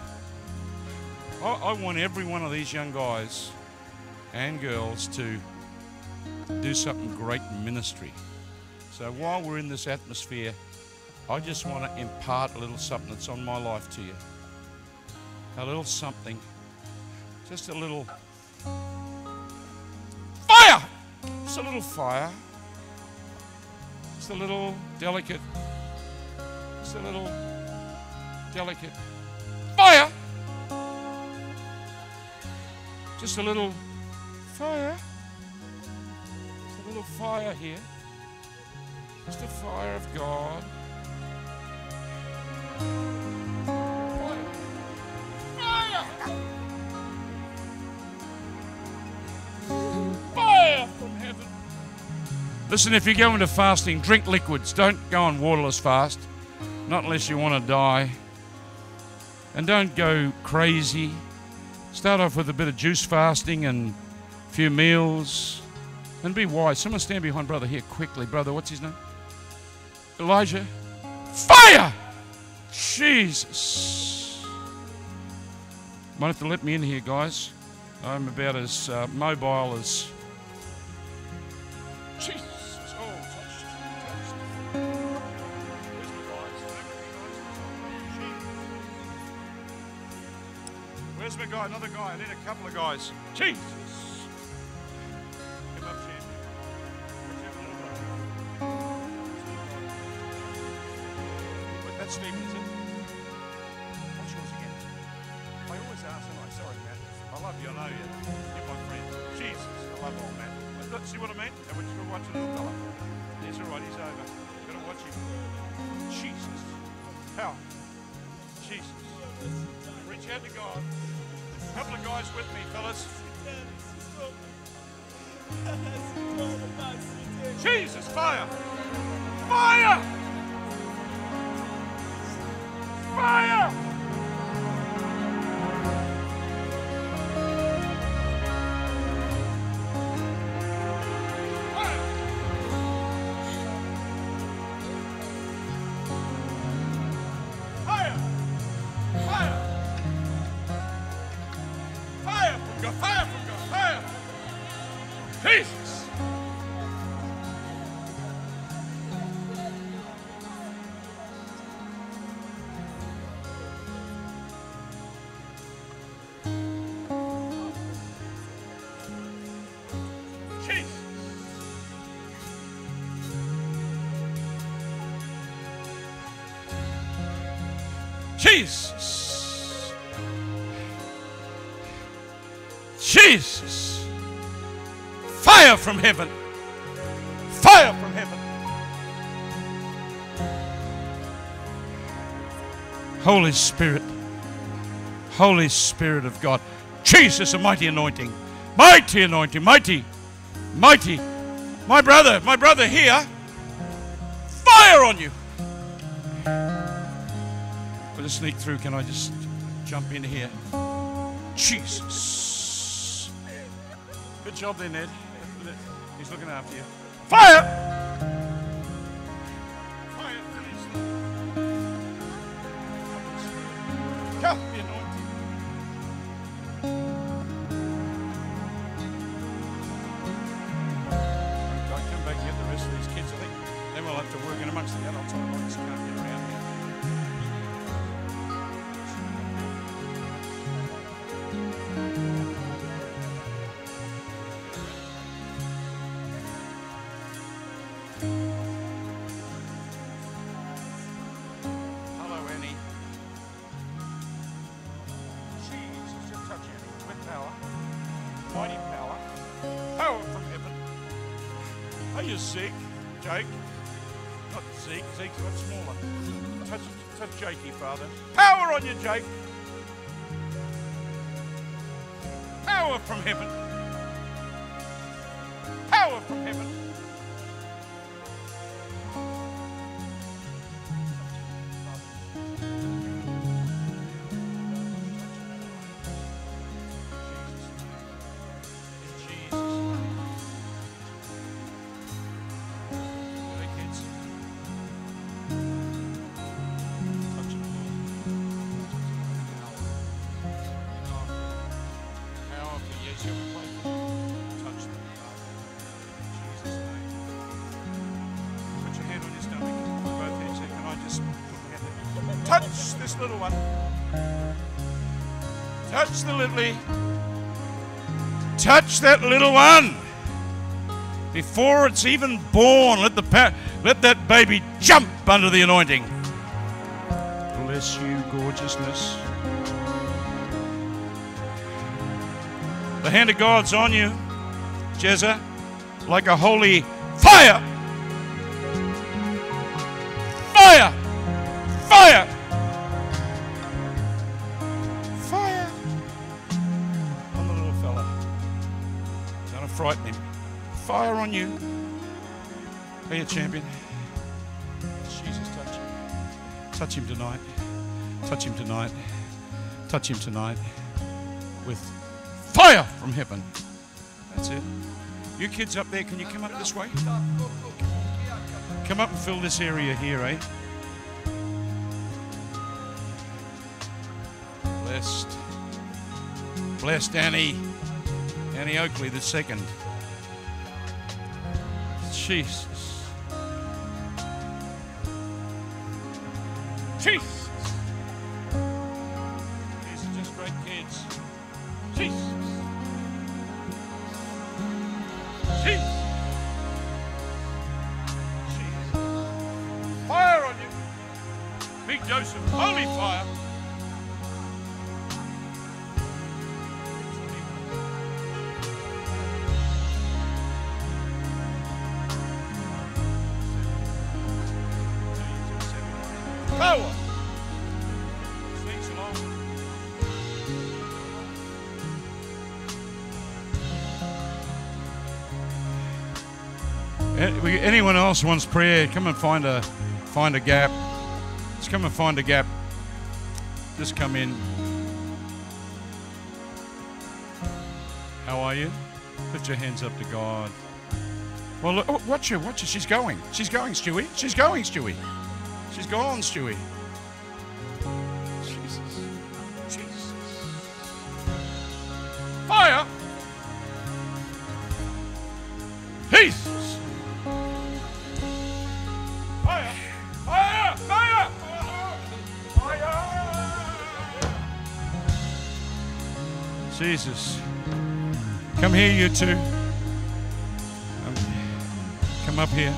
I want every one of these young guys and girls to do something great in ministry. So while we're in this atmosphere, I just want to impart a little something that's on my life to you. A little something. Just a little fire! Just a little fire. Just a little delicate. Just a little delicate fire! Just a little fire. Just a little fire here. Just the fire of God. Fire! Fire from heaven. Listen, if you go into fasting, drink liquids. Don't go on waterless fast. Not unless you want to die. And don't go crazy. Start off with a bit of juice fasting and a few meals. And be wise. Someone stand behind brother here quickly. Brother, what's his name? Elijah. Fire! Jesus. Might have to let me in here, guys. I'm about as mobile as... Jesus. Oh, touched. Where's my guys? Where's my guy? Another guy. I need a couple of guys. Jesus. Come up, champion. That's Stephen, is it? What's yours again? I always ask, am I? Sorry, Matt. I love you, I know you. You're my friend. Jesus, I love old Matt. See what I mean? And we're just going to watch a little fella. He's all right, he's over. We're going to watch him. Jesus. How? Jesus. Reach out to God. A couple of guys with me, fellas. Jesus, fire! Fire! Fire! Jesus. Jesus. Fire from heaven. Fire from heaven. Holy Spirit. Holy Spirit of God. Jesus, a mighty anointing. Mighty anointing. Mighty. Mighty. My brother here. Fire on you. To sneak through, can I just jump in here? Jesus. Good job there, Ned. He's looking after you. Fire! Fire, please. Come, be anointed. I'll come back and get the rest of these kids, I think. Then we'll have to work in amongst the adults. I just can't get around here. Are you Zeke? Jake? Not Zeke. Zeke's much smaller. Touch Jakey, Father. Power on you, Jake. Power from heaven. Power from heaven. Touch this little one. Touch the littly. Touch that little one. Before it's even born, let that baby jump under the anointing. Bless you, gorgeousness. The hand of God's on you, Jezza, like a holy fire. Fire! Fire! Fire! On the little fella. Don't frighten him. Fire on you. Are you a champion? Jesus, touch him. Touch him tonight. Touch him tonight. Touch him tonight. With fire from heaven. That's it. You kids up there, can you come up this way? Come up and fill this area here, eh? Blessed. Blessed Annie Oakley the second. Jesus. Jesus. These are just great kids. Jesus. Jesus. Jesus. Fire on you. Big dose of holy fire. Power. Snakes along. Anyone else wants prayer? Come and find a gap. Just come and find a gap. Just come in. How are you? Put your hands up to God. Well, look, oh, watch her. She's going. She's going, Stewie. She's going, Stewie. She's gone, Stewie. Jesus. Jesus. Fire! Jesus! Fire! Fire! Fire! Fire! Jesus. Come here, you two. Come up here.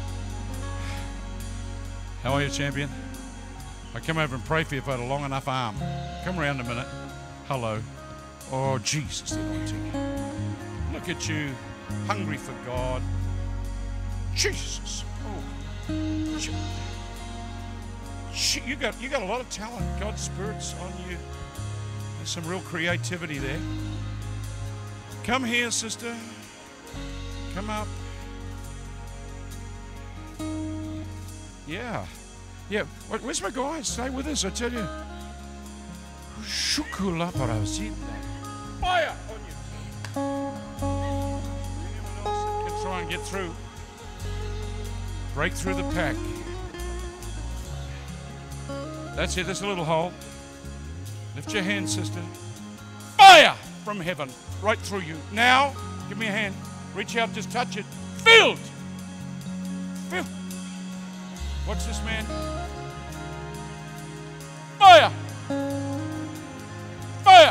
How are you, champion? I come over and pray for you if I had a long enough arm. Come around a minute. Hello. Oh, Jesus, the anointing. Look at you, hungry for God. Jesus. Oh. You got a lot of talent. God's Spirit's on you. There's some real creativity there. Come here, sister. Come up. Yeah. Yeah. Where's my guys? Stay with us, I tell you. Shukula parasita. Fire on you. Anyone else that can try and get through? Break through the pack. That's it. There's a little hole. Lift your hand, sister. Fire from heaven right through you. Now, give me a hand. Reach out, just touch it. Filled. Filled. What's this, man? Fire! Fire!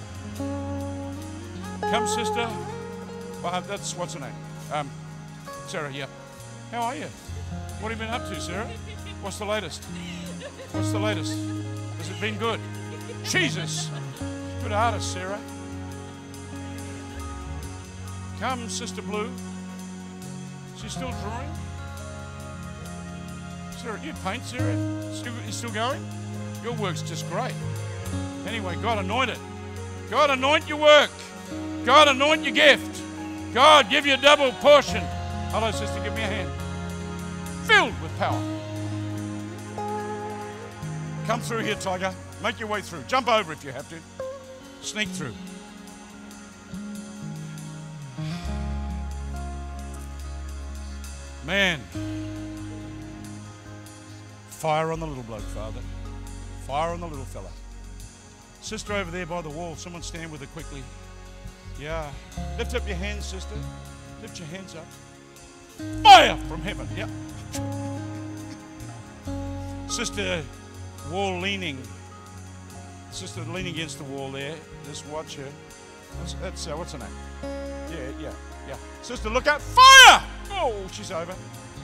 Come, sister. Well, that's, what's her name? Sarah, yeah. How are you? What have you been up to, Sarah? What's the latest? What's the latest? Has it been good? Jesus! Good artist, Sarah. Come, Sister Blue. She's still drawing? Sarah, you paint, Sarah? You still going? Your work's just great. Anyway, God anoint it. God anoint your work. God anoint your gift. God give you a double portion. Hello, sister, give me a hand. Filled with power. Come through here, Tiger. Make your way through. Jump over if you have to. Sneak through. Man. Fire on the little bloke, Father. Fire on the little fella. Sister over there by the wall. Someone stand with her quickly. Yeah. Lift up your hands, sister. Lift your hands up. Fire from heaven. Yep. Sister, wall leaning. Sister leaning against the wall there. Just watch her. That's what's her name? Yeah. Sister, look out. Fire! Oh, she's over.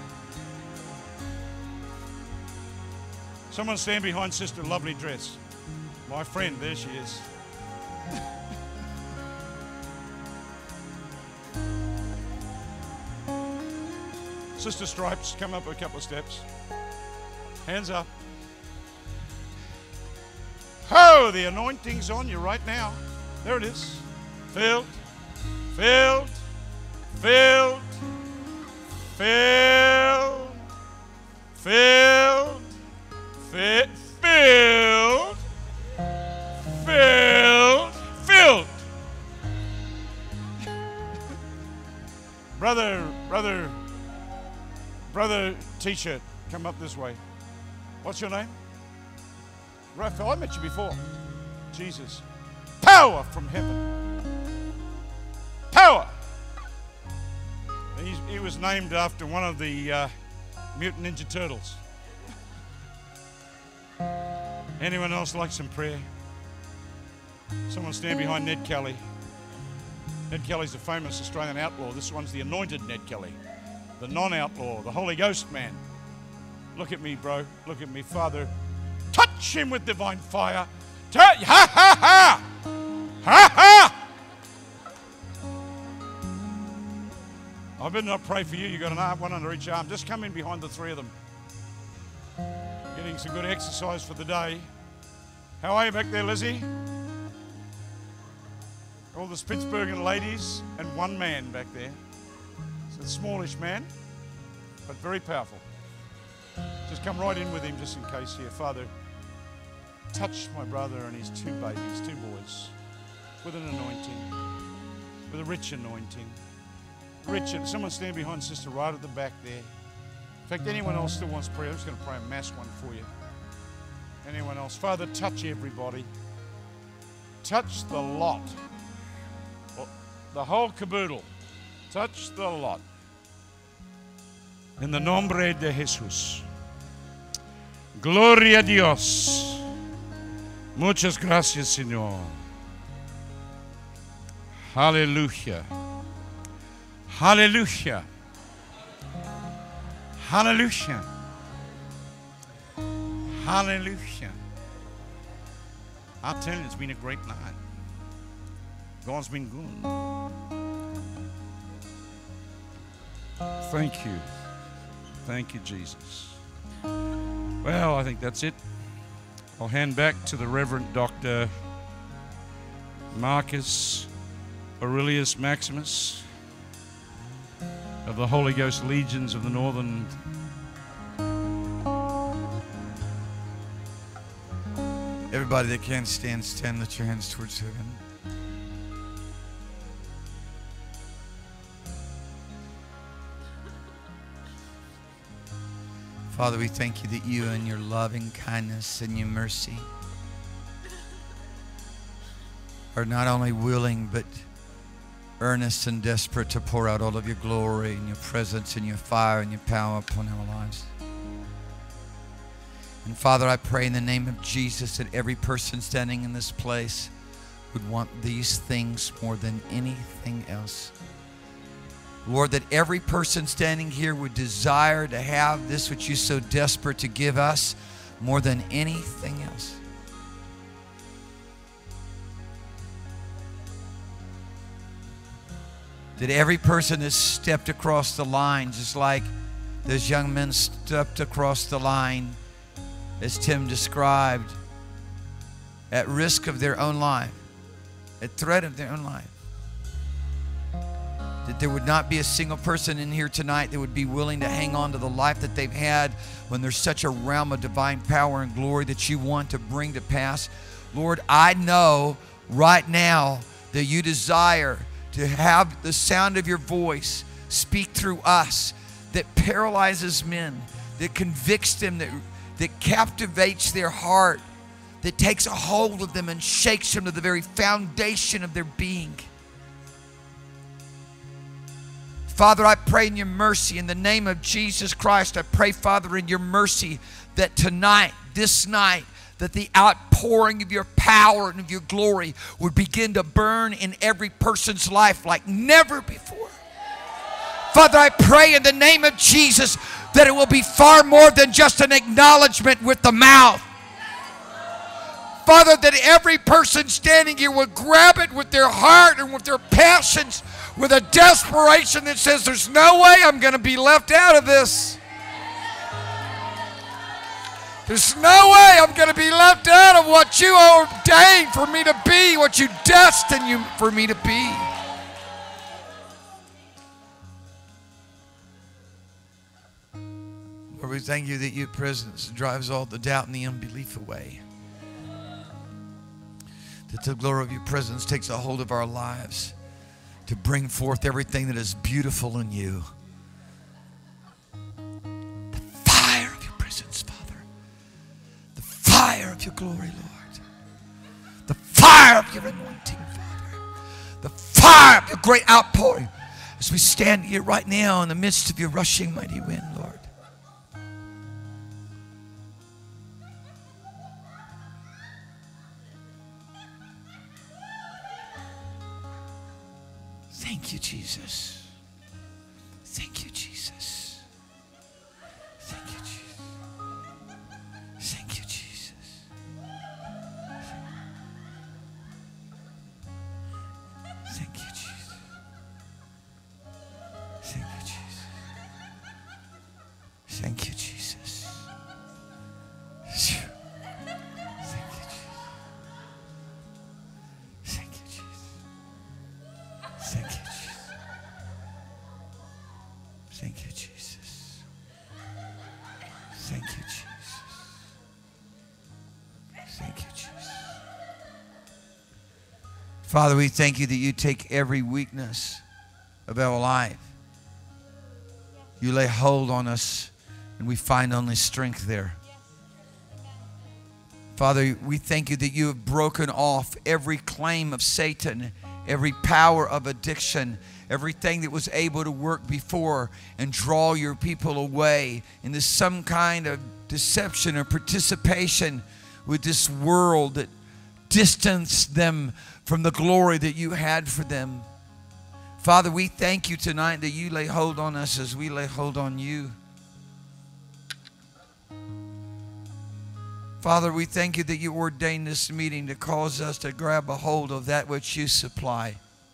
Someone stand behind sister, lovely dress. My friend, there she is. Sister Stripes, come up a couple of steps. Hands up. Oh, the anointing's on you right now. There it is. Filled, filled, filled, filled, filled, filled, filled, filled. Brother T-shirt, come up this way. What's your name? Raphael, I met you before. Jesus. Power from heaven. Power. He was named after one of the Mutant Ninja Turtles. Anyone else like some prayer? Someone stand behind Ned Kelly. Ned Kelly's a famous Australian outlaw. This one's the anointed Ned Kelly. The non-outlaw, the Holy Ghost man. Look at me, bro. Look at me, Father. Touch him with divine fire. Ha, ha, ha! Ha, ha! I better not pray for you. You got an arm, one under each arm. Just come in behind the three of them. Getting some good exercise for the day. How are you back there, Lizzie? All the Spitsbergen ladies and one man back there. It's a smallish man, but very powerful. Just come right in with him just in case here. Father, touch my brother and his two babies, two boys, with an anointing, with a rich anointing. Richard, someone stand behind sister right at the back there. In fact, anyone else still wants prayer? I'm just going to pray a mass one for you. Anyone else? Father, touch everybody. Touch the lot. The whole caboodle. Touch the lot. In the nombre de Jesús. Gloria a Dios. Muchas gracias, Señor. Hallelujah. Hallelujah. Hallelujah. Hallelujah. I'll tell you, it's been a great night. God's been good. Thank you. Thank you, Jesus. Well, I think that's it. I'll hand back to the Reverend Dr. Marcus Aurelius Maximus of the Holy Ghost Legions of the Northern. Everybody that can stand, stand. Lift your hands towards heaven. Father, we thank you that you and your loving kindness and your mercy are not only willing but earnest and desperate to pour out all of your glory and your presence and your fire and your power upon our lives. And Father, I pray in the name of Jesus that every person standing in this place would want these things more than anything else. Lord, that every person standing here would desire to have this which you're so desperate to give us more than anything else. that every person that stepped across the line, just like those young men stepped across the line, as Tim described, at risk of their own life, at threat of their own life, that there would not be a single person in here tonight that would be willing to hang on to the life that they've had when there's such a realm of divine power and glory that you want to bring to pass. Lord, I know right now that you desire to have the sound of your voice speak through us, that paralyzes men, that convicts them, that captivates their heart, that takes a hold of them and shakes them to the very foundation of their being. Father, I pray in your mercy, in the name of Jesus Christ, I pray, Father, in your mercy, that tonight, this night, that the outpouring of your power and of your glory would begin to burn in every person's life like never before. Father, I pray in the name of Jesus that it will be far more than just an acknowledgement with the mouth. Father, that every person standing here would grab it with their heart and with their passions, with a desperation that says, there's no way I'm going to be left out of this. There's no way I'm going to be left out of what you ordained for me to be, what you destined for me to be. Lord, we thank you that your presence drives all the doubt and the unbelief away. That the glory of your presence takes a hold of our lives to bring forth everything that is beautiful in you. The fire of your presence, Father. The fire of your glory, Lord. The fire of your anointing, Father. The fire of your great outpouring as we stand here right now in the midst of your rushing mighty wind, Lord. Thank you, Jesus. Thank you, Jesus. Thank you, Jesus. Thank you, Jesus. Thank you, Jesus. Thank you, Jesus. Thank you, Jesus. Thank you, Jesus. Thank you, Jesus. Thank you, Jesus. Thank you, Jesus. Thank you, Jesus. Thank you, Jesus. Father, we thank you that you take every weakness of our life. You lay hold on us, and we find only strength there. Father, we thank you that you have broken off every claim of Satan, every power of addiction, everything that was able to work before and draw your people away into some kind of deception or participation with this world that distanced them from the glory that you had for them. Father, we thank you tonight that you lay hold on us as we lay hold on you. Father, we thank you that you ordained this meeting to cause us to grab a hold of that which you supply.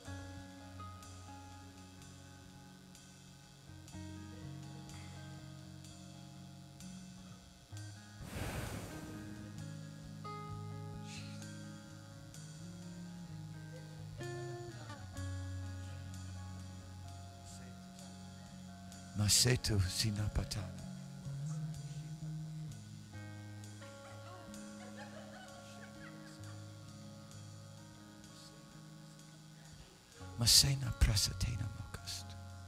Masetu sinapatana. Masena prasatena mokast.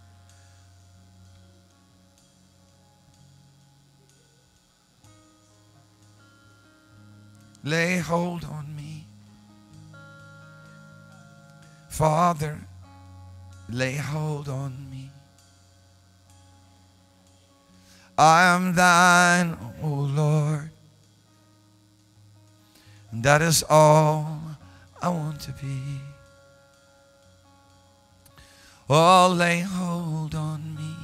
Lay hold on me, Father. Lay hold on me. I am thine, O Lord. And that is all I want to be. Oh, lay hold on me.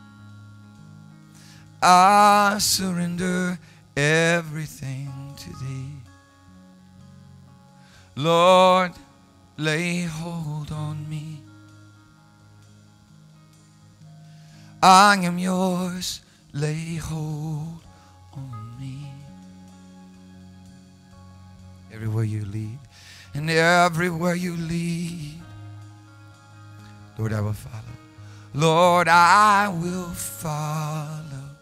I surrender everything to thee. Lord, lay hold on me. I am yours. Lay hold on me. Everywhere you lead, and everywhere you lead, Lord, I will follow. Lord, I will follow.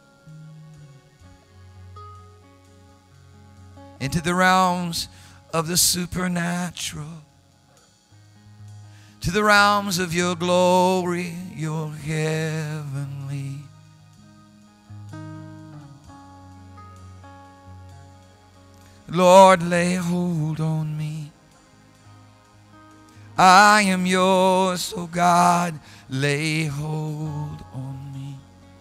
Into the realms of the supernatural, to the realms of your glory, your heavenly. Lord, lay hold on me. I am yours, oh God, lay hold on me.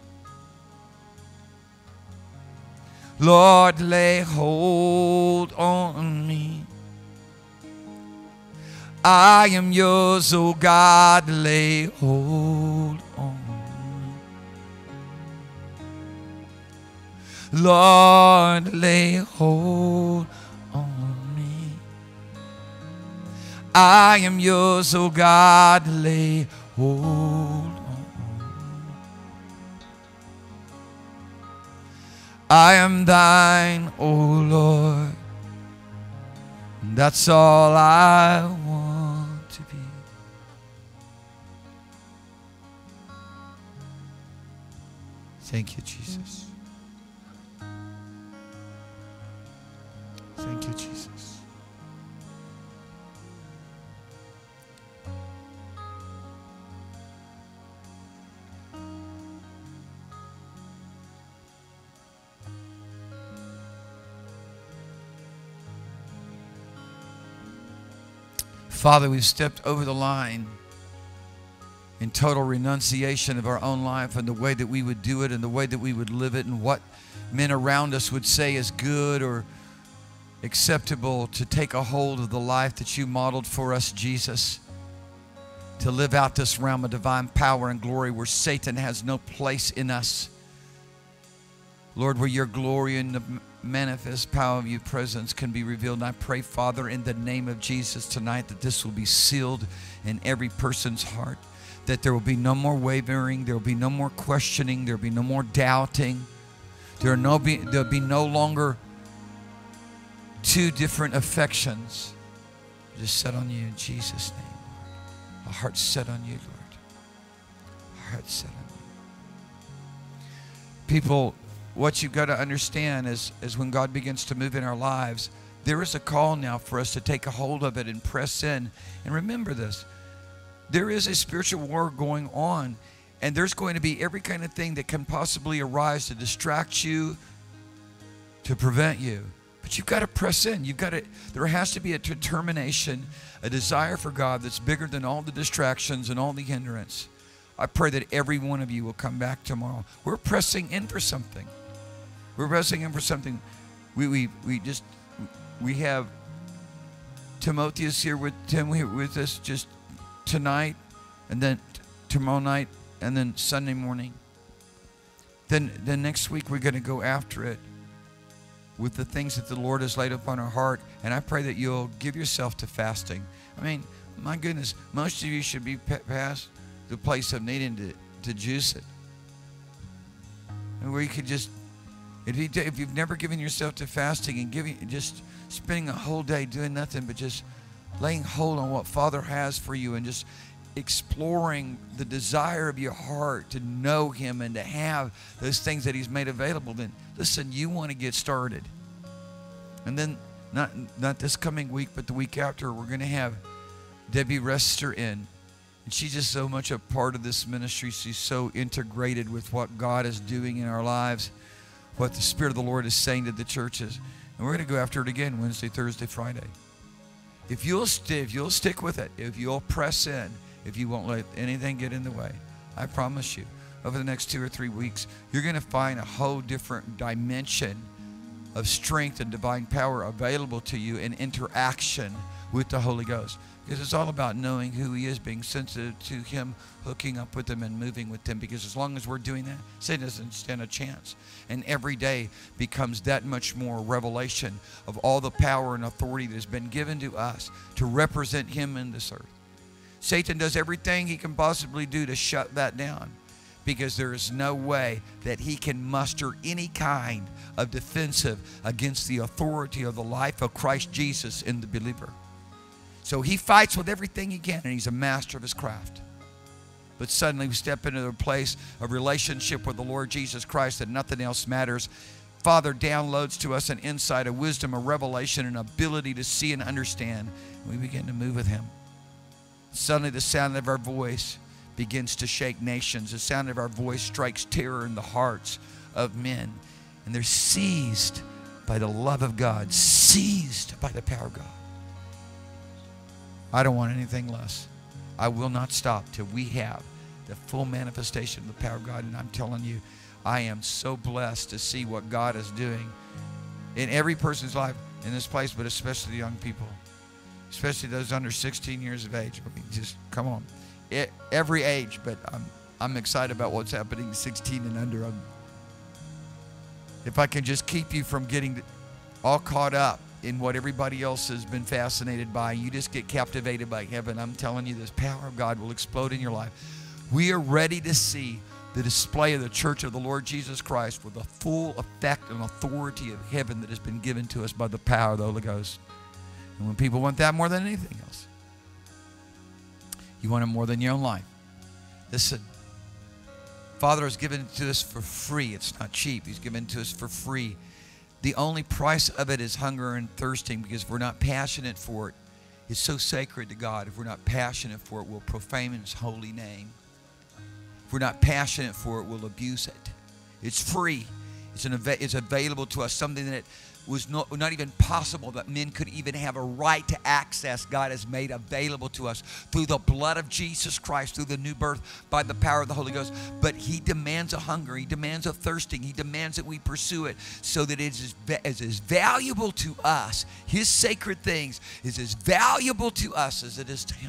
Lord, lay hold on me. I am yours, oh God, lay hold on me. Lord, lay hold on me. I am yours, oh God, lay hold on me. I am thine, oh Lord. That's all I want to be. Thank you, Jesus. Thank you, Jesus. Father, we've stepped over the line in total renunciation of our own life and the way that we would do it and the way that we would live it and what men around us would say is good or acceptable, to take a hold of the life that you modeled for us, Jesus, to live out this realm of divine power and glory where Satan has no place in us. Lord, where your glory and the manifest power of your presence can be revealed. And I pray, Father, in the name of Jesus tonight, that this will be sealed in every person's heart, that there will be no more wavering, there will be no more questioning, there will be no more doubting. There'll be no longer two different affections. Just set on you in Jesus' name, Lord. Our heart's set on you, Lord. Our heart's set on you. People, what you've got to understand is when God begins to move in our lives, there is a call now for us to take a hold of it and press in. And remember this, there is a spiritual war going on, and there's going to be every kind of thing that can possibly arise to distract you, to prevent you. But you've got to press in. There has to be a determination, a desire for God that's bigger than all the distractions and all the hindrance. I pray that every one of you will come back tomorrow. We're pressing in for something. We're pressing in for something. We have Timotheus here with Tim with us just tonight, and then tomorrow night, and then Sunday morning. Then next week we're going to go after it with the things that the Lord has laid upon our heart. And I pray that you'll give yourself to fasting. I mean, my goodness, most of you should be past the place of needing to juice it. And where you could just, if you've never given yourself to fasting and just spending a whole day doing nothing but just laying hold on what Father has for you and just exploring the desire of your heart to know Him and to have those things that He's made available, then listen, you want to get started. And then not this coming week, but the week after, we're going to have Debbie Rester in. And she's just so much a part of this ministry. She's so integrated with what God is doing in our lives, what the Spirit of the Lord is saying to the churches. And we're going to go after it again Wednesday, Thursday, Friday. If you'll stick with it, if you'll press in, if you won't let anything get in the way, I promise you, over the next 2 or 3 weeks, you're going to find a whole different dimension of strength and divine power available to you in interaction with the Holy Ghost. Because it's all about knowing who He is, being sensitive to Him, hooking up with Him and moving with Him. Because as long as we're doing that, Satan doesn't stand a chance. And every day becomes that much more revelation of all the power and authority that has been given to us to represent Him in this earth. Satan does everything he can possibly do to shut that down. because there is no way that he can muster any kind of defensive against the authority of the life of Christ Jesus in the believer. So he fights with everything he can, and he's a master of his craft. But suddenly we step into a place of relationship with the Lord Jesus Christ that nothing else matters. Father downloads to us an insight, a wisdom, a revelation, an ability to see and understand. We begin to move with him. Suddenly the sound of our voice begins to shake nations. The sound of our voice strikes terror in the hearts of men. And they're seized by the love of God, seized by the power of God. I don't want anything less. I will not stop till we have the full manifestation of the power of God. And I'm telling you, I am so blessed to see what God is doing in every person's life in this place, but especially the young people, especially those under 16 years of age. I mean, just come on. Every age, but I'm excited about what's happening 16 and under. If I can just keep you from getting all caught up in what everybody else has been fascinated by, you just get captivated by heaven. I'm telling you, this power of God will explode in your life. We are ready to see the display of the church of the Lord Jesus Christ with the full effect and authority of heaven that has been given to us by the power of the Holy Ghost. And when people want that more than anything else, you want it more than your own life. Listen, Father has given it to us for free. It's not cheap. He's given it to us for free. The only price of it is hunger and thirsting, because if we're not passionate for it, it's so sacred to God. If we're not passionate for it, we'll profane His holy name. If we're not passionate for it, we'll abuse it. It's free. It's available to us, something that was not even possible that men could even have a right to access. God has made available to us through the blood of Jesus Christ, through the new birth, by the power of the Holy Ghost. But He demands a hunger. He demands a thirsting. He demands that we pursue it, so that it is as valuable to us. His sacred things is as valuable to us as it is to Him.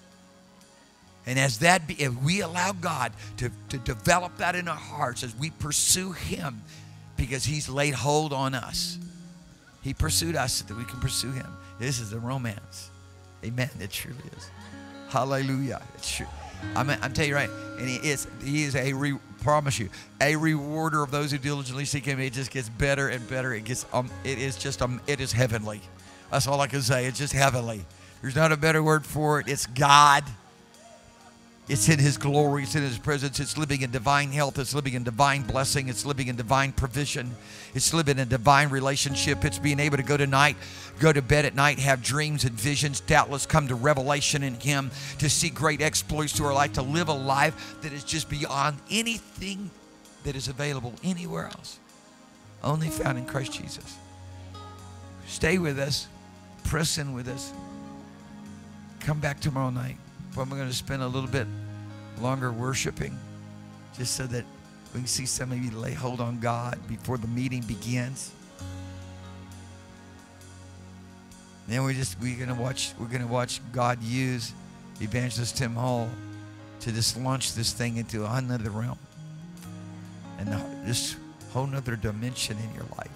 And if we allow God to develop that in our hearts as we pursue Him, because He's laid hold on us. He pursued us so that we can pursue Him. This is a romance. Amen. It truly is. Hallelujah. It's true. I'm telling you right. And He is promise you, a rewarder of those who diligently seek Him. It just gets better and better. It is heavenly. That's all I can say. It's just heavenly. There's not a better word for it. It's God. It's in His glory. It's in His presence. It's living in divine health. It's living in divine blessing. It's living in divine provision. It's living in divine relationship. It's being able to go to bed at night, have dreams and visions, doubtless come to revelation in Him, to see great exploits to our life, to live a life that is just beyond anything that is available anywhere else. Only found in Christ Jesus. Stay with us. Press in with us. Come back tomorrow night. I'm going to spend a little bit longer worshiping, just so that we can see some of you lay hold on God before the meeting begins. Then we're going to watch God use Evangelist Tim Hall to just launch this thing into another realm and this whole nother dimension in your life.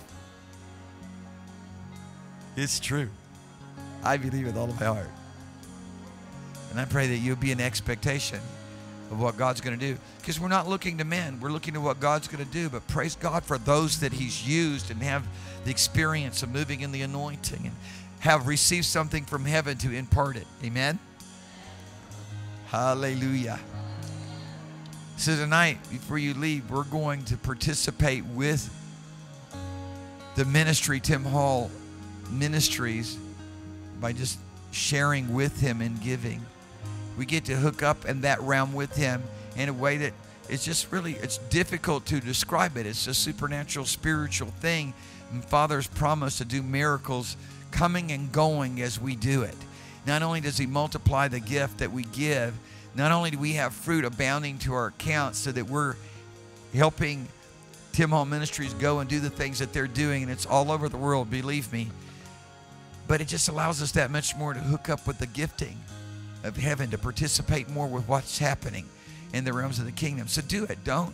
It's true. I believe with all of my heart. And I pray that you'll be in expectation of what God's going to do. Because we're not looking to men. We're looking to what God's going to do. But praise God for those that He's used and have the experience of moving in the anointing and have received something from heaven to impart it. Amen? Hallelujah. So tonight, before you leave, we're going to participate with the ministry, Tim Hall Ministries, by just sharing with him and giving. We get to hook up in that realm with Him in a way that it's just really, it's difficult to describe it. It's a supernatural, spiritual thing. And Father's promised to do miracles coming and going as we do it. Not only does He multiply the gift that we give, not only do we have fruit abounding to our accounts so that we're helping Tim Hall Ministries go and do the things that they're doing, and it's all over the world, believe me. But it just allows us that much more to hook up with the gifting of heaven, to participate more with what's happening in the realms of the kingdom. So do it. Don't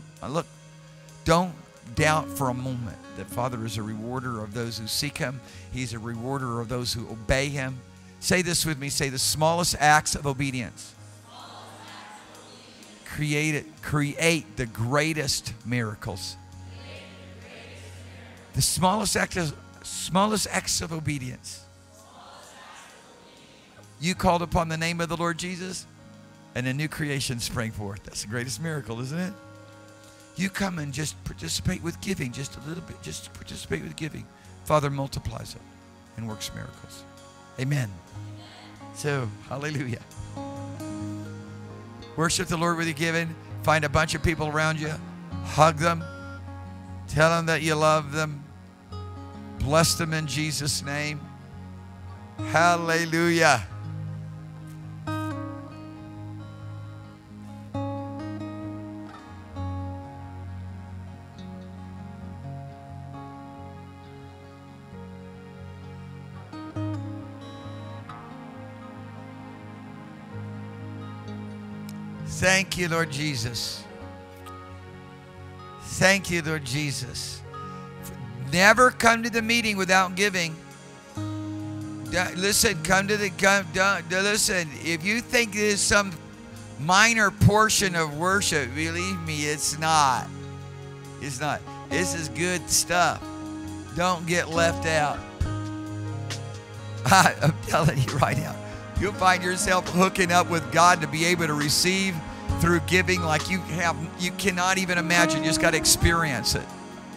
doubt for a moment that Father is a rewarder of those who seek Him. He's a rewarder of those who obey Him. Say this with me. Say, the smallest acts of obedience create the greatest miracles. The smallest acts of obedience. You called upon the name of the Lord Jesus, and a new creation sprang forth. That's the greatest miracle, isn't it? You come and just participate with giving, just a little bit. Just participate with giving. Father multiplies it and works miracles. Amen. So, hallelujah. Worship the Lord with your giving. Find a bunch of people around you. Hug them. Tell them that you love them. Bless them in Jesus' name. Hallelujah. Thank you, Lord Jesus. Thank you, Lord Jesus. Never come to the meeting without giving. Listen, listen. If you think it is some minor portion of worship, believe me, it's not. It's not. This is good stuff. Don't get left out. I'm telling you right now. You'll find yourself hooking up with God to be able to receive through giving like you cannot even imagine. You just got to experience it.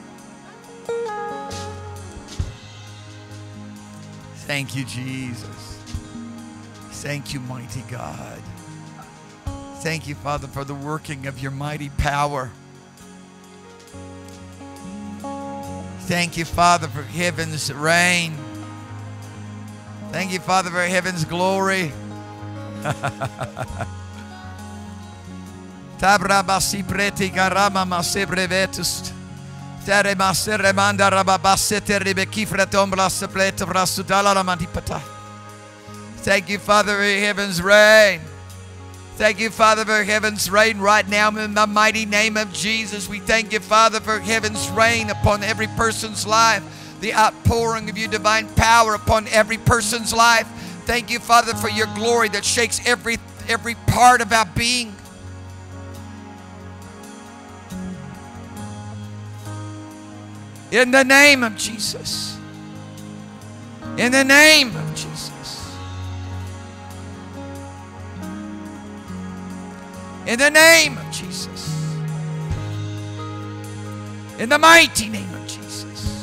Thank you, Jesus. Thank you, mighty God. Thank you, Father, for the working of your mighty power. Thank you, Father, for heaven's rain. Thank you, Father, for heaven's glory. Tabrabasi preti karama masebrevetus. Tare maseremanda rababasete rebekifra tombla seplete brasudala ramantipata. Thank you, Father, for heaven's rain. Thank you, Father, for heaven's rain right now in the mighty name of Jesus. We thank you, Father, for heaven's rain upon every person's life. The outpouring of your divine power upon every person's life. Thank you, Father, for your glory that shakes every part of our being. In the name of Jesus. In the name of Jesus. In the name of Jesus. In the mighty name of Jesus.